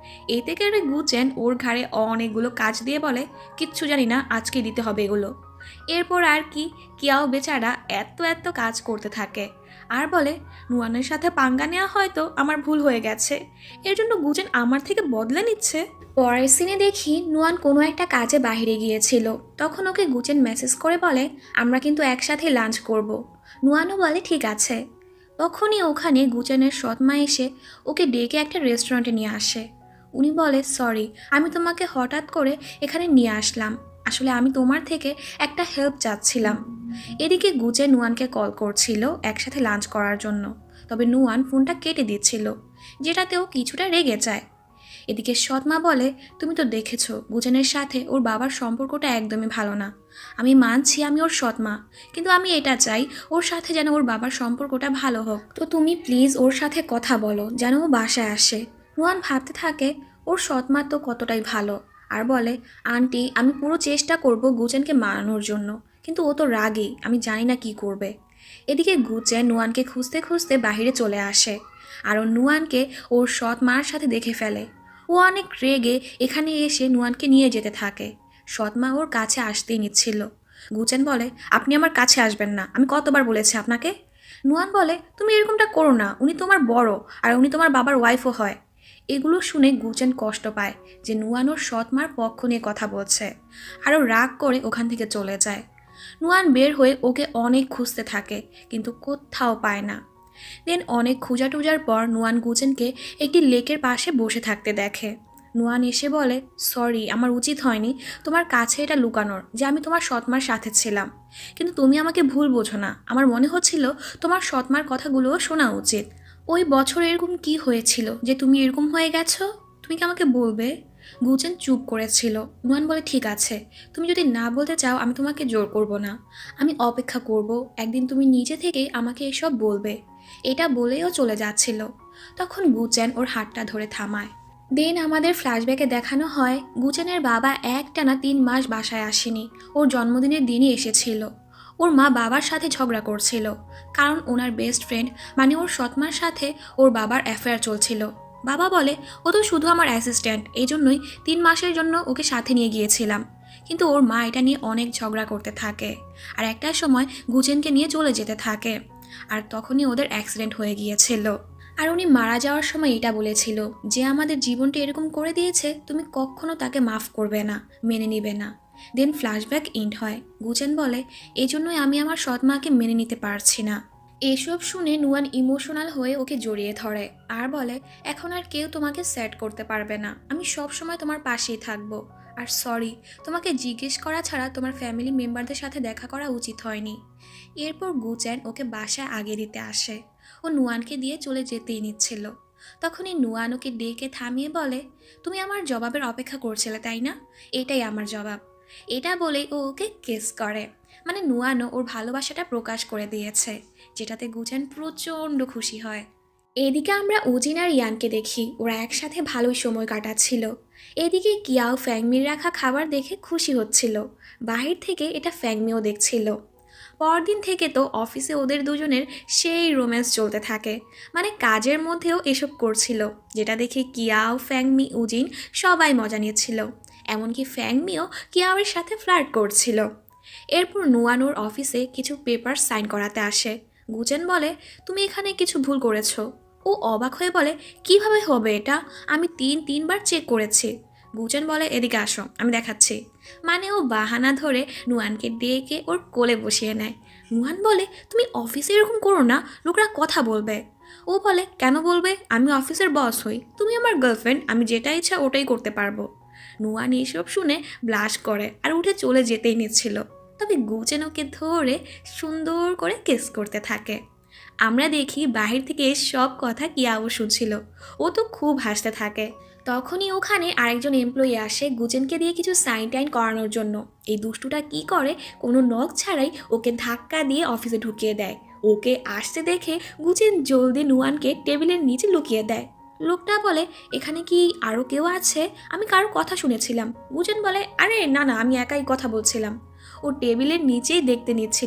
এতে করে গুচেন ওর ঘাড়ে অনেকগুলো কাজ দিয়ে বলে, কিচ্ছু জানি না, আজকে দিতে হবে এগুলো। এরপর আর কি, কিয়াও বেচারা এত এত কাজ করতে থাকে আর বলে, নুয়ানের সাথে পাঙ্গা নেওয়া হয়তো আমার ভুল হয়ে গেছে, এর জন্য গুচেন আমার থেকে বদলে নিচ্ছে। পরের সিনে দেখি নুয়ান কোনো একটা কাজে বাইরে গিয়েছিল। তখন ওকে গুচেন মেসেজ করে বলে, আমরা কিন্তু একসাথে লাঞ্চ করব। নুয়ানও বলে ঠিক আছে। তখনই ওখানে গুচেনের সৎমা এসে ওকে ডেকে একটা রেস্টুরেন্টে নিয়ে আসে। উনি বলে, সরি, আমি তোমাকে হঠাৎ করে এখানে নিয়ে আসলাম, আসলে আমি তোমার থেকে একটা হেল্প চাচ্ছিলাম। এদিকে গুচে নুয়ানকে কল করছিল একসাথে লাঞ্চ করার জন্য, তবে নুয়ান ফোনটা কেটে দিচ্ছিল, যেটাতেও কিছুটা রেগে যায়। এদিকে সৎমা বলে, তুমি তো দেখেছো গুচেনের সাথে ওর বাবার সম্পর্কটা একদমই ভালো না। আমি মানছি আমি ওর সৎমা, কিন্তু আমি এটা চাই ওর সাথে যেন ওর বাবার সম্পর্কটা ভালো হোক। তো তুমি প্লিজ ওর সাথে কথা বলো যেন ও বাসায় আসে। নুয়ান ভাবতে থাকে ওর সৎমা তো কতটাই ভালো, আর বলে, আন্টি আমি পুরো চেষ্টা করব গুচেনকে মানানোর জন্য, কিন্তু ও তো রাগী, আমি জানি না কি করবে। এদিকে গুচেন নুয়ানকে খুঁজতে খুঁজতে বাহিরে চলে আসে, আর ও নুয়ানকে ওর সৎ মার সাথে দেখে ফেলে। ও অনেক রেগে এখানে এসে নুয়ানকে নিয়ে যেতে থাকে। সৎমা ওর কাছে আসতেই নিচ্ছিল। গুচেন বলে, আপনি আমার কাছে আসবেন না, আমি কতবার বলেছি আপনাকে। নুয়ান বলে, তুমি এরকমটা করো না, উনি তোমার বড়, আর উনি তোমার বাবার ওয়াইফও হয়। এগুলো শুনে গুচেন কষ্ট পায় যে নুয়ান ওর সৎমার পক্ষ নিয়ে কথা বলছে, আরও রাগ করে ওখান থেকে চলে যায়। নুয়ান বের হয়ে ওকে অনেক খুঁজতে থাকে, কিন্তু কোথাও পায় না। দেন অনেক খোঁজা টুজার পর নুয়ান গুচেনকে একটি লেকের পাশে বসে থাকতে দেখে। নুয়ান এসে বলে, সরি, আমার উচিত হয়নি তোমার কাছে এটা লুকানোর যে আমি তোমার সৎমার সাথে ছিলাম, কিন্তু তুমি আমাকে ভুল বোঝো না, আমার মনে হচ্ছিল তোমার সৎমার কথাগুলোও শোনা উচিত। ওই বছর এরকম কি হয়েছিল যে তুমি এরকম হয়ে গেছো, তুমি কি আমাকে বলবে? গুচেন চুপ করেছিল। নুয়ান বলে, ঠিক আছে, তুমি যদি না বলতে চাও আমি তোমাকে জোর করব না, আমি অপেক্ষা করব, একদিন তুমি নিজে থেকেই আমাকে এসব বলবে। এটা বলেও চলে যাচ্ছিল। তখন গুচেন ওর হাতটা ধরে থামায়। দেন আমাদের ফ্ল্যাশব্যাকে দেখানো হয় গুচেনের বাবা একটানা তিন মাস বাসায় আসেনি, ওর জন্মদিনের দিনই এসেছিল। ওর মা বাবার সাথে ঝগড়া করছিল, কারণ ওনার বেস্ট ফ্রেন্ড মানে ওর সৎমার সাথে ওর বাবার অ্যাফেয়ার চলছিল। বাবা বলে, ও তো শুধু আমার অ্যাসিস্ট্যান্ট, এই জন্যই তিন মাসের জন্য ওকে সাথে নিয়ে গিয়েছিলাম। কিন্তু ওর মা এটা নিয়ে অনেক ঝগড়া করতে থাকে, আর একটা সময় গুচেনকে নিয়ে চলে যেতে থাকে, আর তখনই ওদের অ্যাক্সিডেন্ট হয়ে গিয়েছিল। আর উনি মারা যাওয়ার সময় এটা বলেছিল যে আমাদের জীবনটা এরকম করে দিয়েছে, তুমি কখনো তাকে মাফ করবে না, মেনে নিবে না। দেন ফ্ল্যাশব্যাক এন্ড হয়। গুচেন বলে, এই জন্যই আমি আমার সৎ মাকে মেনে নিতে পারছি না। এসব শুনে নুয়ান ইমোশনাল হয়ে ওকে জড়িয়ে ধরে আর বলে, এখন আর কেউ তোমাকে সেট করতে পারবে না, আমি সব সময় তোমার পাশেই থাকবো। আর সরি, তোমাকে জিজ্ঞেস করা ছাড়া তোমার ফ্যামিলি মেম্বারদের সাথে দেখা করা উচিত হয়নি। এরপর গুচেন ওকে বাসায় আগে দিতে আসে। ও নুয়ানকে দিয়ে চলে যেতেই নিচ্ছিল। তখনই নুয়ান ওকে ডেকে থামিয়ে বলে, তুমি আমার জবাবের অপেক্ষা করছিলে তাই না? এটাই আমার জবাব। এটা বলেই ও ওকে কিস করে, মানে নুয়ানও ওর ভালোবাসাটা প্রকাশ করে দিয়েছে, যেটাতে গুচেন প্রচণ্ড খুশি হয়। এদিকে আমরা উজিন আর ইয়ানকে দেখি, ওরা একসাথে ভালোই সময় কাটাচ্ছিল। এদিকে কিয়াও ফ্যাংমির রাখা খাবার দেখে খুশি হচ্ছিল, বাহির থেকে এটা ফ্যাংমিও দেখছিল। পরদিন থেকে তো অফিসে ওদের দুজনের সেই রোম্যান্স চলতে থাকে, মানে কাজের মধ্যেও এসব করছিল, যেটা দেখে কিয়াও ফ্যাংমি উজিন সবাই মজা নিচ্ছিল। এমনকি ফ্যাংমিও কিয়াওয়ের সাথে ফ্লার্ট করছিল। এরপর নুয়ান ওর অফিসে কিছু পেপার সাইন করাতে আসে। গুচেন বলে, তুমি এখানে কিছু ভুল করেছো। ও অবাক হয়ে বলে, কিভাবে হবে এটা, আমি তিন তিনবার চেক করেছি। গুচেন বলে, এদিকে আসো, আমি দেখাচ্ছি। মানে ও বাহানা ধরে নুয়ানকে ডেকে ওর কোলে বসিয়ে নেয়। নুয়ান বলে, তুমি অফিসে এরকম করো না, লোকরা কথা বলবে। ও বলে, কেন বলবে, আমি অফিসের বস হই, তুমি আমার গার্লফ্রেন্ড, আমি যেটা ইচ্ছা ওটাই করতে পারবো। নুয়ান এইসব শুনে ব্লাশ করে আর উঠে চলে যেতেই নিচ্ছিল, তবে গুচেন ওকে ধরে সুন্দর করে কিস করতে থাকে। আমরা দেখি বাহির থেকে সব কথা কিয়াও শুনছিল, ও তো খুব হাসতে থাকে। তখনই ওখানে আরেকজন এমপ্লয়ি আসে গুচেনকে দিয়ে কিছু সাইন টাইন করানোর জন্য। এই দুষ্টুটা কি করে, কোনো নখ ছাড়াই ওকে ধাক্কা দিয়ে অফিসে ঢুকিয়ে দেয়। ওকে আসতে দেখে গুচেন জলদি নুয়ানকে টেবিলের নিচে লুকিয়ে দেয়। লোকটা বলে, এখানে কি আরও কেউ আছে, আমি কারো কথা শুনেছিলাম। গুচেন বলে, আরে না না, আমি একাই কথা বলছিলাম। ও টেবিলের নিচেই দেখতে নিচ্ছিল।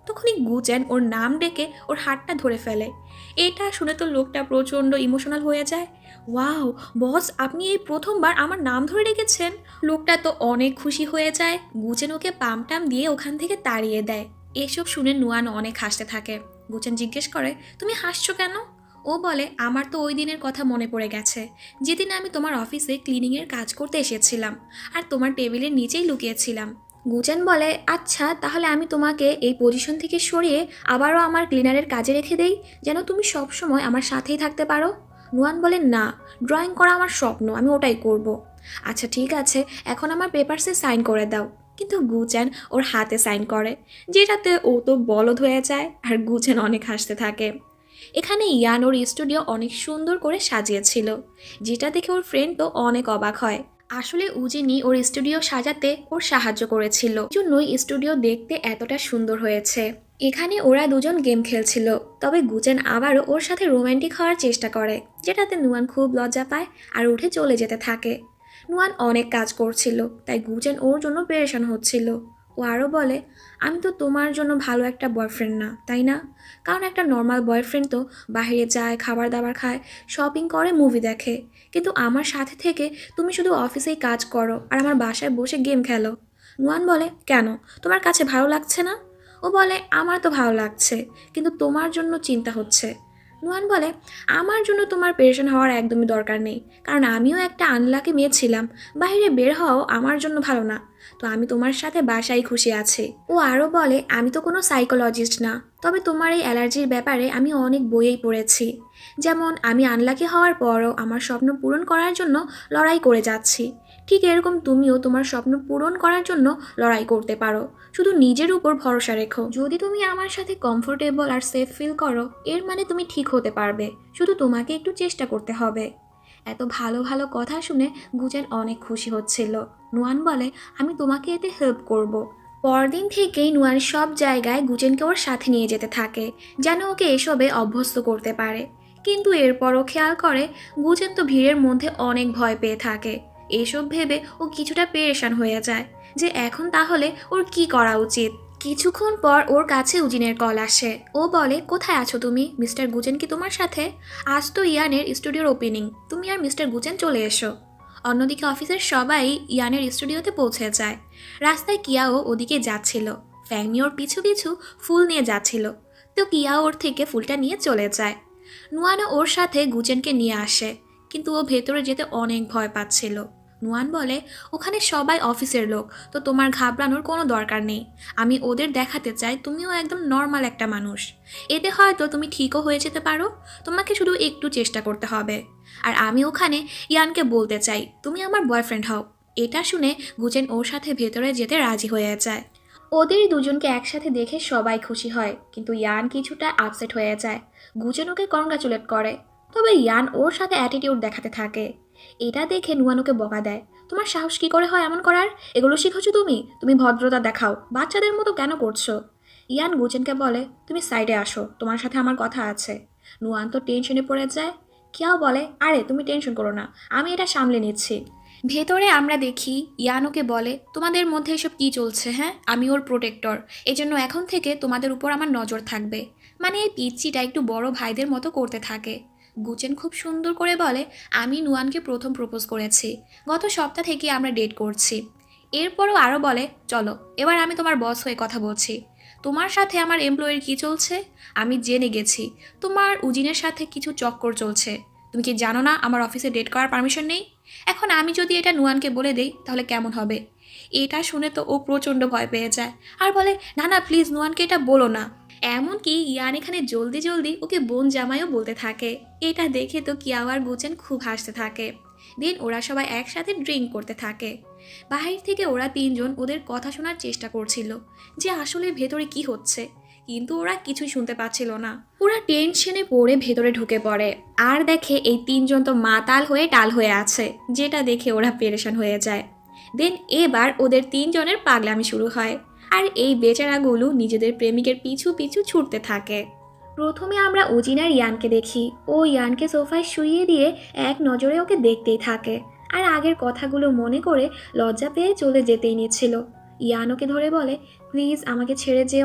তখনই গুচেন ওর নাম ডেকে ওর হাতটা ধরে ফেলে। এটা শুনে তো লোকটা প্রচণ্ড ইমোশনাল হয়ে যায়। ওয়াও বস, আপনি এই প্রথমবার আমার নাম ধরে ডেকেছেন। লোকটা তো অনেক খুশি হয়ে যায়। গুচেন ওকে পামটাম দিয়ে ওখান থেকে তাড়িয়ে দেয়। এসব শুনে নুয়ান অনেক হাসতে থাকে। গুচেন জিজ্ঞেস করে, তুমি হাসছো কেন? ও বলে, আমার তো ওই দিনের কথা মনে পড়ে গেছে, যেদিন আমি তোমার অফিসে ক্লিনিংয়ের কাজ করতে এসেছিলাম আর তোমার টেবিলের নিচেই লুকিয়েছিলাম। গুচেন বলে, আচ্ছা তাহলে আমি তোমাকে এই পজিশন থেকে সরিয়ে আবারও আমার ক্লিনারের কাজে রেখে দেই, যেন তুমি সবসময় আমার সাথেই থাকতে পারো। নুয়ান বলে, না, ড্রয়িং করা আমার স্বপ্ন, আমি ওটাই করব। আচ্ছা ঠিক আছে, এখন আমার পেপারসে সাইন করে দাও। কিন্তু গুচেন ওর হাতে সাইন করে, যেটাতে ও তো বলদ হয়ে যায় আর গুচেন অনেক হাসতে থাকে। এখানে ইয়ান ওর স্টুডিও অনেক সুন্দর করে সাজিয়েছিল, যেটা দেখে ওর ফ্রেন্ড তো অনেক অবাক হয়। আসলে উজিনি ওর স্টুডিও সাজাতে ওর সাহায্য করেছিল, জন্যই স্টুডিও দেখতে এতটা সুন্দর হয়েছে। এখানে ওরা দুজন গেম খেলছিল, তবে গুচেন আবারও ওর সাথে রোমান্টিক হওয়ার চেষ্টা করে, যেটাতে নুয়ান খুব লজ্জা পায় আর উঠে চলে যেতে থাকে। নুয়ান অনেক কাজ করছিল, তাই গুচেন ওর জন্য পেরেশান হচ্ছিল। ও আরও বলে, আমি তো তোমার জন্য ভালো একটা বয়ফ্রেন্ড না, তাই না? কারণ একটা নর্মাল বয়ফ্রেন্ড তো বাইরে যায়, খাবার দাবার খায়, শপিং করে, মুভি দেখে, কিন্তু আমার সাথে থেকে তুমি শুধু অফিসেই কাজ করো আর আমার বাসায় বসে গেম খেলো। নুয়ান বলে, কেন, তোমার কাছে ভালো লাগছে না? ও বলে, আমার তো ভালো লাগছে, কিন্তু তোমার জন্য চিন্তা হচ্ছে। নুয়ান বলে, আমার জন্য তোমার পেরেশান হওয়ার একদমই দরকার নেই, কারণ আমিও একটা আনলাকি মেয়ে ছিলাম, বাইরে বের হওয়াও আমার জন্য ভালো না, তো আমি তোমার সাথে বাসায় খুশি আছি। ও আরও বলে, আমি তো কোনো সাইকোলজিস্ট না, তবে তোমার এই অ্যালার্জির ব্যাপারে আমি অনেক বইয়েই পড়েছি। যেমন আমি আনলাকি হওয়ার পরও আমার স্বপ্ন পূরণ করার জন্য লড়াই করে যাচ্ছি, ঠিক এরকম তুমিও তোমার স্বপ্ন পূরণ করার জন্য লড়াই করতে পারো, শুধু নিজের উপর ভরসা রেখো। যদি তুমি আমার সাথে কমফোর্টেবল আর সেফ ফিল করো, এর মানে তুমি ঠিক হতে পারবে, শুধু তোমাকে একটু চেষ্টা করতে হবে। এত ভালো ভালো কথা শুনে গুচেন অনেক খুশি হচ্ছিল। নুয়ান বলে, আমি তোমাকে এতে হেল্প করব। পরদিন থেকেই নুয়ান সব জায়গায় গুচেনকে ওর সাথে নিয়ে যেতে থাকে, যেন ওকে এসবে অভ্যস্ত করতে পারে। কিন্তু এরপরও খেয়াল করে গুচেন তো ভিড়ের মধ্যে অনেক ভয় পেয়ে থাকে। এসব ভেবে ও কিছুটা পেরেশান হয়ে যায় যে এখন তাহলে ওর কি করা উচিত। কিছুক্ষণ পর ওর কাছে উজিনের কল আসে। ও বলে, কোথায় আছো তুমি? মিস্টার গুচেন কি তোমার সাথে? আজ তো ইয়ানের স্টুডিওর ওপেনিং, তুমি আর মিস্টার গুচেন চলে এসো। অন্যদিকে অফিসের সবাই ইয়ানের স্টুডিওতে পৌঁছে যায়। রাস্তায় কিয়াও ওদিকে যাচ্ছিল। ফ্যাংমি ওর পিছু পিছু ফুল নিয়ে যাচ্ছিল, তো কিয়াও ওর থেকে ফুলটা নিয়ে চলে যায়। নুয়ানও ওর সাথে গুচেনকে নিয়ে আসে, কিন্তু ও ভেতরে যেতে অনেক ভয় পাচ্ছিল। নুয়ান বলে, ওখানে সবাই অফিসের লোক, তো তোমার ঘাবড়ানোর কোনো দরকার নেই। আমি ওদের দেখাতে চাই তুমিও একদম নর্মাল একটা মানুষ, এতে হয়তো তুমি ঠিকও হয়ে যেতে পারো, তোমাকে শুধু একটু চেষ্টা করতে হবে। আর আমি ওখানে ইয়ানকে বলতে চাই তুমি আমার বয়ফ্রেন্ড হও। এটা শুনে গুচেন ওর সাথে ভেতরে যেতে রাজি হয়ে যায়। ওদের দুজনকে একসাথে দেখে সবাই খুশি হয়, কিন্তু ইয়ান কিছুটা আপসেট হয়ে যায়। গুচেন ওকে কংগ্রাচুলেট করে, তবে ইয়ান ওর সাথে অ্যাটিটিউড দেখাতে থাকে। এটা দেখে নুয়ান ওকে বকা দেয়, তোমার সাহস কি করে হয় এমন করার? এগুলো শিখেছো তুমি? তুমি ভদ্রতা দেখাও, বাচ্চাদের মতো কেন করছো? ইয়ান গুচেনকে বলে, তুমি সাইডে আসো, তোমার সাথে আমার কথা আছে। নুয়ান তো টেনশনে পড়ে যায়। কিয়াও বলে, আরে তুমি টেনশন করো না, আমি এটা সামলে নিচ্ছি। ভেতরে আমরা দেখি ইয়ান ওকে বলে, তোমাদের মধ্যে এসব কী চলছে? হ্যাঁ, আমি ওর প্রোটেক্টর, এজন্য এখন থেকে তোমাদের উপর আমার নজর থাকবে। মানে এই পিচ্চিটা একটু বড় ভাইদের মতো করতে থাকে। গুচেন খুব সুন্দর করে বলে, আমি নুয়ানকে প্রথম প্রপোজ করেছি, গত সপ্তাহ থেকে আমরা ডেট করছি। এরপরও আরও বলে, চলো এবার আমি তোমার বস হয়ে কথা বলছি। তোমার সাথে আমার এমপ্লয়ির কী চলছে? আমি জেনে গেছি তোমার উজিনের সাথে কিছু চক্কর চলছে। তুমি কি জানো না আমার অফিসে ডেট করার পারমিশন নেই? এখন আমি যদি এটা নুয়ানকে বলে দেই তাহলে কেমন হবে? এটা শুনে তো ও প্রচণ্ড ভয় পেয়ে যায় আর বলে, না না প্লিজ নুয়ানকে এটা বলো না। এমনকি ইয়ান এখানে জলদি জলদি ওকে বোন জামাইও বলতে থাকে। এটা দেখে তো কিয়াও আর গুচেন খুব হাসতে থাকে। দেন ওরা সবাই একসাথে ড্রিঙ্ক করতে থাকে। বাহির থেকে ওরা তিনজন ওদের কথা শোনার চেষ্টা করছিল যে আসলে ভেতরে কি হচ্ছে, কিন্তু ওরা কিছুই শুনতে পাচ্ছিল না। ওরা টেনশনে পড়ে ভেতরে ঢুকে পড়ে আর দেখে এই তিনজন তো মাতাল হয়ে টাল হয়ে আছে, যেটা দেখে ওরা পেরেশান হয়ে যায়। দেন এবার ওদের তিনজনের পাগলামি শুরু হয় আর এই বেচারাগুলো নিজেদের প্রেমিকের পিছু পিছু ছুটতে থাকে। প্রথমে আমরা উজিন আর ইয়ানকে দেখি। ও ইয়ানকে সোফায় শুইয়ে দিয়ে এক নজরে ওকে দেখতেই থাকে আর আগের কথাগুলো মনে করে লজ্জা পেয়ে চলে যেতেই নিচ্ছিল। ইয়ান ওকে ধরে বলে, প্লিজ আমাকে ছেড়ে যেও না,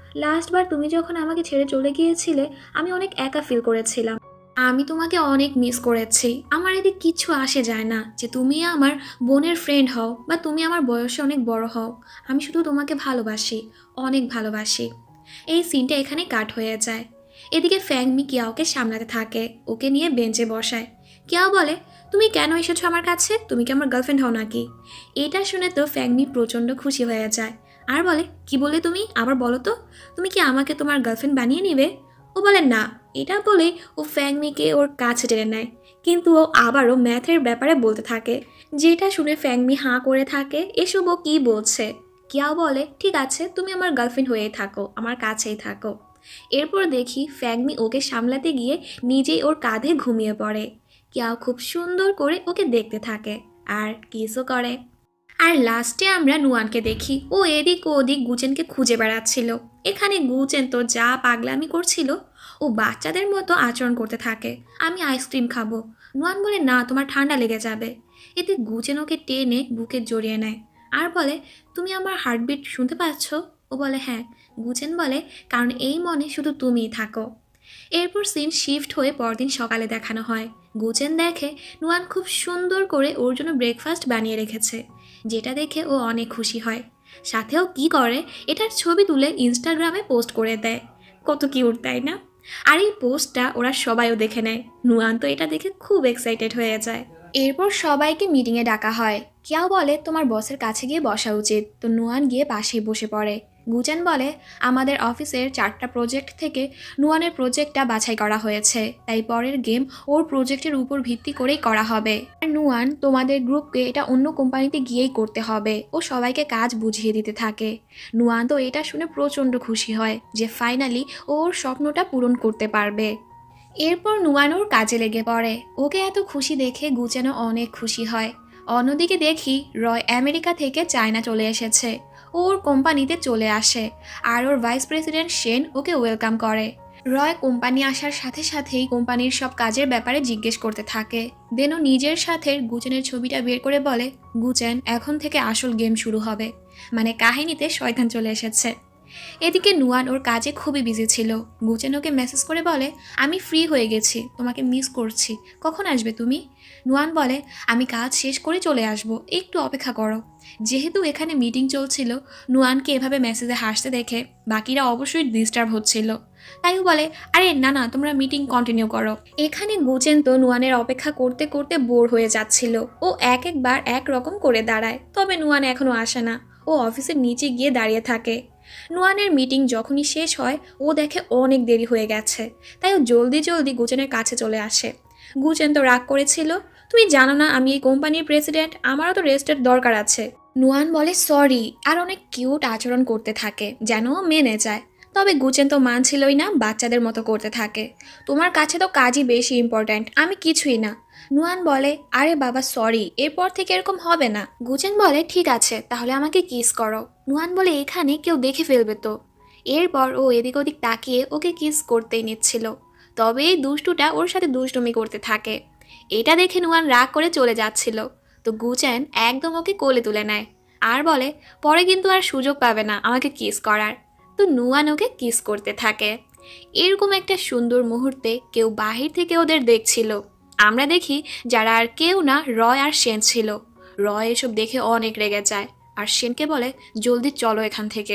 লাস্ট বার তুমি যখন আমাকে ছেড়ে চলে গিয়েছিলে আমি অনেক একা ফিল করেছিলাম। আমি তোমাকে অনেক মিস করেছি। আমার এতে কিচ্ছু আসে যায় না যে তুমি আমার বোনের ফ্রেন্ড হও বা তুমি আমার বয়সে অনেক বড় হও। আমি শুধু তোমাকে ভালোবাসি, অনেক ভালোবাসি। এই সিনটা এখানে কাট হয়ে যায়। এদিকে ফ্যাংমি কিয়াওকে সামলাতে থাকে, ওকে নিয়ে বেঞ্চে বসায়। কিয়াও বলে, তুমি কেন এসেছো আমার কাছে? তুমি কি আমার গার্লফ্রেন্ড হও নাকি? এটা শুনে তো ফ্যাংমি প্রচণ্ড খুশি হয়ে যায় আর বলে, কি বলে তুমি? আবার বলো তো, তুমি কি আমাকে তোমার গার্লফ্রেন্ড বানিয়ে নিবে? ও বলে না। এটা বলে ও ফ্যাংমিকে ওর কাছে টেনে নেয়, কিন্তু ও আবারও ম্যাথের ব্যাপারে বলতে থাকে, যেটা শুনে ফ্যাংমি হাঁ করে থাকে। এসব ও কী বলছে? কিয়াও বলে, ঠিক আছে, তুমি আমার গার্লফ্রেন্ড হয়েই থাকো, আমার কাছেই থাকো। এরপর দেখি ফ্যাংমি ওকে সামলাতে গিয়ে নিজেই ওর কাঁধে ঘুমিয়ে পড়ে। কিয়াও খুব সুন্দর করে ওকে দেখতে থাকে আর কিসও করে। আর লাস্টে আমরা নুয়ানকে দেখি, ও এদিক ওদিক গুচেনকে খুঁজে বেড়াচ্ছিল। এখানে গুচেন তো যা পাগলামি করছিল, ও বাচ্চাদের মতো আচরণ করতে থাকে। আমি আইসক্রিম খাবো। নুয়ান বলে, না, তোমার ঠান্ডা লেগে যাবে। এতে গুচেন ওকে টেনে বুকে জড়িয়ে নেয় আর বলে, তুমি আমার হার্টবিট শুনতে পাচ্ছ? ও বলে, হ্যাঁ। গুচেন বলে, কারণ এই মনে শুধু তুমিই থাকো। এরপর সিন শিফট হয়ে পরদিন সকালে দেখানো হয়। গুচেন দেখে নুয়ান খুব সুন্দর করে ওর জন্য ব্রেকফাস্ট বানিয়ে রেখেছে, যেটা দেখে ও অনেক খুশি হয়। সাথেও কি করে, এটার ছবি তুলে ইনস্টাগ্রামে পোস্ট করে দেয়। কত কিউট, তাই না? আর এই পোস্টটা ওরা সবাইও দেখে নেয়। নুয়ান তো এটা দেখে খুব এক্সাইটেড হয়ে যায়। এরপর সবাইকে মিটিংয়ে ডাকা হয়। কিয়াও বলে, তোমার বসের কাছে গিয়ে বসা উচিত। তো নুয়ান গিয়ে পাশেই বসে পড়ে। গুচেন বলে, আমাদের অফিসের চারটা প্রজেক্ট থেকে নুয়ানের প্রজেক্টটা বাছাই করা হয়েছে, তাই পরের গেম ওর প্রজেক্টের উপর ভিত্তি করেই করা হবে। আর নুয়ান, তোমাদের গ্রুপকে এটা অন্য কোম্পানিতে গিয়েই করতে হবে। ও সবাইকে কাজ বুঝিয়ে দিতে থাকে। নুয়ান তো এটা শুনে প্রচণ্ড খুশি হয় যে ফাইনালি ওর স্বপ্নটা পূরণ করতে পারবে। এরপর নুয়ান ওর কাজে লেগে পড়ে। ওকে এত খুশি দেখে গুচেনও অনেক খুশি হয়। অন্যদিকে দেখি রয় আমেরিকা থেকে চায়না চলে এসেছে। ওর কোম্পানিতে চলে আসে আর ওর ভাইস প্রেসিডেন্ট শেন ওকে ওয়েলকাম করে। রয় কোম্পানি আসার সাথে সাথেই কোম্পানির সব কাজের ব্যাপারে জিজ্ঞেস করতে থাকে। দেন ও নিজের সাথে গুচেনের ছবিটা বের করে বলে, গুচেন, এখন থেকে আসল গেম শুরু হবে, মানে কাহিনীতে শয়তান চলে এসেছে। এদিকে নুয়ান ওর কাজে খুবই বিজি ছিল। গুচেন ওকে মেসেজ করে বলে, আমি ফ্রি হয়ে গেছি, তোমাকে মিস করছি, কখন আসবে তুমি? নুয়ান বলে, আমি কাজ শেষ করে চলে আসব, একটু অপেক্ষা করো। যেহেতু এখানে মিটিং চলছিল, নুয়ানকে এভাবে মেসেজে হাসতে দেখে বাকিরা অবশ্যই ডিস্টার্ব হচ্ছিল। তাইও বলে, আরে না না, তোমরা মিটিং কন্টিনিউ করো। এখানে গুচেন তো নুয়ানের অপেক্ষা করতে করতে বোর হয়ে যাচ্ছিল। ও এক একবার এক রকম করে দাঁড়ায়, তবে নুয়ান এখনও আসে না। ও অফিসের নিচে গিয়ে দাঁড়িয়ে থাকে। নুয়ানের মিটিং যখনই শেষ হয়, ও দেখে অনেক দেরি হয়ে গেছে, তাই ও জলদি জলদি গুচেনের কাছে চলে আসে। গুচেন তো রাগ করেছিল, তুমি জানো না আমি এই কোম্পানির প্রেসিডেন্ট, আমারও তো রেস্টের দরকার আছে। নুয়ান বলে সরি আর অনেক কিউট আচরণ করতে থাকে যেন ও মেনে যায়। তবে গুচেন তো মানছিলই না, বাচ্চাদের মতো করতে থাকে। তোমার কাছে তো কাজই বেশি ইম্পর্ট্যান্ট, আমি কিছুই না। নুয়ান বলে, আরে বাবা সরি, এরপর থেকে এরকম হবে না। গুচেন বলে, ঠিক আছে, তাহলে আমাকে কিস করো। নুয়ান বলে, এখানে কেউ দেখে ফেলবে তো। এরপর ও এদিক ওদিক তাকিয়ে ওকে কিস করতেই নিচ্ছিল, তবে এই দুষ্টুটা ওর সাথে দুষ্টুমি করতে থাকে। এটা দেখে নুয়ান রাগ করে চলে যাচ্ছিল, তো গুচেন একদম ওকে কোলে তুলে নেয় আর বলে, পরে কিন্তু আর সুযোগ পাবে না আমাকে কিস করার। তো নুয়ান ওকে কিস করতে থাকে। এরকম একটা সুন্দর মুহূর্তে কেউ বাহির থেকে ওদের দেখছিল। আমরা দেখি যারা আর কেউ না, রয় আর সেন ছিল। রয় এসব দেখে অনেক রেগে যায় আর সেনকে বলে, জলদি চলো এখান থেকে।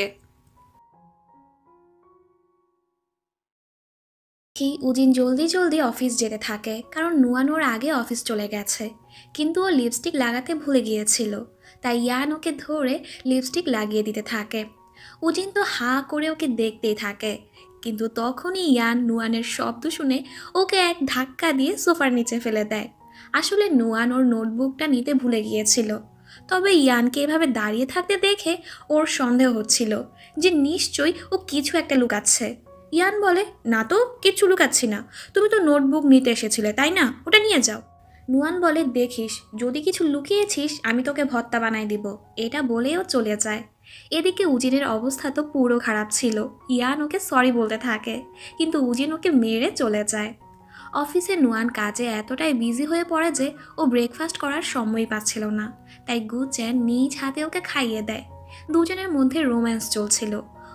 কি উজিন জলদি জলদি অফিস যেতে থাকে, কারণ নুয়ান ওর আগে অফিস চলে গেছে, কিন্তু ও লিপস্টিক লাগাতে ভুলে গিয়েছিল। তাই ইয়ান ওকে ধরে লিপস্টিক লাগিয়ে দিতে থাকে। উজিন তো হাঁ করে ওকে দেখতেই থাকে, কিন্তু তখনই ইয়ান নুয়ানের শব্দ শুনে ওকে এক ধাক্কা দিয়ে সোফার নিচে ফেলে দেয়। আসলে নুয়ান ওর নোটবুকটা নিতে ভুলে গিয়েছিল, তবে ইয়ানকে এভাবে দাঁড়িয়ে থাকতে দেখে ওর সন্দেহ হচ্ছিল যে নিশ্চয়ই ও কিছু একটা লুকাচ্ছে। ইয়ান বলে, না তো, কিচ্ছু লুকাচ্ছি না, তুমি তো নোটবুক নিতে এসেছিলে তাই না, ওটা নিয়ে যাও। নুয়ান বলে, দেখিস যদি কিছু লুকিয়েছিস আমি তোকে ভর্তা বানাই দিব। এটা বলেও চলে যায়। এদিকে উজিনের অবস্থা তো পুরো খারাপ ছিল। ইয়ান ওকে সরি বলতে থাকে, কিন্তু উজিন ওকে মেরে চলে যায়। অফিসে নুয়ান কাজে এতটাই বিজি হয়ে পড়ে যে ও ব্রেকফাস্ট করার সময় পাচ্ছিল না, তাই গুচেন নিজ হাতে ওকে খাইয়ে দেয়। দুজনের মধ্যে রোম্যান্স চলছিল।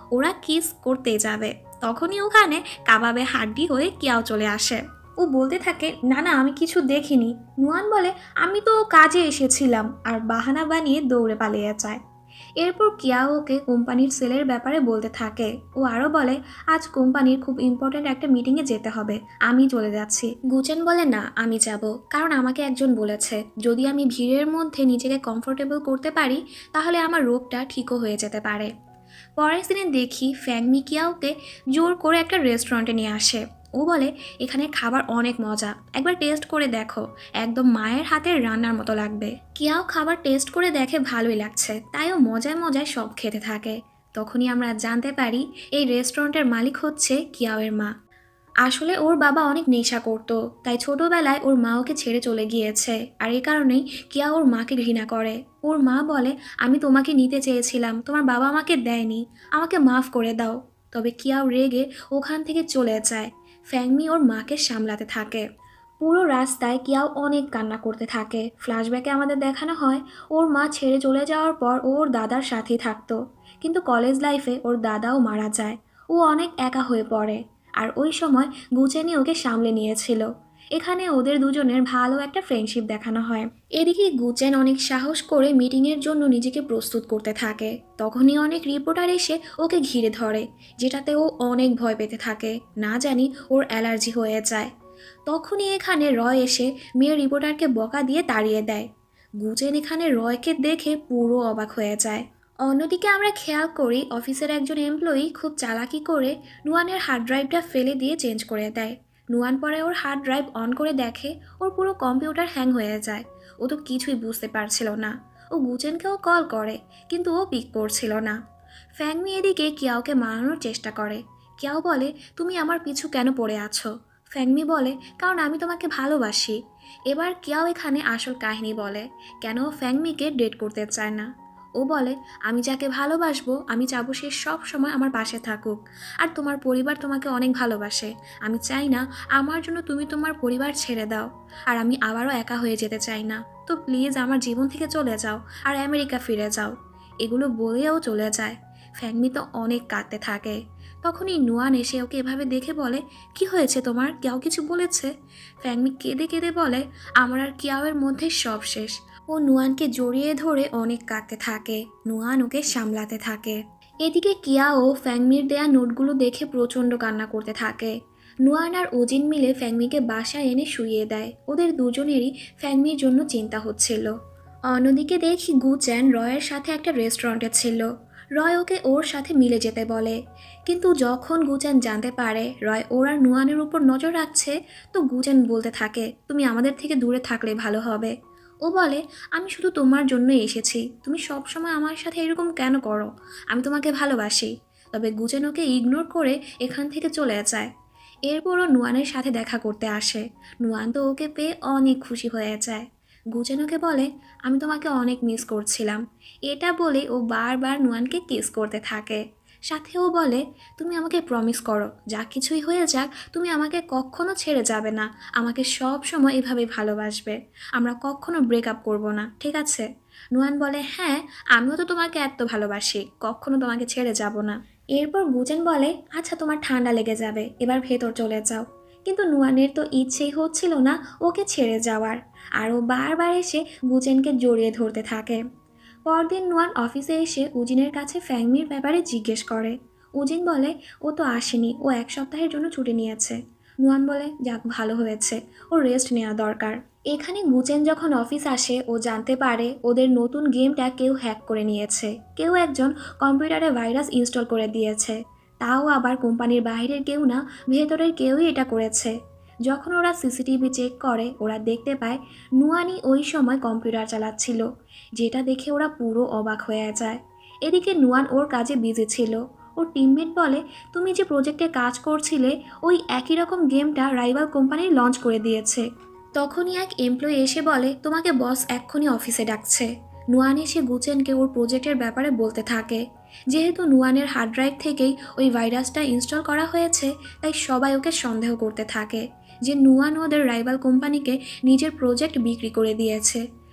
ওরা কিস করতে যাবে, তখনই ওখানে কাবাবে হাড্ডি হয়ে কিয়াও চলে আসে। ও বলতে থাকে, না না আমি কিছু দেখিনি। নুয়ান বলে, আমি তো কাজে এসেছিলাম, আর বাহানা বানিয়ে দৌড়ে পালিয়ে যায়। এরপর কিয়া ওকে কোম্পানির সেলের ব্যাপারে বলতে থাকে। ও আরও বলে, আজ কোম্পানির খুব ইম্পর্ট্যান্ট একটা মিটিংয়ে যেতে হবে, আমি চলে যাচ্ছি। গুচেন বলে, না আমি যাব, কারণ আমাকে একজন বলেছে যদি আমি ভিড়ের মধ্যে নিজেকে কমফোর্টেবল করতে পারি তাহলে আমার রোগটা ঠিকও হয়ে যেতে পারে। পরের দিনে দেখি ফ্যাংমি কিয়াওকে জোর করে একটা রেস্টুরেন্টে নিয়ে আসে। ও বলে, এখানে খাবার অনেক মজা, একবার টেস্ট করে দেখো, একদম মায়ের হাতের রান্নার মতো লাগবে। কিয়াও খাবার টেস্ট করে দেখে ভালোই লাগছে, তাই ও মজায় মজায় সব খেতে থাকে। তখনই আমরা জানতে পারি এই রেস্টুরেন্টের মালিক হচ্ছে কিয়াওয়ের মা। আসলে ওর বাবা অনেক নেশা করতো, তাই ছোটবেলায় ওর মা ওকে ছেড়ে চলে গিয়েছে, আর এই কারণেই কিয়া ওর মাকে ঘৃণা করে। ওর মা বলে, আমি তোমাকে নিতে চেয়েছিলাম, তোমার বাবা আমাকে দেয়নি, আমাকে মাফ করে দাও। তবে কিয়াও রেগে ওখান থেকে চলে যায়। ফ্যাংমি ওর মাকে সামলাতে থাকে। পুরো রাস্তায় কিয়াও অনেক কান্না করতে থাকে। ফ্ল্যাশব্যাকে আমাদের দেখানো হয় ওর মা ছেড়ে চলে যাওয়ার পর ও ওর দাদার সাথেই থাকতো, কিন্তু কলেজ লাইফে ওর দাদাও মারা যায়। ও অনেক একা হয়ে পড়ে, আর ওই সময় গুচেনি ওকে সামলে নিয়েছিল। এখানে ওদের দুজনের ভালো একটা ফ্রেন্ডশিপ দেখানো হয়। এদিকে গুচেন অনেক সাহস করে মিটিংয়ের জন্য নিজেকে প্রস্তুত করতে থাকে। তখনই অনেক রিপোর্টার এসে ওকে ঘিরে ধরে, যেটাতে ও অনেক ভয় পেতে থাকে, না জানি ওর অ্যালার্জি হয়ে যায়। তখনই এখানে রয় এসে মেয়ে রিপোর্টারকে বকা দিয়ে তাড়িয়ে দেয়। গুচেন এখানে রয়কে দেখে পুরো অবাক হয়ে যায়। অন্যদিকে আমরা খেয়াল করি অফিসের একজন এমপ্লয়ি খুব চালাকি করে নুয়ানের হার্ড ড্রাইভটা ফেলে দিয়ে চেঞ্জ করে দেয়। নুয়ান পরে ওর হার্ড ড্রাইভ অন করে দেখে ওর পুরো কম্পিউটার হ্যাং হয়ে যায়। ও তো কিছুই বুঝতে পারছিল না। ও গুচেনকেও কল করে, কিন্তু ও পিক করছিল না। ফ্যাংমি এদিকে কিয়াওকে মারানোর চেষ্টা করে। কিয়াও বলে, তুমি আমার পিছু কেন পড়ে আছো? ফ্যাংমি বলে, কারণ আমি তোমাকে ভালোবাসি। এবার কিয়াও এখানে আসল কাহিনী বলে কেন ও ফ্যাংমিকে ডেট করতে চায় না। ও বলে, আমি যাকে ভালোবাসবো আমি চাবো সে সব সময় আমার পাশে থাকুক, আর তোমার পরিবার তোমাকে অনেক ভালোবাসে। আমি চাই না আমার জন্য তুমি তোমার পরিবার ছেড়ে দাও, আর আমি আবারও একা হয়ে যেতে চাই না। তো প্লিজ আমার জীবন থেকে চলে যাও আর আমেরিকা ফিরে যাও। এগুলো বলেও চলে যায়। ফ্যাংমি তো অনেক কাঁদতে থাকে। তখনই নুয়ান এসে ওকে এভাবে দেখে বলে, কি হয়েছে তোমার, কেউ কিছু বলেছে? ফ্যাংমি কেঁদে কেঁদে বলে, আমার আর কিয়াওয়ের মধ্যে সব শেষ। ও নুয়ানকে জড়িয়ে ধরে অনেক কাঁদতে থাকে। নুয়ান ওকে সামলাতে থাকে। এদিকে কিয়াও ফ্যাংমির দেয়া নোটগুলো দেখে প্রচণ্ড কান্না করতে থাকে। নুয়ান আর ওজিন মিলে ফ্যাংমিকে বাসায় এনে শুইয়ে দেয়। ওদের দুজনেরই ফ্যাংমির জন্য চিন্তা হচ্ছিল। অন্যদিকে দেখি গুচেন রয়ের সাথে একটা রেস্টুরেন্টে ছিল। রয় ওকে ওর সাথে মিলে যেতে বলে, কিন্তু যখন গুচেন জানতে পারে রয় ওর আর নুয়ানের উপর নজর রাখছে, তো গুচেন বলতে থাকে, তুমি আমাদের থেকে দূরে থাকলে ভালো হবে। ও বলে, আমি শুধু তোমার জন্যই এসেছি, তুমি সবসময় আমার সাথে এরকম কেন করো? আমি তোমাকে ভালোবাসি। তবে গুচেন ওকে ইগনোর করে এখান থেকে চলে যায়। এরপরও নুয়ানের সাথে দেখা করতে আসে। নুয়ান তো ওকে পেয়ে অনেক খুশি হয়ে যায়। গুচেন ওকে বলে, আমি তোমাকে অনেক মিস করছিলাম। এটা বলে ও বারবার নুয়ানকে কিস করতে থাকে। সাথেও বলে, তুমি আমাকে প্রমিস করো, যা কিছুই হয়ে যাক তুমি আমাকে কখনো ছেড়ে যাবে না, আমাকে সব সময় এভাবেই ভালোবাসবে, আমরা কখনো ব্রেকআপ করব না, ঠিক আছে? নুয়ান বলে, হ্যাঁ আমিও তো তোমাকে এত ভালোবাসি, কখনো তোমাকে ছেড়ে যাব না। এরপর গুচেন বলে, আচ্ছা তোমার ঠান্ডা লেগে যাবে, এবার ভেতর চলে যাও। কিন্তু নুয়ানের তো ইচ্ছেই হচ্ছিল না ওকে ছেড়ে যাওয়ার, আর ও বারবার এসে গুচেনকে জড়িয়ে ধরতে থাকে। পরদিন নুয়ান অফিসে এসে উজিনের কাছে ফ্যাংমির ব্যাপারে জিজ্ঞেস করে। উজিন বলে, ও তো আসেনি, ও এক সপ্তাহের জন্য ছুটি নিয়েছে। নুয়ান বলে, যাক ভালো হয়েছে, ও রেস্ট নেওয়া দরকার। এখানে গুচেন যখন অফিস আসে ও জানতে পারে ওদের নতুন গেমটা কেউ হ্যাক করে নিয়েছে। কেউ একজন কম্পিউটারে ভাইরাস ইনস্টল করে দিয়েছে, তাও আবার কোম্পানির বাইরের কেউ না, ভেতরের কেউই এটা করেছে। যখন ওরা সিসিটিভি চেক করে ওরা দেখতে পায় নুয়ানি ওই সময় কম্পিউটার চালাচ্ছিল, যেটা দেখে ওরা পুরো অবাক হয়ে যায়। এদিকে নুয়ান ওর কাজে বিজি ছিল। ওর টিমমেট বলে, তুমি যে প্রজেক্টে কাজ করছিলে ওই একই রকম গেমটা রাইভাল কোম্পানি লঞ্চ করে দিয়েছে। তখনই এক এমপ্লয়ি এসে বলে, তোমাকে বস এক্ষুনি অফিসে ডাকছে। নুয়ান এসে গুচেনকে ওর প্রজেক্টের ব্যাপারে বলতে থাকে। যেহেতু নুয়ানের হার্ড ড্রাইভ থেকেই ওই ভাইরাসটা ইনস্টল করা হয়েছে, তাই সবাই ওকে সন্দেহ করতে থাকে যে নুয়ান ওদের রাইভাল কোম্পানিকে নিজের প্রজেক্ট বিক্রি করে দিয়েছে।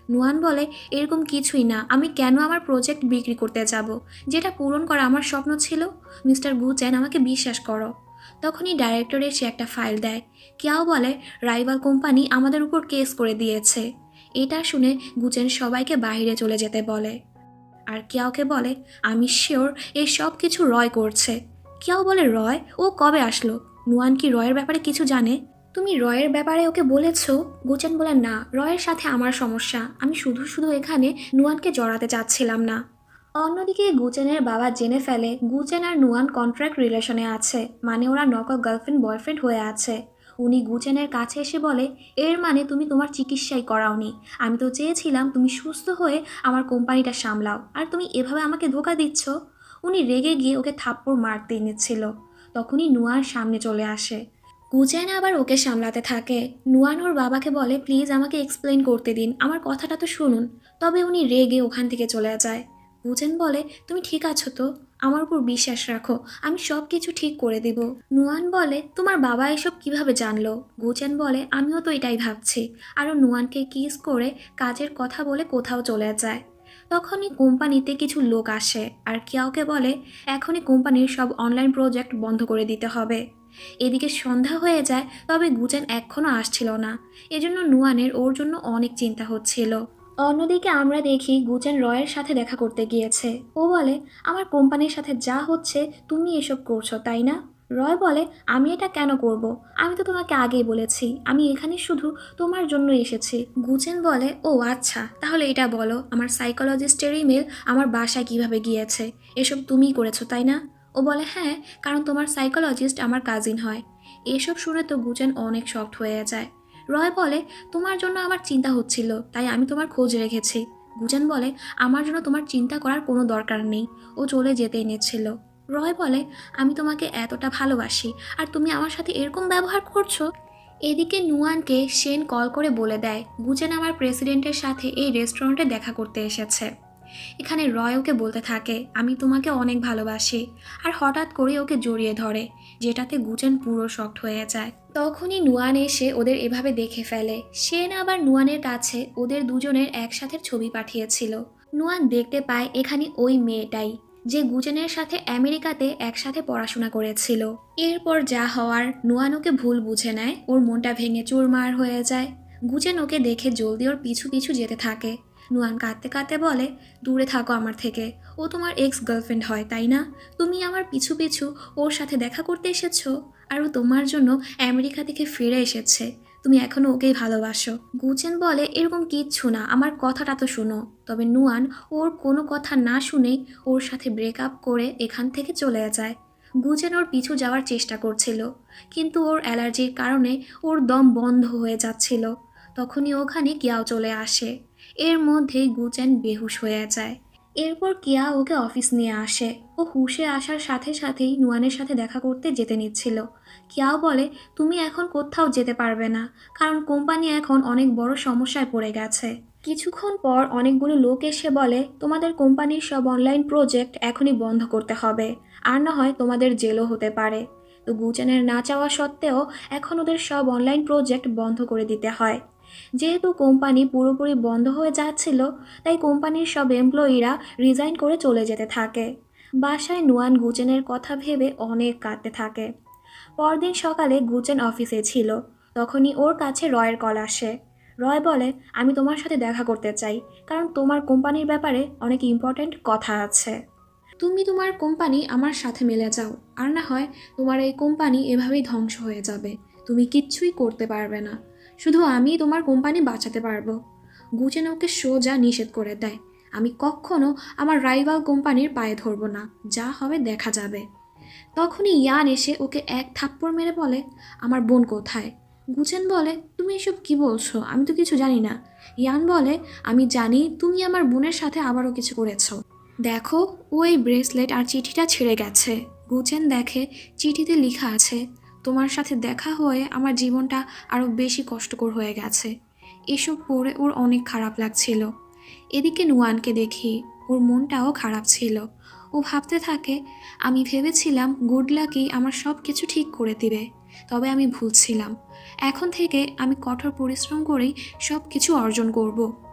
নুয়ান বলে, এরকম কিছুই না, আমি কেন আমার প্রজেক্ট বিক্রি করতে যাব, যেটা পূরণ করা আমার স্বপ্ন ছিল। মিস্টার গুচেন, আমাকে বিশ্বাস করো। তখনই ডাইরেক্টর এসে একটা ফাইল দেয়। কিয়াও বলে, রাইভাল কোম্পানি আমাদের উপর কেস করে দিয়েছে। এটা শুনে গুচেন সবাইকে বাইরে চলে যেতে বলে। আর কিয়াওকে বলে, আমি শিওর এই সব কিছু রয় করছে। কিয়াও বলে, রয়? ও কবে আসলো? নুয়ান কি রয়ের ব্যাপারে কিছু জানে? তুমি রয়ের ব্যাপারে ওকে বলেছো? গুচেন বলে, না, রয়ের সাথে আমার সমস্যা, আমি শুধু শুধু এখানে নুয়ানকে জড়াতে চাচ্ছিলাম না। অন্যদিকে গুচেনের বাবা জেনে ফেলে গুচেন আর নুয়ান কন্ট্রাক্ট রিলেশনে আছে, মানে ওরা নকল গার্লফ্রেন্ড বয়ফ্রেন্ড হয়ে আছে। উনি গুচেনের কাছে এসে বলে, এর মানে তুমি তোমার চিকিৎসাই করাওনি। আমি তো চেয়েছিলাম তুমি সুস্থ হয়ে আমার কোম্পানিটা সামলাও, আর তুমি এভাবে আমাকে ধোকা দিচ্ছ। উনি রেগে গিয়ে ওকে থাপ্পড় মারতে নিচ্ছিল। তখনই নুয়ান সামনে চলে আসে। গুচেন আবার ওকে সামলাতে থাকে। নুয়ান ওর বাবাকে বলে, প্লিজ আমাকে এক্সপ্লেন করতে দিন, আমার কথাটা তো শুনুন। তবে উনি রেগে ওখান থেকে চলে যায়। গুচেন বলে, তুমি ঠিক আছো তো? আমার উপর বিশ্বাস রাখো, আমি সব কিছু ঠিক করে দেব। নুয়ান বলে, তোমার বাবা এসব কিভাবে জানলো? গুচেন বলে, আমিও তো এটাই ভাবছি। আরও নুয়ানকে কিস করে কাজের কথা বলে কোথাও চলে যায়। তখনই কোম্পানিতে কিছু লোক আসে আর কিয়াওকে বলে, এখনই কোম্পানির সব অনলাইন প্রজেক্ট বন্ধ করে দিতে হবে। এদিকে সন্ধ্যা হয়ে যায়, তবে গুচেন এখনও আসছিল না। এজন্য নুয়ানের ওর জন্য অনেক চিন্তা হচ্ছিল। অন্যদিকে আমরা দেখি গুচেন রয়ের সাথে দেখা করতে গিয়েছে। ও বলে, আমার কোম্পানির সাথে যা হচ্ছে তুমি এসব করছো, তাই না? রয় বলে, আমি এটা কেন করব? আমি তো তোমাকে আগেই বলেছি আমি এখানে শুধু তোমার জন্য এসেছি। গুচেন বলে, ও আচ্ছা, তাহলে এটা বলো, আমার সাইকোলজিস্টের ইমেল আমার বাসায় কিভাবে গিয়েছে? এসব তুমিই করেছো, তাই না? ও বলে, হ্যাঁ, কারণ তোমার সাইকোলজিস্ট আমার কাজিন হয়। এসব শুনে তো গুচেন অনেক শকড হয়ে যায়। রয় বলে, তোমার জন্য আমার চিন্তা হচ্ছিল, তাই আমি তোমার খোঁজ রেখেছি। গুচেন বলে, আমার জন্য তোমার চিন্তা করার কোনো দরকার নেই। ও চলে যেতেই নিচ্ছিল। রয় বলে, আমি তোমাকে এতটা ভালোবাসি আর তুমি আমার সাথে এরকম ব্যবহার করছো? এদিকে নুয়ানকে শেন কল করে বলে দেয়, গুচেন আমার প্রেসিডেন্টের সাথে এই রেস্টুরেন্টে দেখা করতে এসেছে। এখানে রয় ওকে বলতে থাকে, আমি তোমাকে অনেক ভালোবাসি, আর হঠাৎ করে ওকে জড়িয়ে ধরে, যেটাতে গুচেন পুরো শকড হয়ে যায়। তখনই নুয়ান এসে ওদের এভাবে দেখে ফেলে। শেন আবার নুয়ানের কাছে ওদের দুজনের একসাথে ছবি পাঠিয়েছিল। নুয়ান দেখতে পায় এখানে ওই মেয়েটাই, যে গুচেনের সাথে আমেরিকাতে একসাথে পড়াশোনা করেছিল। এরপর যা হওয়ার, নুয়ান ওকে ভুল বুঝে নেয়, ওর মনটা ভেঙে চুরমার হয়ে যায়। গুচেন ওকে দেখে জলদি ওর পিছু পিছু যেতে থাকে। নুয়ান কাঁদতে কাঁদতে বলে, দূরে থাকো আমার থেকে, ও তোমার এক্স গার্লফ্রেন্ড হয়, তাই না? তুমি আমার পিছু পিছু ওর সাথে দেখা করতে এসেছো, আর ও তোমার জন্য আমেরিকা থেকে ফিরে এসেছে, তুমি এখনো ওকেই ভালোবাসো। গুচেন বলে, এরকম কিচ্ছু না, আমার কথাটা তো শোনো। তবে নুয়ান ওর কোনো কথা না শুনেই ওর সাথে ব্রেকআপ করে এখান থেকে চলে যায়। গুচেন ওর পিছু যাওয়ার চেষ্টা করছিল, কিন্তু ওর অ্যালার্জির কারণে ওর দম বন্ধ হয়ে যাচ্ছিল। তখনই ওখানে কিয়াও চলে আসে। এর মধ্যেই গুচেন বেহুশ হয়ে যায়। এরপর কিয়া ওকে অফিস নিয়ে আসে। ও হুশে আসার সাথে সাথেই নুয়ানের সাথে দেখা করতে যেতে নিচ্ছিল। কিয়াও বলে, তুমি এখন কোথাও যেতে পারবে না, কারণ কোম্পানি এখন অনেক বড় সমস্যায় পড়ে গেছে। কিছুক্ষণ পর অনেকগুলো লোক এসে বলে, তোমাদের কোম্পানির সব অনলাইন প্রজেক্ট এখনই বন্ধ করতে হবে, আর না হয় তোমাদের জেলও হতে পারে। তো গুচেনের না চাওয়া সত্ত্বেও এখন ওদের সব অনলাইন প্রজেক্ট বন্ধ করে দিতে হয়। যেহেতু কোম্পানি পুরোপুরি বন্ধ হয়ে যাচ্ছিল, তাই কোম্পানির সব এমপ্লয়িরা রিজাইন করে চলে যেতে থাকে। বাসায় নুয়ান গুচেনের কথা ভেবে অনেক কাঁদতে থাকে। পরদিন সকালে গুচেন অফিসে ছিল। তখনই ওর কাছে রয়ের কল আসে। রয় বলে, আমি তোমার সাথে দেখা করতে চাই, কারণ তোমার কোম্পানির ব্যাপারে অনেক ইম্পর্ট্যান্ট কথা আছে। তুমি তোমার কোম্পানি আমার সাথে মিলে যাও, আর না হয় তোমার এই কোম্পানি এভাবেই ধ্বংস হয়ে যাবে, তুমি কিচ্ছুই করতে পারবে না, শুধু আমি তোমার কোম্পানি বাঁচাতে পারবো। গুচেন ওকে সোজা নিষেধ করে দেয়, আমি কখনো আমার রাইভাল কোম্পানির পায়ে ধরবো না, যা হবে দেখা যাবে। তখনই ইয়ান এসে ওকে এক থাপ্পড় মেরে বলে, আমার বোন কোথায়? গুচেন বলে, তুমি এসব কি বলছো, আমি তো কিছু জানি না। ইয়ান বলে, আমি জানি তুমি আমার বোনের সাথে আবারও কিছু করেছো। দেখো, ওই ব্রেসলেট আর চিঠিটা ছিঁড়ে গেছে। গুচেন দেখে চিঠিতে লেখা আছে, তোমার সাথে দেখা হয়ে আমার জীবনটা আরও বেশি কষ্টকর হয়ে গেছে। এসব পড়ে ওর অনেক খারাপ লাগছিল। এদিকে নুয়ানকে দেখি ওর মনটাও খারাপ ছিল। ও ভাবতে থাকে, আমি ভেবেছিলাম গুড লাকি আমার সব কিছু ঠিক করে দিবে, তবে আমি ভুল ছিলাম। এখন থেকে আমি কঠোর পরিশ্রম করেই সব কিছু অর্জন করব।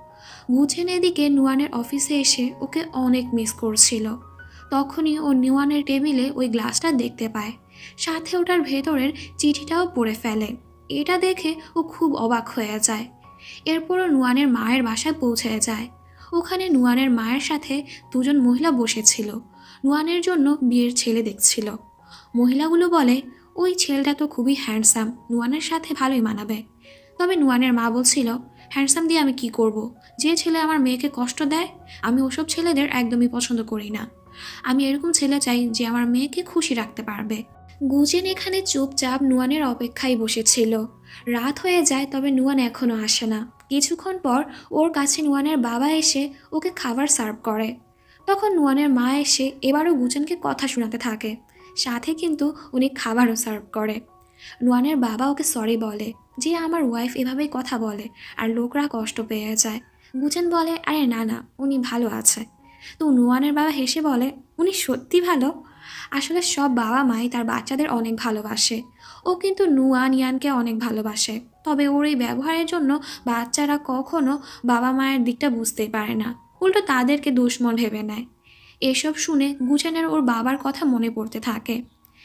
গুচেন এদিকে নুয়ানের অফিসে এসে ওকে অনেক মিস করছিল। তখনই ও নুয়ানের টেবিলে ওই গ্লাসটা দেখতে পায়, সাথে ওটার ভেতরের চিঠিটাও পড়ে ফেলে। এটা দেখে ও খুব অবাক হয়ে যায়। এরপরও নুয়ানের মায়ের বাসায় পৌঁছে যায়। ওখানে নুয়ানের মায়ের সাথে দুজন মহিলা বসেছিল, নুয়ানের জন্য বিয়ের ছেলে দেখছিল। মহিলাগুলো বলে, ওই ছেলেটা তো খুবই হ্যান্ডসাম, নুয়ানের সাথে ভালোই মানাবে। তবে নুয়ানের মা বলছিল, হ্যান্ডসাম দিয়ে আমি কি করব? যে ছেলে আমার মেয়েকে কষ্ট দেয়, আমি ওসব ছেলেদের একদমই পছন্দ করি না। আমি এরকম ছেলে চাই যে আমার মেয়েকে খুশি রাখতে পারবে। গুজেন এখানে চুপচাপ নুয়ানের অপেক্ষায় বসেছিল। রাত হয়ে যায়, তবে নুয়ান এখনও আসে না। কিছুক্ষণ পর ওর কাছে নুয়ানের বাবা এসে ওকে খাবার সার্ভ করে। তখন নুয়ানের মা এসে এবারও গুজেনকে কথা শোনাতে থাকে, সাথে কিন্তু উনি খাবারও সার্ভ করে। নুয়ানের বাবা ওকে সরি বলে যে আমার ওয়াইফ এভাবেই কথা বলে আর লোকরা কষ্ট পেয়ে যায়। গুজেন বলে, আরে না না, উনি ভালো আছে। তো নুয়ানের বাবা হেসে বলে, উনি সত্যি ভালো? আসলে সব বাবা মাই তার বাচ্চাদের অনেক ভালোবাসে। ও কিন্তু নুয়ান ইয়ানকে অনেক ভালোবাসে, তবে ওর এই ব্যবহারের জন্য বাচ্চারা কখনো বাবা মায়ের দিকটা বুঝতেই পারে না, উল্টো তাদেরকে দুশ্মন ভেবে নেয়। এসব শুনে গুজেনের ওর বাবার কথা মনে পড়তে থাকে।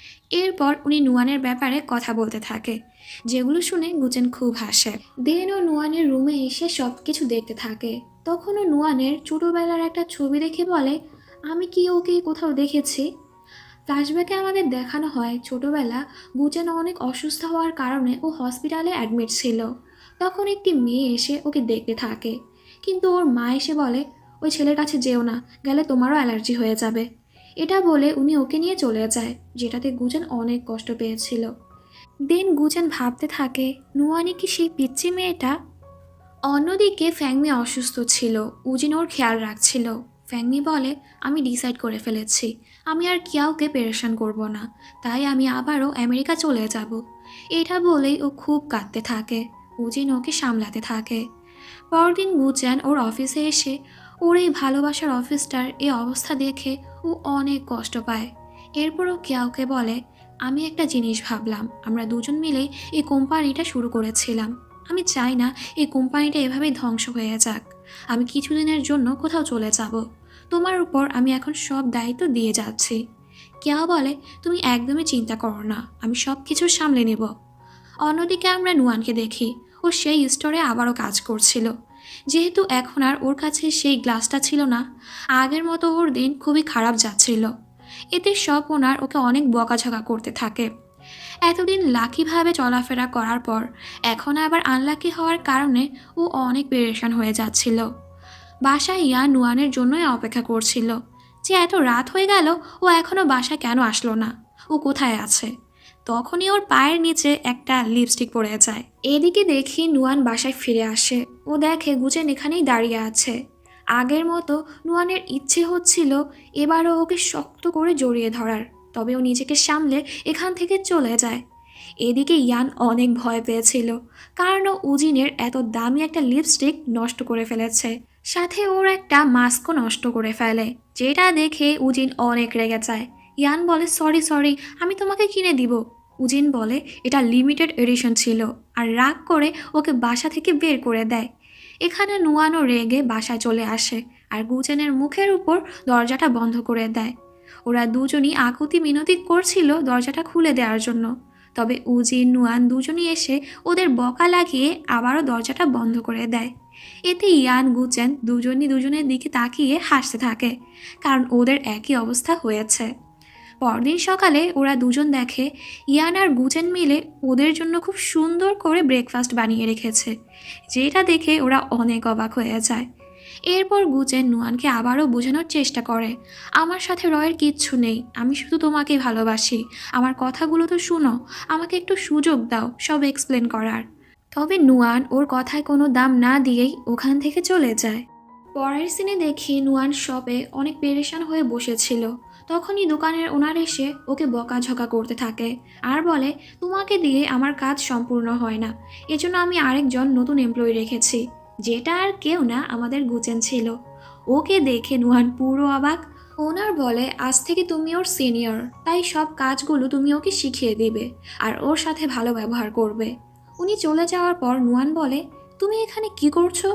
এরপর উনি নুয়ানের ব্যাপারে কথা বলতে থাকে, যেগুলো শুনে গুজেন খুব হাসে। দেন ও নুয়ানের রুমে এসে সব কিছু দেখতে থাকে। তখন ও নুয়ানের ছোটোবেলার একটা ছবি দেখে বলে, আমি কি ওকে কোথাও দেখেছি? ফ্ল্যাশব্যাকে আমাদের দেখানো হয় ছোটোবেলা গুজেন অনেক অসুস্থ হওয়ার কারণে ও হসপিটালে অ্যাডমিট ছিল। তখন একটি মেয়ে এসে ওকে দেখতে থাকে, কিন্তু ওর মা এসে বলে, ওই ছেলের কাছে যেও না, গেলে তোমারও অ্যালার্জি হয়ে যাবে। এটা বলে উনি ওকে নিয়ে চলে যায়, যেটাতে গুজেন অনেক কষ্ট পেয়েছিল। দেন গুজেন ভাবতে থাকে, নুয়ানি কি সেই পিচ্চি মেয়েটা? অন্যদিকে ফ্যাংমি অসুস্থ ছিল, উজিন ওর খেয়াল রাখছিল। ফ্যাংমি বলে, আমি ডিসাইড করে ফেলেছি, আমি আর কিয়াওকে পেরেশান করব না, তাই আমি আবারও আমেরিকা চলে যাব। এটা বলেই ও খুব কাঁদতে থাকে। উজিন ওকে সামলাতে থাকে। পরদিন গুজেন ওর অফিসে এসে ওর এই ভালোবাসার অফিসটার এই অবস্থা দেখে ও অনেক কষ্ট পায়। এরপরও কিয়াওকে বলে, আমি একটা জিনিস ভাবলাম, আমরা দুজন মিলেই এই কোম্পানিটা শুরু করেছিলাম। আমি চাই না এই কোম্পানিটা এভাবেই ধ্বংস হয়ে যাক। আমি কিছুদিনের জন্য কোথাও চলে যাব, তোমার উপর আমি এখন সব দায়িত্ব দিয়ে যাচ্ছি। কিয়াও বলে, তুমি একদমই চিন্তা করো না, আমি সব কিছু সামলে নেব। অন্যদিকে আমরা নুয়ানকে দেখি, ও সেই স্টোরে আবারও কাজ করছিল। যেহেতু এখন আর ওর কাছে সেই গ্লাসটা ছিল না, আগের মতো ওর দিন খুবই খারাপ যাচ্ছিল। এতে সব ওনার ওকে অনেক বকাঝকা করতে থাকে। এতদিন লাকিভাবে চলাফেরা করার পর এখন আবার আনলাকি হওয়ার কারণে ও অনেক পেরেশান হয়ে যাচ্ছিল। বাসায় ইয়া নুয়ানের জন্যই অপেক্ষা করছিল, যে এত রাত হয়ে গেল ও এখনও বাসায় কেন আসলো না, ও কোথায় আছে। তখনই ওর পায়ের নিচে একটা লিপস্টিক পড়ে যায়। এদিকে দেখি নুয়ান বাসায় ফিরে আসে। ও দেখে গুজেন এখানেই দাঁড়িয়ে আছে। আগের মতো নুয়ানের ইচ্ছে হচ্ছিল এবারও ওকে শক্ত করে জড়িয়ে ধরার, তবে ও নিজেকে সামলে এখান থেকে চলে যায়। এদিকে ইয়ান অনেক ভয় পেয়েছিল, কারণ ও উজিনের এত দামি একটা লিপস্টিক নষ্ট করে ফেলেছে, সাথে ওর একটা মাস্কও নষ্ট করে ফেলে, যেটা দেখে উজিন অনেক রেগে যায়। ইয়ান বলে, সরি সরি, আমি তোমাকে কিনে দিব। উজিন বলে এটা লিমিটেড এডিশন ছিল, আর রাগ করে ওকে বাসা থেকে বের করে দেয়। এখানে নুয়ানও রেগে বাসায় চলে আসে আর গুজেনের মুখের উপর দরজাটা বন্ধ করে দেয়। ওরা দুজনই আকুতি মিনতি করছিল দরজাটা খুলে দেওয়ার জন্য, তবে উজিন নুয়ান দুজনই এসে ওদের বকা লাগিয়ে আবারও দরজাটা বন্ধ করে দেয়। এতে ইয়ান গুজেন দুজনই দুজনের দিকে তাকিয়ে হাসতে থাকে, কারণ ওদের একই অবস্থা হয়েছে। পরদিন সকালে ওরা দুজন দেখে ইয়ান আর গুজেন মিলে ওদের জন্য খুব সুন্দর করে ব্রেকফাস্ট বানিয়ে রেখেছে, যেটা দেখে ওরা অনেক অবাক হয়ে যায়। এরপর গুজেন নুয়ানকে আবারও বোঝানোর চেষ্টা করে, আমার সাথে রয়ের কিচ্ছু নেই, আমি শুধু তোমাকেই ভালোবাসি, আমার কথাগুলো তো শুনো, আমাকে একটু সুযোগ দাও সব এক্সপ্লেন করার। তবে নুয়ান ওর কথায় কোনো দাম না দিয়েই ওখান থেকে চলে যায়। পরের সিনে দেখি নুয়ান শপে অনেক পেরেশান হয়ে বসেছিল। তখনই দোকানের ওনার এসে ওকে বকাঝকা করতে থাকে আর বলে, তোমাকে দিয়ে আমার কাজ সম্পূর্ণ হয় না, এজন্য আমি আরেকজন নতুন এমপ্লয়ি রেখেছি, যেটা আর কেউ না আমাদের গুজেন ছিল। ওকে দেখে নুয়ান পুরো অবাক। ওনার বলে, আজ থেকে তুমি ওর সিনিয়র, তাই সব কাজগুলো তুমি ওকে শিখিয়ে দিবে আর ওর সাথে ভালো ব্যবহার করবে। উনি চলে যাওয়ার পর নুয়ান বলে, তুমি এখানে কি করছো?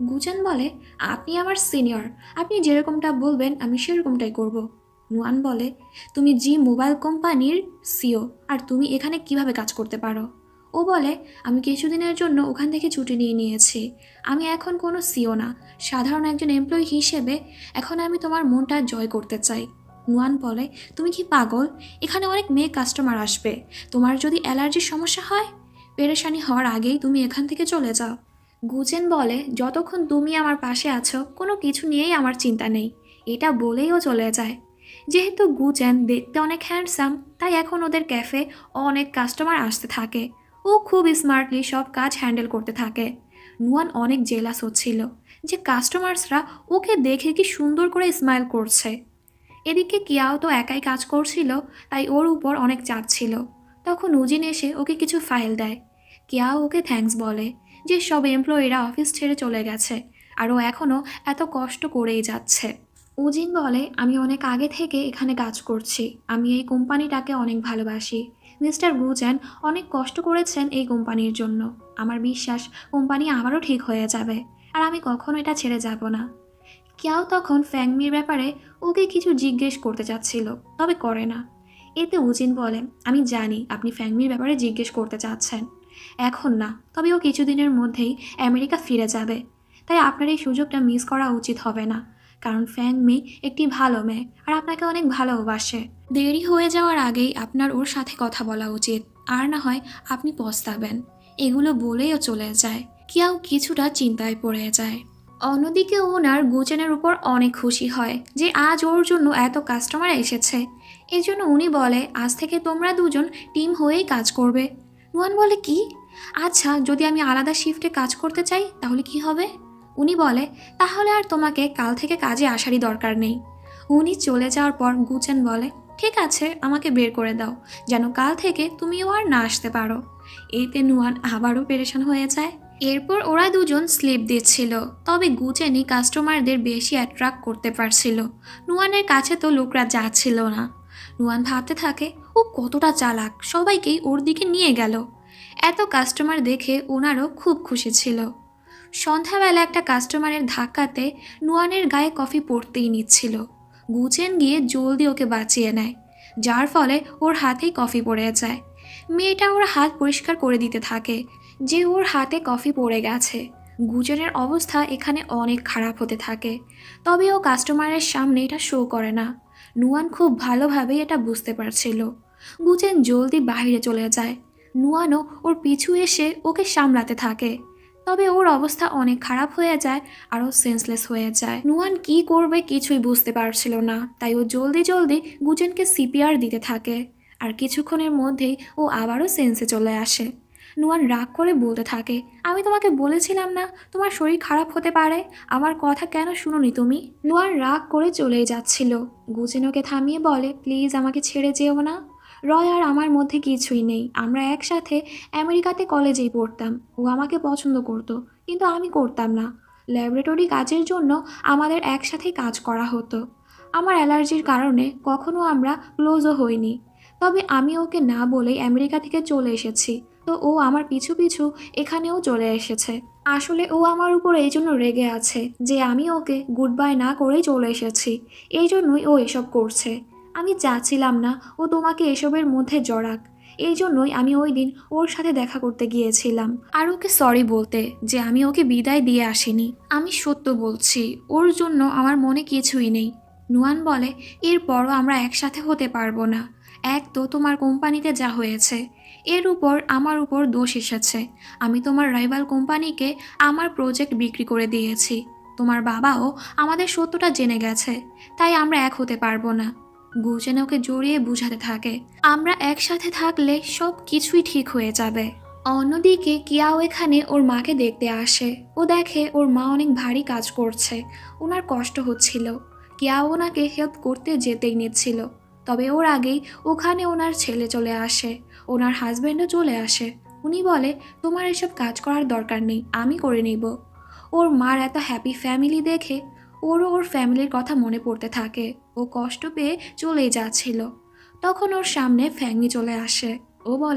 গুচেন বলে, আপনি আমার সিনিয়র, আপনি যেরকমটা বলবেন আমি সেরকমটাই করব। নুয়ান বলে, তুমি জি মোবাইল কোম্পানির সিও, আর তুমি এখানে কিভাবে কাজ করতে পারো? ও বলে, আমি কিছুদিনের জন্য ওখান থেকে ছুটি নিয়ে নিয়েছি। আমি এখন কোনো সিও না, সাধারণ একজন এমপ্লয়ি হিসেবে এখন আমি তোমার মনটা জয় করতে চাই। নুয়ান বলে, তুমি কি পাগল? এখানে অনেক মেয়ে কাস্টমার আসবে, তোমার যদি অ্যালার্জির সমস্যা হয়, পেরেশানি হওয়ার আগেই তুমি এখান থেকে চলে যাও। গুচেন বলে, যতক্ষণ তুমি আমার পাশে আছো কোনো কিছু নিয়েই আমার চিন্তা নেই। এটা বলেই ও চলে যায়। যেহেতু গুচেন দেখতে অনেক হ্যান্ডসাম, তাই এখন ওদের ক্যাফে অনেক কাস্টমার আসতে থাকে। ও খুব স্মার্টলি সব কাজ হ্যান্ডেল করতে থাকে। নুয়ান অনেক জেলাস হচ্ছিল যে কাস্টমার্সরা ওকে দেখে কি সুন্দর করে স্মাইল করছে। এদিকে কিয়াও তো একাই কাজ করছিল, তাই ওর উপর অনেক চাপ ছিল। তখন উজিন এসে ওকে কিছু ফাইল দেয়। কিয়াও ওকে থ্যাঙ্কস বলে যে সব এমপ্লয়িরা অফিস ছেড়ে চলে গেছে, আর ও এখনও এত কষ্ট করেই যাচ্ছে। উজিন বলে, আমি অনেক আগে থেকে এখানে কাজ করছি, আমি এই কোম্পানিটাকে অনেক ভালোবাসি। মিস্টার গুচেন অনেক কষ্ট করেছেন এই কোম্পানির জন্য। আমার বিশ্বাস কোম্পানি আবারও ঠিক হয়ে যাবে, আর আমি কখনো এটা ছেড়ে যাব না। কিয়াও তখন ফ্যাংমির ব্যাপারে ওকে কিছু জিজ্ঞেস করতে চাচ্ছিল, তবে করে না। এতে উজিন বলে, আমি জানি আপনি ফ্যাংমির ব্যাপারে জিজ্ঞেস করতে চাচ্ছেন, এখন না, তবে ও কিছুদিনের মধ্যেই আমেরিকা ফিরে যাবে, তাই আপনার এই সুযোগটা মিস করা উচিত হবে না, কারণ ফ্যাংমি একটি ভালো মেয়ে আর আপনাকে অনেক ভালোবাসে। দেরি হয়ে যাওয়ার আগেই আপনার ওর সাথে কথা বলা উচিত, আর না হয় আপনি পস্তাবেন। এগুলো বলেও চলে যায়। কিয়াও কিছুটা চিন্তায় পড়ে যায়। অন্যদিকে ওনার গুচেনের উপর অনেক খুশি হয় যে আজ ওর জন্য এত কাস্টমার এসেছে। এই জন্য উনি বলে, আজ থেকে তোমরা দুজন টিম হয়েই কাজ করবে। নুয়ান বলে, কি? আচ্ছা, যদি আমি আলাদা শিফটে কাজ করতে চাই তাহলে কি হবে? উনি বলে, তাহলে আর তোমাকে কাল থেকে কাজে আসারই দরকার নেই। উনি চলে যাওয়ার পর গুচেন বলে, ঠিক আছে, আমাকে বের করে দাও, যেন কাল থেকে তুমিও আর না আসতে পারো। এতে নুয়ান আবারও পেরেশান হয়ে যায়। এরপর ওরা দুজন স্লিপ দিচ্ছিল, তবে গুচেনই কাস্টমারদের বেশি অ্যাট্রাক্ট করতে পারছিল। নুয়ানের কাছে তো লোকরা যাচ্ছিল না। নুয়ান ভাবতে থাকে, ও কতটা চালাক, সবাইকেই ওর দিকে নিয়ে গেল। এত কাস্টমার দেখে ওনারও খুব খুশি ছিল। সন্ধ্যাবেলা একটা কাস্টমারের ধাক্কাতে নুয়ানের গায়ে কফি পড়তেই নিচ্ছিল। গুচেন গিয়ে জলদি ওকে বাঁচিয়ে নেয়, যার ফলে ওর হাতেই কফি পড়ে যায়। মেয়েটা ওর হাত পরিষ্কার করে দিতে থাকে যে ওর হাতে কফি পড়ে গেছে। গুচেনের অবস্থা এখানে অনেক খারাপ হতে থাকে, তবে ও কাস্টমারের সামনে এটা শো করে না। নুয়ান খুব ভালোভাবে এটা বুঝতে পারছিল। গুচেন জলদি বাইরে চলে যায়। নুয়ানও ওর পিছু এসে ওকে সামলাতে থাকে, তবে ওর অবস্থা অনেক খারাপ হয়ে যায় আর ও সেন্সলেস হয়ে যায়। নুয়ান কি করবে কিছুই বুঝতে পারছিল না, তাই ও জলদি জলদি গুচেনকে সিপিআর দিতে থাকে, আর কিছুক্ষণের মধ্যেই ও আবারও সেন্সে চলে আসে। নুয়ান রাগ করে বলতে থাকে, আমি তোমাকে বলেছিলাম না তোমার শরীর খারাপ হতে পারে, আমার কথা কেন শুনোনি তুমি? নুয়ান রাগ করে চলেই যাচ্ছিল। গুচেন ওকে থামিয়ে বলে, প্লিজ আমাকে ছেড়ে যেও না। রয় আর আমার মধ্যে কিছুই নেই, আমরা একসাথে আমেরিকাতে কলেজেই পড়তাম। ও আমাকে পছন্দ করতো, কিন্তু আমি করতাম না। ল্যাবরেটরি কাজের জন্য আমাদের একসাথে কাজ করা হতো। আমার অ্যালার্জির কারণে কখনো আমরা ক্লোজও হইনি, তবে আমি ওকে না বলেই আমেরিকা থেকে চলে এসেছি, তো ও আমার পিছু পিছু এখানেও চলে এসেছে। আসলে ও আমার উপর এই জন্য রেগে আছে যে আমি ওকে গুড বাই না করেই চলে এসেছি, এই জন্যই ও এসব করছে। আমি চাচ্ছিলাম না ও তোমাকে এসবের মধ্যে জড়াক, এই জন্যই আমি ওই দিন ওর সাথে দেখা করতে গিয়েছিলাম আর ওকে সরি বলতে যে আমি ওকে বিদায় দিয়ে আসিনি। আমি সত্য বলছি, ওর জন্য আমার মনে কিছুই নেই। নুয়ান বলে, এরপরও আমরা একসাথে হতে পারবো না। এক তো তোমার কোম্পানিতে যা হয়েছে, এর উপর আমার উপর দোষ এসেছে। আমি তোমার রাইভাল কোম্পানিকে আমার প্রজেক্ট বিক্রি করে দিয়েছি। তোমার বাবাও আমাদের সত্যটা জেনে গেছে, তাই আমরা এক হতে পারবো না। গুচেন ওকে জড়িয়ে বুঝাতে থাকে, আমরা একসাথে থাকলে সব কিছুই ঠিক হয়ে যাবে। অন্যদিকে কিয়াও এখানে ওর মাকে দেখতে আসে। ও দেখে ওর মা অনেক ভারী কাজ করছে, ওনার কষ্ট হচ্ছিল। কিয়াও ওনাকে হেল্প করতে যেতেই নিচ্ছিল, তবে ওর আগেই ওখানে ওনার ছেলে চলে আসে। ওনার হাজব্যান্ডও চলে আসে। উনি বলে, তোমার এসব কাজ করার দরকার নেই, আমি করে নিব। ওর মার এত হ্যাপি ফ্যামিলি দেখে ওরও ওর ফ্যামিলির কথা মনে পড়তে থাকে। ও কষ্ট পেয়ে চলেই যাচ্ছিল, তখন ওর সামনে ফ্যাংমি চলে আসে। ও বলে,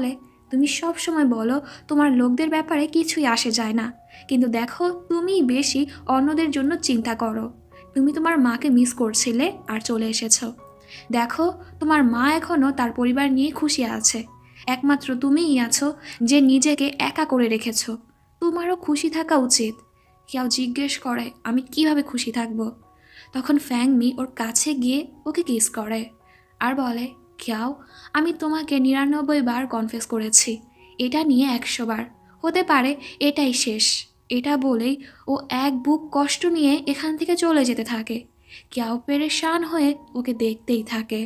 তুমি সব সময় বলো তোমার লোকদের ব্যাপারে কিছুই আসে যায় না, কিন্তু দেখো তুমিই বেশি অন্যদের জন্য চিন্তা করো। তুমি তোমার মাকে মিস করছিলে আর চলে এসেছো। দেখো তোমার মা এখনও তার পরিবার নিয়ে খুশি আছে, একমাত্র তুমিই আছো যে নিজেকে একা করে রেখেছো। তোমারও খুশি থাকা উচিত। কেউ জিজ্ঞেস করে আমি কিভাবে খুশি থাকবো, তখন ফ্যাংমি ওর কাছে গিয়ে ওকে কিস করে আর বলে কেউ আমি তোমাকে নিরানব্বই বার কনফেস করেছি, এটা নিয়ে একশো বার, হতে পারে এটাই শেষ। এটা বলেই ও এক বুক কষ্ট নিয়ে এখান থেকে চলে যেতে থাকে। কেউ পেরেশান হয়ে ওকে দেখতেই থাকে।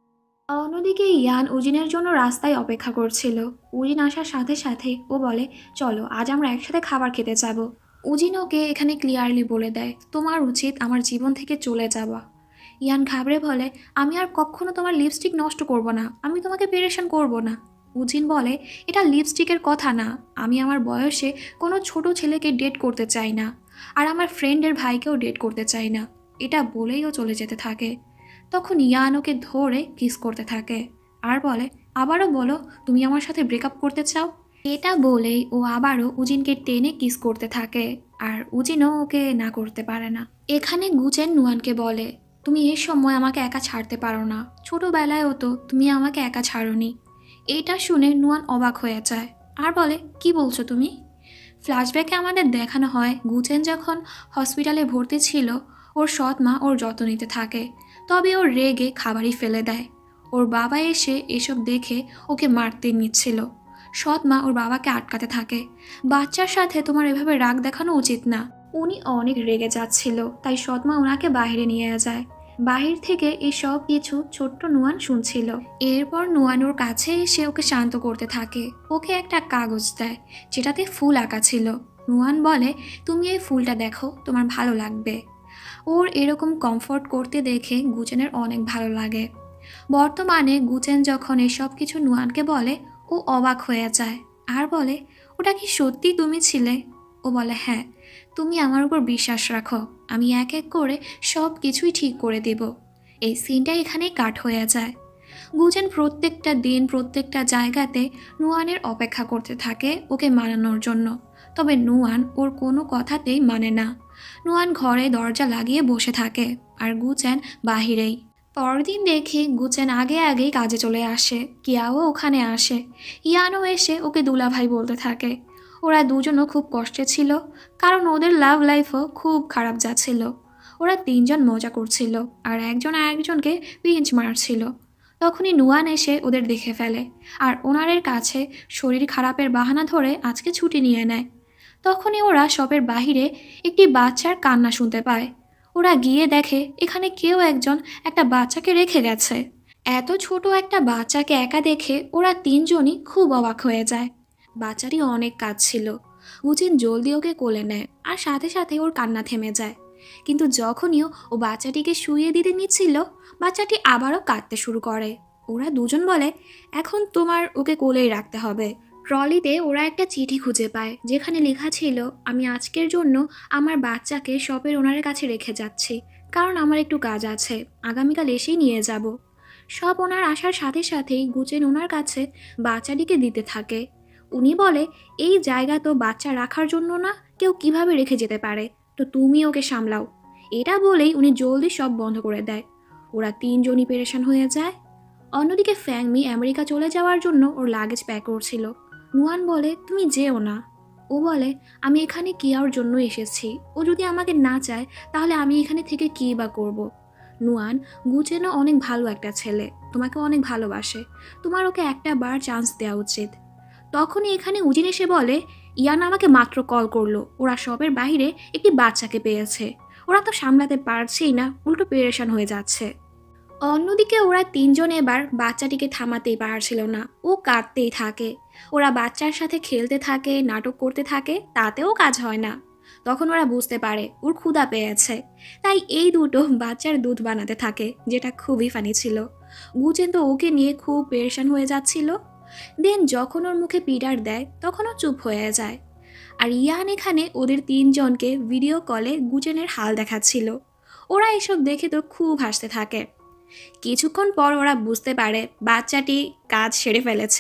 অন্যদিকে ইয়ান উজিনের জন্য রাস্তায় অপেক্ষা করছিল। উজিন আসার সাথে সাথে ও বলে চলো আজ আমরা একসাথে খাবার খেতে যাব। উজিন ওকে এখানে ক্লিয়ারলি বলে দেয় তোমার উচিত আমার জীবন থেকে চলে যাওয়া। ইয়ান ঘাবড়ে বলে আমি আর কখনো তোমার লিপস্টিক নষ্ট করব না, আমি তোমাকে পেরেশান করব না। উজিন বলে এটা লিপস্টিকের কথা না, আমি আমার বয়সে কোনো ছোট ছেলেকে ডেট করতে চাই না, আর আমার ফ্রেন্ডের ভাইকেও ডেট করতে চাই না। এটা বলেই ও চলে যেতে থাকে। তখন ইয়ান ওকে ধরে কিস করতে থাকে আর বলে আবারও বলো তুমি আমার সাথে ব্রেকআপ করতে চাও। এটা বলেই ও আবারও উজিনকে টেনে কিস করতে থাকে, আর উজিনও ওকে না করতে পারে না। এখানে গুচেন নুয়ানকে বলে তুমি এই সময় আমাকে একা ছাড়তে পারো না, ছোটোবেলায়ও তো তুমি আমাকে একা ছাড়োনি। এটা শুনে নুয়ান অবাক হয়ে যায় আর বলে কি বলছো তুমি। ফ্ল্যাশব্যাকে আমাদের দেখানো হয় গুচেন যখন হসপিটালে ভর্তি ছিল ওর সৎ মা ওর যত্ন নিতে থাকে, তবে ওর রেগে খাবারই ফেলে দেয়। ওর বাবা এসে এসব দেখে ওকে মারতে নিচ্ছিল। সৎ মা ওর বাবাকে আটকাতে থাকে, বাচ্চার সাথে তোমার এভাবে রাগ দেখানো উচিত না। উনি অনেক রেগে যাচ্ছিল, তাই সৎ মা ওনাকে বাইরে নিয়ে যায়। বাহির থেকে এসব কিছু ছোট্ট নুয়ান শুনছিল। এরপর নুয়ান ওর কাছে এসে ওকে শান্ত করতে থাকে, ওকে একটা কাগজ দেয় যেটাতে ফুল আঁকা ছিল। নুয়ান বলে তুমি এই ফুলটা দেখো, তোমার ভালো লাগবে। ওর এরকম কমফোর্ট করতে দেখে গুচেনের অনেক ভালো লাগে। বর্তমানে গুচেন যখন এসব কিছু নুয়ানকে বলে ও অবাক হয়ে যায় আর বলে ওটা কি সত্যি তুমি ছিলে। ও বলে হ্যাঁ, তুমি আমার উপর বিশ্বাস রাখো, আমি এক এক করে সব কিছুই ঠিক করে দেব। এই সিনটা এখানেই কাট হয়ে যায়। গুচেন প্রত্যেকটা দিন প্রত্যেকটা জায়গাতে নুয়ানের অপেক্ষা করতে থাকে ওকে মানানোর জন্য, তবে নুয়ান ওর কোনো কথাতেই মানে না। নুয়ান ঘরে দরজা লাগিয়ে বসে থাকে আর গুচেন বাহিরেই। পরদিন দেখে গুচেন আগে আগেই কাজে চলে আসে, কিয়াও ওখানে আসে। ইয়ানও এসে ওকে দুলাভাই বলতে থাকে। ওরা দুজনও খুব কষ্টে ছিল, কারণ ওদের লাভ লাইফও খুব খারাপ যাচ্ছিল। ওরা তিনজন মজা করছিল আর একজন আরেকজনকে পিঞ্চ মারছিল। তখনই নুয়ান এসে ওদের দেখে ফেলে আর ওনারের কাছে শরীর খারাপের বাহানা ধরে আজকে ছুটি নিয়ে নেয়। তখনই ওরা শপের বাহিরে একটি বাচ্চার কান্না শুনতে পায়। ওরা গিয়ে দেখে এখানে কেউ একজন একটা বাচ্চাকে রেখে গেছে। এত ছোট একটা বাচ্চাকে একা দেখে ওরা তিনজনই খুব অবাক হয়ে যায়। বাচ্চাটি অনেক কাঁদছিল। গুচেন জলদি ওকে কোলে নেয় আর সাথে সাথে ওর কান্না থেমে যায়। কিন্তু যখনই ও বাচ্চাটিকে শুইয়ে দিতে নিচ্ছিল, বাচ্চাটি আবারও কাঁদতে শুরু করে। ওরা দুজন বলে এখন তোমার ওকে কোলেই রাখতে হবে। ট্রলিতে ওরা একটা চিঠি খুঁজে পায় যেখানে লেখা ছিল আমি আজকের জন্য আমার বাচ্চাকে শপের ওনারের কাছে রেখে যাচ্ছি, কারণ আমার একটু কাজ আছে, আগামীকাল এসেই নিয়ে যাব। সব ওনার আসার সাথে সাথেই গুচেন ওনার কাছে বাচ্চাটিকে দিতে থাকে। উনি বলে এই জায়গা তো বাচ্চা রাখার জন্য না, কেউ কিভাবে রেখে যেতে পারে, তো তুমি ওকে সামলাও। এটা বলেই উনি জলদি সব বন্ধ করে দেয়। ওরা তিনজনই পেরেশান হয়ে যায়। অন্যদিকে ফ্যাংমি আমেরিকা চলে যাওয়ার জন্য ওর লাগেজ প্যাক করছিল। নুয়ান বলে তুমি যেও না। ও বলে আমি এখানে কিয়ার জন্য এসেছি, ও যদি আমাকে না চায় তাহলে আমি এখানে থেকে কী বা করব। নুয়ান গুচেনও অনেক ভালো একটা ছেলে, তোমাকে অনেক ভালোবাসে, তোমার ওকে একটা বার চান্স দেওয়া উচিত। তখনই এখানে উজিন এসে বলে ইয়ান আমাকে মাত্র কল করলো, ওরা শপের বাইরে একটি বাচ্চাকে পেয়েছে, ওরা তো সামলাতে পারছেই না, উল্টো পেরেশান হয়ে যাচ্ছে। অন্যদিকে ওরা তিনজন এবার বাচ্চাটিকে থামাতেই পারছিল না, ও কাঁদতেই থাকে। ওরা বাচ্চার সাথে খেলতে থাকে, নাটক করতে থাকে, তাতেও কাজ হয় না। তখন ওরা বুঝতে পারে ওর ক্ষুধা পেয়েছে, তাই এই দুটো বাচ্চার দুধ বানাতে থাকে, যেটা খুবই ফানি ছিল। গুচেন তো ওকে নিয়ে খুব পেরেশান হয়ে যাচ্ছিল। দেন যখন ওর মুখে পিটার দেয় তখন ও চুপ হয়ে যায়। আর ইয়ান এখানে ওদের তিনজনকে ভিডিও কলে গুচেনের হাল দেখাচ্ছিল। ওরা এসব দেখে তো খুব হাসতে থাকে। কিছুক্ষণ পর ওরা বুঝতে পারে বাচ্চাটি কাজ সেরে ফেলেছে।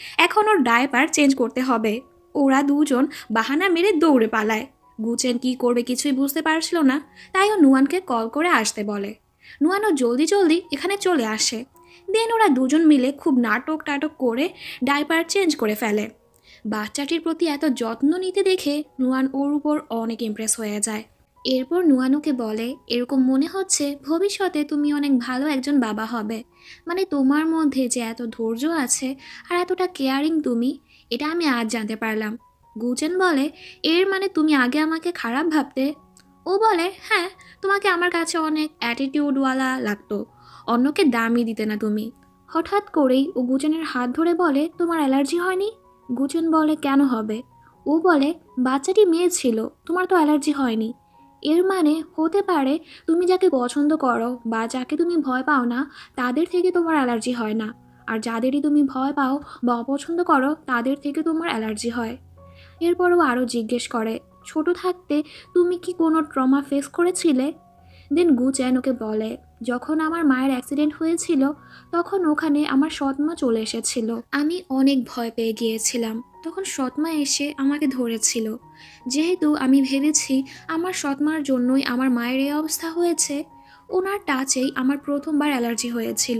এখন ওর ডায়পার চেঞ্জ করতে হবে। ওরা দুজন বাহানা মেরে দৌড়ে পালায়। গুচেন কি করবে কিছুই বুঝতে পারছিল না, তাই ও নুয়ানকে কল করে আসতে বলে। নুয়ানও জলদি জলদি এখানে চলে আসে। দেন ওরা দুজন মিলে খুব নাটক টাটক করে ডায়পার চেঞ্জ করে ফেলে। বাচ্চাটির প্রতি এত যত্ন নিতে দেখে নুয়ান ওর উপর অনেক ইমপ্রেস হয়ে যায়। এরপর নুয়ানুকে বলে, এরকম মনে হচ্ছে ভবিষ্যতে তুমি অনেক ভালো একজন বাবা হবে। মানে তোমার মধ্যে যে এত ধৈর্য আছে আর এতটা কেয়ারিং তুমি, এটা আমি আজ জানতে পারলাম। গুচেন বলে, এর মানে তুমি আগে আমাকে খারাপ ভাবতে? ও বলে, হ্যাঁ, তোমাকে আমার কাছে অনেক অ্যাটিটিউডওয়ালা লাগতো, অন্যকে দামই দিতে না তুমি। হঠাৎ করেই ও গুচেনের হাত ধরে বলে, তোমার অ্যালার্জি হয়নি? গুচেন বলে, কেন হবে? ও বলে, বাচ্চাটি মেয়ে ছিল, তোমার তো অ্যালার্জি হয়নি। এর মানে হতে পারে তুমি যাকে পছন্দ করো বা যাকে তুমি ভয় পাও না তাদের থেকে তোমার অ্যালার্জি হয় না, আর যাদেরই তুমি ভয় পাও বা অপছন্দ করো তাদের থেকে তোমার অ্যালার্জি হয়। এরপরও আরও জিজ্ঞেস করে, ছোট থাকতে তুমি কি কোনো ট্রমা ফেস করেছিলে? দেন গুচেন ওকে বলে, যখন আমার মায়ের অ্যাক্সিডেন্ট হয়েছিল তখন ওখানে আমার সৎমা চলে এসেছিল। আমি অনেক ভয় পেয়ে গিয়েছিলাম। তখন সৎমা এসে আমাকে ধরেছিল। যেহেতু আমি ভেবেছি আমার সৎমার জন্যই আমার মায়ের এই অবস্থা হয়েছে, ওনার টাচেই আমার প্রথমবার অ্যালার্জি হয়েছিল।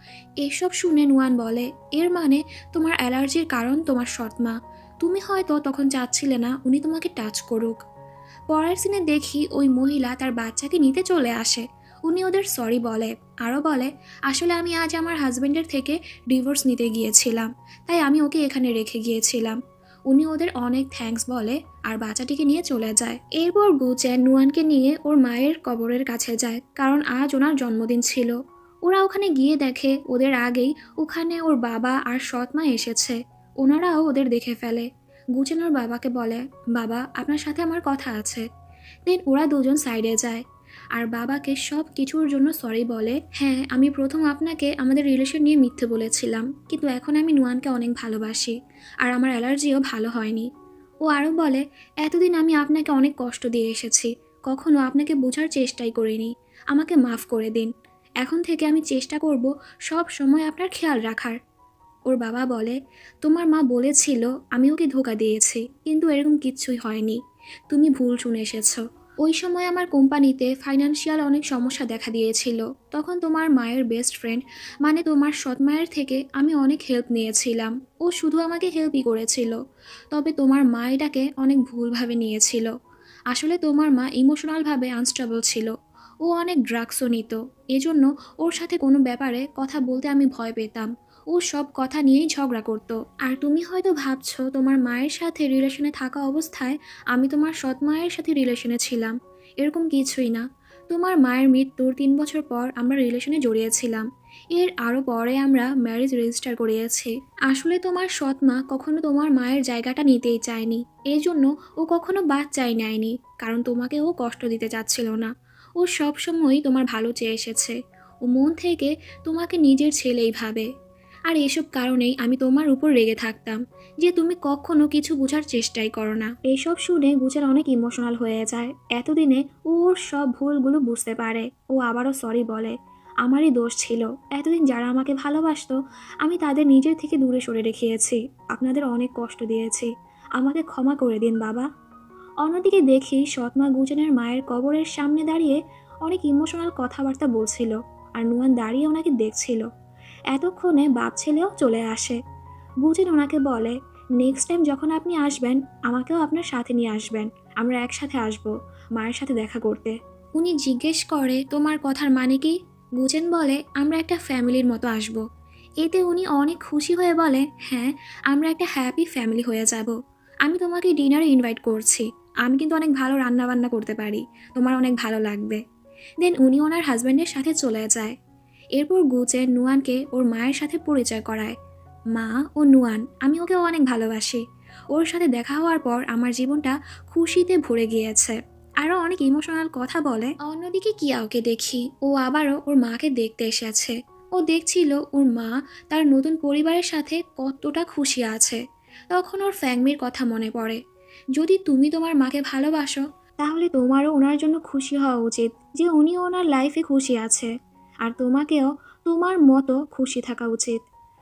এসব শুনে নুয়ান বলে, এর মানে তোমার অ্যালার্জির কারণ তোমার সৎমা। তুমি হয়তো তখন চাচ্ছিলে না উনি তোমাকে টাচ করুক। পরের সিনে দেখি ওই মহিলা তার বাচ্চাকে নিতে চলে আসে। উনি ওদের সরি বলে, আরও বলে, আসলে আমি আজ আমার হাজব্যান্ডের থেকে ডিভোর্স নিতে গিয়েছিলাম, তাই আমি ওকে এখানে রেখে গিয়েছিলাম। উনি ওদের অনেক থ্যাঙ্কস বলে আর বাচ্চাটিকে নিয়ে চলে যায়। এরপর গুচেন নুয়ানকে নিয়ে ওর মায়ের কবরের কাছে যায়, কারণ আজ ওনার জন্মদিন ছিল। ওরা ওখানে গিয়ে দেখে ওদের আগেই ওখানে ওর বাবা আর সৎমা এসেছে। ওনারাও ওদের দেখে ফেলে। গুচেন ওর বাবাকে বলে, বাবা, আপনার সাথে আমার কথা আছে। দেন ওরা দুজন সাইডে যায় আর বাবাকে সব কিছুর জন্য সরি বলে। হ্যাঁ, আমি প্রথম আপনাকে আমাদের রিলেশন নিয়ে মিথ্যে বলেছিলাম, কিন্তু এখন আমি নুয়ানকে অনেক ভালোবাসি আর আমার অ্যালার্জিও ভালো হয়নি। ও আরও বলে, এতদিন আমি আপনাকে অনেক কষ্ট দিয়ে এসেছি, কখনো আপনাকে বোঝার চেষ্টাই করিনি, আমাকে মাফ করে দিন। এখন থেকে আমি চেষ্টা করব সব সময় আপনার খেয়াল রাখার। ওর বাবা বলে, তোমার মা বলেছিল আমি ওকে ধোঁকা দিয়েছি, কিন্তু এরকম কিচ্ছুই হয়নি, তুমি ভুল শুনে এসেছো। ওই সময় আমার কোম্পানিতে ফাইন্যান্সিয়াল অনেক সমস্যা দেখা দিয়েছিল। তখন তোমার মায়ের বেস্ট ফ্রেন্ড মানে তোমার সৎ মায়ের থেকে আমি অনেক হেল্প নিয়েছিলাম। ও শুধু আমাকে হেল্পই করেছিল, তবে তোমার মা এটাকে অনেক ভুলভাবে নিয়েছিল। আসলে তোমার মা ইমোশনালভাবে আনস্টেবল ছিল। ও অনেক ড্রাগসও নিত, এজন্য ওর সাথে কোনো ব্যাপারে কথা বলতে আমি ভয় পেতাম। ও সব কথা নিয়েই ঝগড়া করতো। আর তুমি হয়তো ভাবছো তোমার মায়ের সাথে রিলেশনে থাকা অবস্থায় আমি তোমার সৎ মায়ের সাথে রিলেশনে ছিলাম। এরকম কিছুই না। তোমার মায়ের মৃত্যুর তিন বছর পর আমরা রিলেশনে জড়িয়েছিলাম। এর আরও পরে আমরা ম্যারেজ রেজিস্টার করিয়েছি। আসলে তোমার সৎ মা কখনো তোমার মায়ের জায়গাটা নিতেই চায়নি, এই জন্য ও কখনো বাচ্চাই নেয়নি, কারণ তোমাকে ও কষ্ট দিতে চাচ্ছিল না। ও সবসময়ই তোমার ভালো চেয়ে এসেছে। ও মন থেকে তোমাকে নিজের ছেলেই ভাবে। আর এসব কারণেই আমি তোমার উপর রেগে থাকতাম যে তুমি কখনো কিছু বোঝার চেষ্টাই করো না। এসব শুনে গুচেন অনেক ইমোশনাল হয়ে যায়। এতদিনে ও ওর সব ভুলগুলো বুঝতে পারে। ও আবারও সরি বলে, আমারই দোষ ছিল, এতদিন যারা আমাকে ভালোবাসতো আমি তাদের নিজের থেকে দূরে সরে রেখেছি, আপনাদের অনেক কষ্ট দিয়েছি, আমাকে ক্ষমা করে দিন বাবা। অন্যদিকে দেখি সৎমা গুচেনের মায়ের কবরের সামনে দাঁড়িয়ে অনেক ইমোশনাল কথাবার্তা বলছিল আর নুয়ান দাঁড়িয়ে ওনাকে দেখছিল। এতক্ষণে বাপ ছেলেও চলে আসে। গুচেন ওনাকে বলে, নেক্সট টাইম যখন আপনি আসবেন আমাকেও আপনার সাথে নিয়ে আসবেন, আমরা একসাথে আসব মায়ের সাথে দেখা করতে। উনি জিজ্ঞেস করে, তোমার কথার মানে কি? গুচেন বলে, আমরা একটা ফ্যামিলির মতো আসব। এতে উনি অনেক খুশি হয়ে বলে, হ্যাঁ, আমরা একটা হ্যাপি ফ্যামিলি হয়ে যাব। আমি তোমাকে ডিনারে ইনভাইট করছি, আমি কিন্তু অনেক ভালো রান্নাবান্না করতে পারি, তোমার অনেক ভালো লাগবে। দেন উনি ওনার হাজব্যান্ডের সাথে চলে যায়। এরপর গুচেন নুয়ানকে ওর মায়ের সাথে পরিচয় করায়। মা ও নুয়ান, আমি ওকে অনেক ভালোবাসি। ওর সাথে দেখা হওয়ার পর আমার জীবনটা খুশিতে ভরে গিয়েছে। আরও অনেক ইমোশনাল কথা বলে। অন্যদিকে কিয়াওকে দেখি ও আবারও ওর মাকে দেখতে এসেছে। ও দেখছিল ওর মা তার নতুন পরিবারের সাথে কতটা খুশি আছে। তখন ওর ফ্যাংমির কথা মনে পড়ে। যদি তুমি তোমার মাকে ভালোবাসো তাহলে তোমারও ওনার জন্য খুশি হওয়া উচিত যে উনি ওনার লাইফে খুশি আছে, আর তোমাকেও তোমার মতো খুশি থাকা উচিত।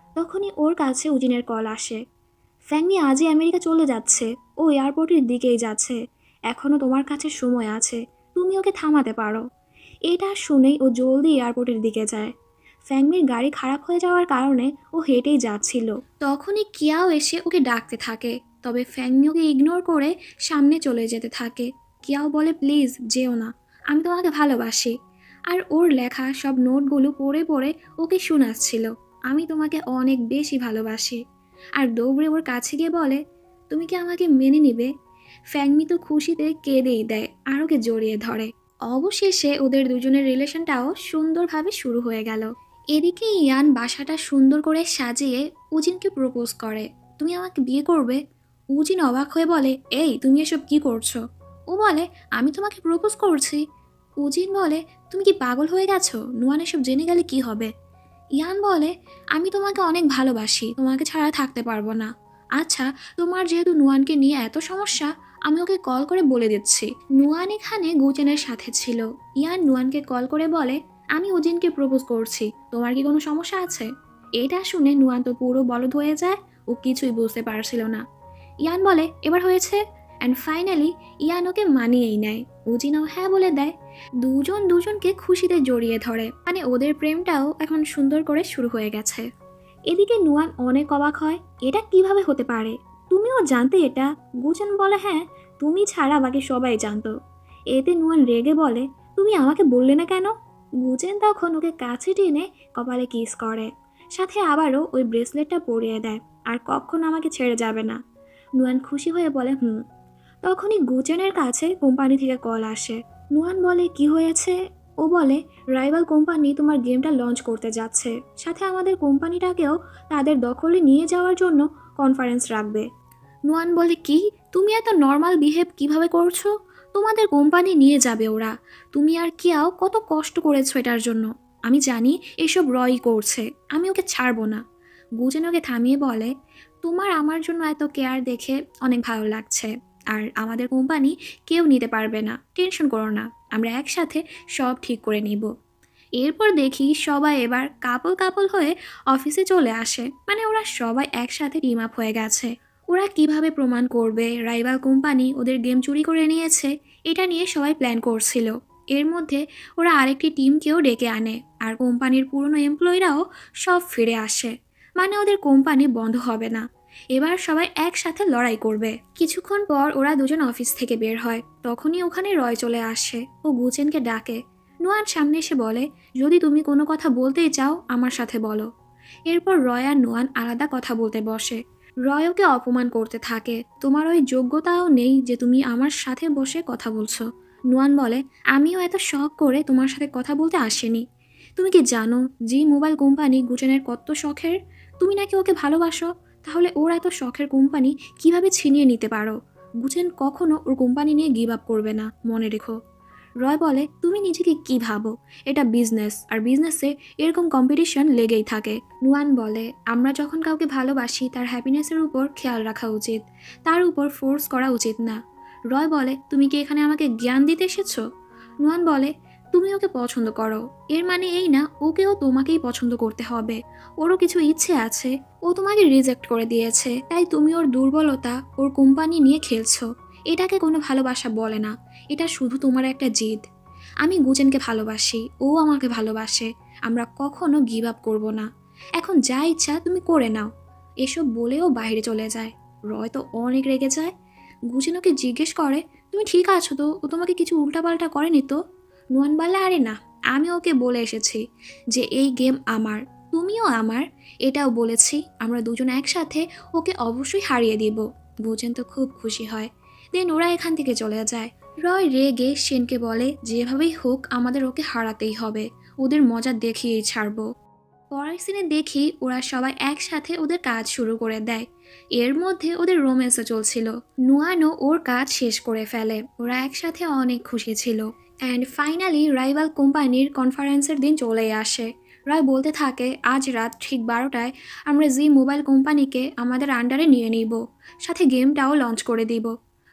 তখনই ওর কাছে উজিনের কল আসে। ফ্যাংমি আজই আমেরিকা চলে যাচ্ছে, ও এয়ারপোর্টের দিকেই যাচ্ছে, এখনও তোমার কাছে সময় আছে, তুমি ওকে থামাতে পারো। এটা শুনেই ও জলদি এয়ারপোর্টের দিকে যায়। ফ্যাংমির গাড়ি খারাপ হয়ে যাওয়ার কারণে ও হেঁটেই যাচ্ছিল। তখনই কিয়াও এসে ওকে ডাকতে থাকে, তবে ফ্যাংমি ওকে ইগনোর করে সামনে চলে যেতে থাকে। কিয়াও বলে, প্লিজ যেও না, আমি তোমাকে ভালোবাসি। আর ওর লেখা সব নোটগুলো পড়ে পড়ে ওকে শোনাচ্ছিল, আমি তোমাকে অনেক বেশি ভালোবাসি। আর দৌড়ে ওর কাছে গিয়ে বলে, তুমি কি আমাকে মেনে নিবে? ফ্যাংমি তো খুশিতে কেঁদেই দেয় আর ওকে জড়িয়ে ধরে। অবশেষে ওদের দুজনের রিলেশনটাও সুন্দরভাবে শুরু হয়ে গেল। এদিকে ইয়ান বাসাটা সুন্দর করে সাজিয়ে উজিনকে প্রপোজ করে, তুমি আমাকে বিয়ে করবে? উজিন অবাক হয়ে বলে, এই তুমি এসব কি করছো? ও বলে, আমি তোমাকে প্রপোজ করছি। উজিন বলে, তুমি কি পাগল হয়ে গেছো? নুয়ান এসব জেনে গেলে কি হবে? ইয়ান বলে, আমি তোমাকে অনেক ভালোবাসি, তোমাকে ছাড়া থাকতে পারবো না। আচ্ছা, তোমার যেহেতু নুয়ানকে নিয়ে এত সমস্যা, আমি ওকে কল করে বলে দিচ্ছি। নুয়ান এখানে গুজেনের সাথে ছিল। ইয়ান নুয়ানকে কল করে বলে, আমি উজিনকে প্রপোজ করছি, তোমার কি কোনো সমস্যা আছে? এটা শুনে নুয়ান তো পুরো বলদ হয়ে যায়, ও কিছুই বুঝতে পারছিল না। ইয়ান বলে, এবার হয়েছে? অ্যান্ড ফাইনালি ইয়ান ওকে মানিয়েই নেয়। উজিনও হ্যাঁ বলে দেয়। দুজন দুজনকে খুশিতে জড়িয়ে ধরে, মানে ওদের প্রেমটাও এখন সুন্দর করে শুরু হয়ে গেছে। এদিকে নুয়ান অনেক অবাক হয়, এটা কিভাবে হতে পারে? তুমিও জানতে এটা? গুজেন বলে, হ্যাঁ, তুমি ছাড়া বাকি সবাই জানতো। এতে নুয়ান রেগে বলে, তুমি আমাকে বললে না কেন? গুজেন তখন ওকে কাছে টেনে কপালে কিস করে, সাথে আবারও ওই ব্রেসলেটটা পরিয়ে দেয়, আর কখনো আমাকে ছেড়ে যাবে না। নুয়ান খুশি হয়ে বলে, হুম। তখনই গুজেনের কাছে কোম্পানি থেকে কল আসে। নুয়ান বলে, কি হয়েছে? ও বলে, রাইভাল কোম্পানি তোমার গেমটা লঞ্চ করতে যাচ্ছে, সাথে আমাদের কোম্পানিটাকেও তাদের দখলে নিয়ে যাওয়ার জন্য কনফারেন্স রাখবে। নুয়ান বলে, কি? তুমি এত নর্মাল বিহেভ কিভাবে করছো? তোমাদের কোম্পানি নিয়ে যাবে ওরা, তুমি আর কিয়াও কত কষ্ট করেছো এটার জন্য। আমি জানি এসব রয় করছে, আমি ওকে ছাড়বো না। গুজেন ওকে থামিয়ে বলে, তোমার আমার জন্য এত কেয়ার দেখে অনেক ভালো লাগছে, আর আমাদের কোম্পানি কেউ নিতে পারবে না, টেনশন করো না, আমরা একসাথে সব ঠিক করে নিব। এরপর দেখি সবাই এবার কাপল কাপল হয়ে অফিসে চলে আসে, মানে ওরা সবাই একসাথে টিম আপ হয়ে গেছে। ওরা কিভাবে প্রমাণ করবে রাইভাল কোম্পানি ওদের গেম চুরি করে নিয়েছে, এটা নিয়ে সবাই প্ল্যান করছিল। এর মধ্যে ওরা আরেকটি টিমকেও ডেকে আনে, আর কোম্পানির পুরনো এমপ্লয়িরাও সব ফিরে আসে, মানে ওদের কোম্পানি বন্ধ হবে না। এবার সবাই একসাথে লড়াই করবে। কিছুক্ষণ পর ওরা দুজন অফিস থেকে বের হয়, তখনই ওখানে রয় চলে আসে। ও গুজেনকে ডাকে। নুয়ান সামনে এসে বলে, যদি তুমি কোনো কথা বলতেই চাও আমার সাথে বলো। এরপর রয় আর নুয়ান আলাদা কথা বলতে বসে। রয় ওকে অপমান করতে থাকে, তোমার ওই যোগ্যতাও নেই যে তুমি আমার সাথে বসে কথা বলছো। নুয়ান বলে, আমিও এত শখ করে তোমার সাথে কথা বলতে আসিনি। তুমি কি জানো জি মোবাইল কোম্পানি গুজেনের কত শখের? তুমি নাকি ওকে ভালোবাসো, তাহলে ওর এত শখের কোম্পানি কিভাবে ছিনিয়ে নিতে পারো? গুজেন কখনো ওর কোম্পানি নিয়ে গিভ আপ করবে না, মনে রেখো। রয় বলে, তুমি নিজেকে কি ভাবো? এটা বিজনেস, আর বিজনেসে এরকম কম্পিটিশন লেগেই থাকে। নুয়ান বলে, আমরা যখন কাউকে ভালোবাসি তার হ্যাপিনেসের উপর খেয়াল রাখা উচিত, তার উপর ফোর্স করা উচিত না। রয় বলে, তুমি কি এখানে আমাকে জ্ঞান দিতে এসেছো? নুয়ান বলে, তুমি ওকে পছন্দ করো, এর মানে এই না ওকেও তোমাকেই পছন্দ করতে হবে। ওরও কিছু ইচ্ছে আছে, ও তোমাকে রিজেক্ট করে দিয়েছে, তাই তুমি ওর দুর্বলতা ওর কোম্পানি নিয়ে খেলছো। এটাকে কোনো ভালোবাসা বলে না, এটা শুধু তোমার একটা জিদ। আমি গুজেনকে ভালোবাসি, ও আমাকে ভালোবাসে, আমরা কখনো গিভ আপ করবো না। এখন যা ইচ্ছা তুমি করে নাও। এসব বলেও বাইরে চলে যায়। রয় তো অনেক রেগে যায়। গুজেন ওকে জিজ্ঞেস করে, তুমি ঠিক আছো তো? ও তোমাকে কিছু উল্টাপাল্টা করেনি তো? নুয়ান বলে, আরে না, আমি ওকে বলে এসেছি যে এই গেম আমার, তুমিও আমার, এটাও বলেছি, আমরা দুজন একসাথে ওকে অবশ্যই হারিয়ে দিব। গুজেন তো খুব খুশি হয়। দেন ওরা এখান থেকে চলে যায়। রয় রেগে শেনকে বলে, যেভাবেই হোক আমাদের ওকে হারাতেই হবে, ওদের মজা দেখিয়েই ছাড়বো। পরের সিনে দেখি ওরা সবাই একসাথে ওদের কাজ শুরু করে দেয়। এর মধ্যে ওদের রোম্যান্সও চলছিল। নুয়ানও ওর কাজ শেষ করে ফেলে। ওরা একসাথে অনেক খুশি ছিল। অ্যান্ড ফাইনালি রাইভাল কোম্পানির কনফারেন্সের দিন চলে আসে। রয় বলতে থাকে, আজ রাত ঠিক বারোটায় আমরা জি মোবাইল কোম্পানিকে আমাদের আন্ডারে নিয়ে নিব, সাথে গেমটাও লঞ্চ করে দিব।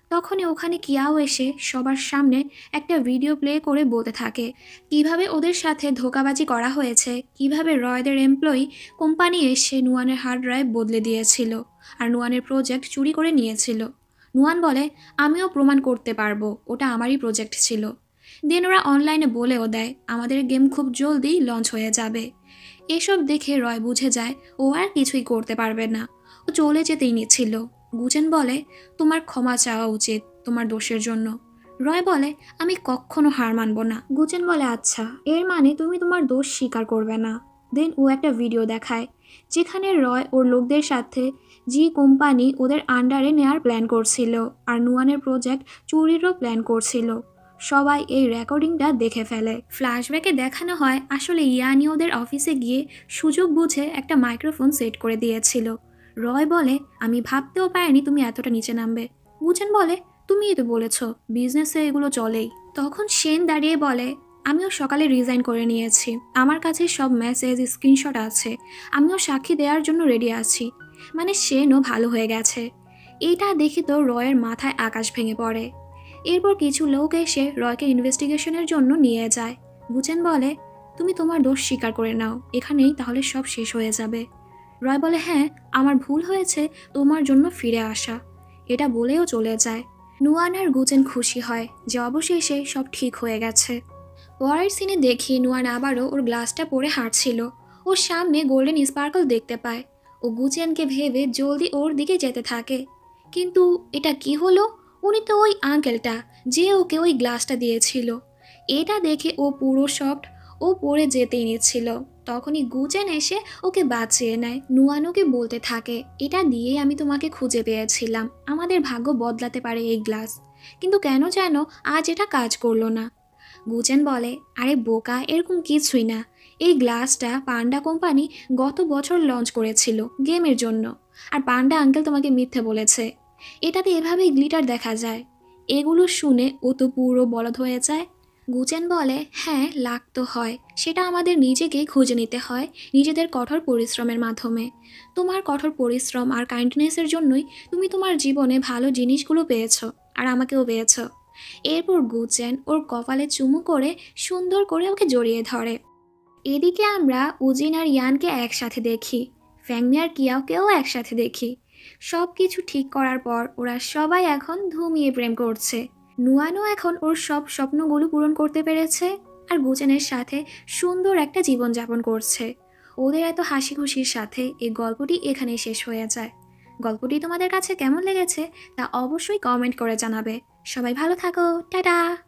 তখনই ওখানে কিয়াও এসে সবার সামনে একটা ভিডিও প্লে করে বলতে থাকে কিভাবে ওদের সাথে ধোঁকাবাজি করা হয়েছে, কিভাবে রয়দের এমপ্লয়ি কোম্পানি এসে নুয়ানের হার্ড ড্রাইভ বদলে দিয়েছিল আর নুয়ানের প্রজেক্ট চুরি করে নিয়েছিল। নুয়ান বলে আমিও প্রমাণ করতে পারবো ওটা আমারই প্রজেক্ট ছিল। দেন ওরা অনলাইনে বলেও দেয় আমাদের গেম খুব জলদি লঞ্চ হয়ে যাবে। এসব দেখে রয় বুঝে যায় ও আর কিছুই করতে পারবে না, ও চলে যেতেই নিচ্ছিল। গুচেন বলে তোমার ক্ষমা চাওয়া উচিত তোমার দোষের জন্য। রয় বলে আমি কখনো হার মানব না। গুচেন বলে আচ্ছা এর মানে তুমি তোমার দোষ স্বীকার করবে না। দেন ও একটা ভিডিও দেখায় যেখানে রয় ওর লোকদের সাথে জি কোম্পানি ওদের আন্ডারে নেয়ার প্ল্যান করছিল আর নুয়ানের প্রজেক্ট চুরিরও প্ল্যান করছিল। সবাই এই রেকর্ডিংটা দেখে ফেলে। ফ্ল্যাশব্যাকে দেখানো হয় আসলে ইয়ানি ওদের অফিসে গিয়ে সুযোগ বুঝে একটা মাইক্রোফোন সেট করে দিয়েছিল। রয় বলে আমি ভাবতেও পারিনি তুমি এতটা নিচে নামবে। গুচেন বলে তুমিই তো বলেছ বিজনেসে এগুলো চলেই। তখন সেন দাঁড়িয়ে বলে আমিও সকালে রিজাইন করে নিয়েছি, আমার কাছে সব মেসেজ স্ক্রিনশট আছে, আমিও সাক্ষী দেওয়ার জন্য রেডি আছি। মানে সেনও ভালো হয়ে গেছে। এটা দেখে তো রয়ের মাথায় আকাশ ভেঙে পড়ে। এরপর কিছু লোক এসে রয়কে ইনভেস্টিগেশনের জন্য নিয়ে যায়। গুচেন বলে তুমি তোমার দোষ স্বীকার করে নাও, এখানেই তাহলে সব শেষ হয়ে যাবে। রয় বলে হ্যাঁ আমার ভুল হয়েছে তোমার জন্য ফিরে আসা, এটা বলেও চলে যায়। নুয়ান আর গুচেন খুশি হয় যে অবশেষে সব ঠিক হয়ে গেছে। পরের সিনে দেখি নুয়ান আবারও ওর গ্লাসটা পরে হাঁটছিল। ওর সামনে গোল্ডেন স্পার্কল দেখতে পায়। ও গুচেনকে ভেবে জলদি ওর দিকে যেতে থাকে। কিন্তু এটা কি হলো, উনি তো ওই আঙ্কেলটা যে ওকে ওই গ্লাসটা দিয়েছিল। এটা দেখে ও পুরো শকড, ও পড়ে যেতেই নিচ্ছিল। তখনই গুচেন এসে ওকে বাঁচিয়ে নেয়। নুয়ানোকে বলতে থাকে এটা দিয়েই আমি তোমাকে খুঁজে পেয়েছিলাম, আমাদের ভাগ্য বদলাতে পারে এই গ্লাস, কিন্তু কেন যেন আজ এটা কাজ করলো না। গুচেন বলে আরে বোকা এরকম কিছুই না, এই গ্লাসটা পান্ডা কোম্পানি গত বছর লঞ্চ করেছিল গেমের জন্য, আর পান্ডা আঙ্কেল তোমাকে মিথ্যে বলেছে, এটাতে এভাবেই গ্লিটার দেখা যায়। এগুলো শুনে ও তো পুরো বলদ হয়ে যায়। গুচেন বলে হ্যাঁ লাগতো হয়, সেটা আমাদের নিজেকেই খুঁজে নিতে হয় নিজেদের কঠোর পরিশ্রমের মাধ্যমে। তোমার কঠোর পরিশ্রম আর কাইন্ডনেসের জন্যই তুমি তোমার জীবনে ভালো জিনিসগুলো পেয়েছো আর আমাকেও পেয়েছো। এরপর গুচেন ওর কপালে চুমু করে সুন্দর করে ওকে জড়িয়ে ধরে। এদিকে আমরা উজিন আর ইয়ানকে একসাথে দেখি, ফ্যাংমি আর কিয়াওকেও একসাথে দেখি। সব কিছু ঠিক করার পর ওরা সবাই এখন ধুমিয়ে প্রেম করছে। নুয়ানও এখন ওর সব স্বপ্নগুলো পূরণ করতে পেরেছে আর গুচেনের সাথে সুন্দর একটা জীবনযাপন করছে। ওদের এত হাসি খুশির সাথে এই গল্পটি এখানেই শেষ হয়ে যায়। গল্পটি তোমাদের কাছে কেমন লেগেছে তা অবশ্যই কমেন্ট করে জানাবে। সবাই ভালো থাকো, টাটা।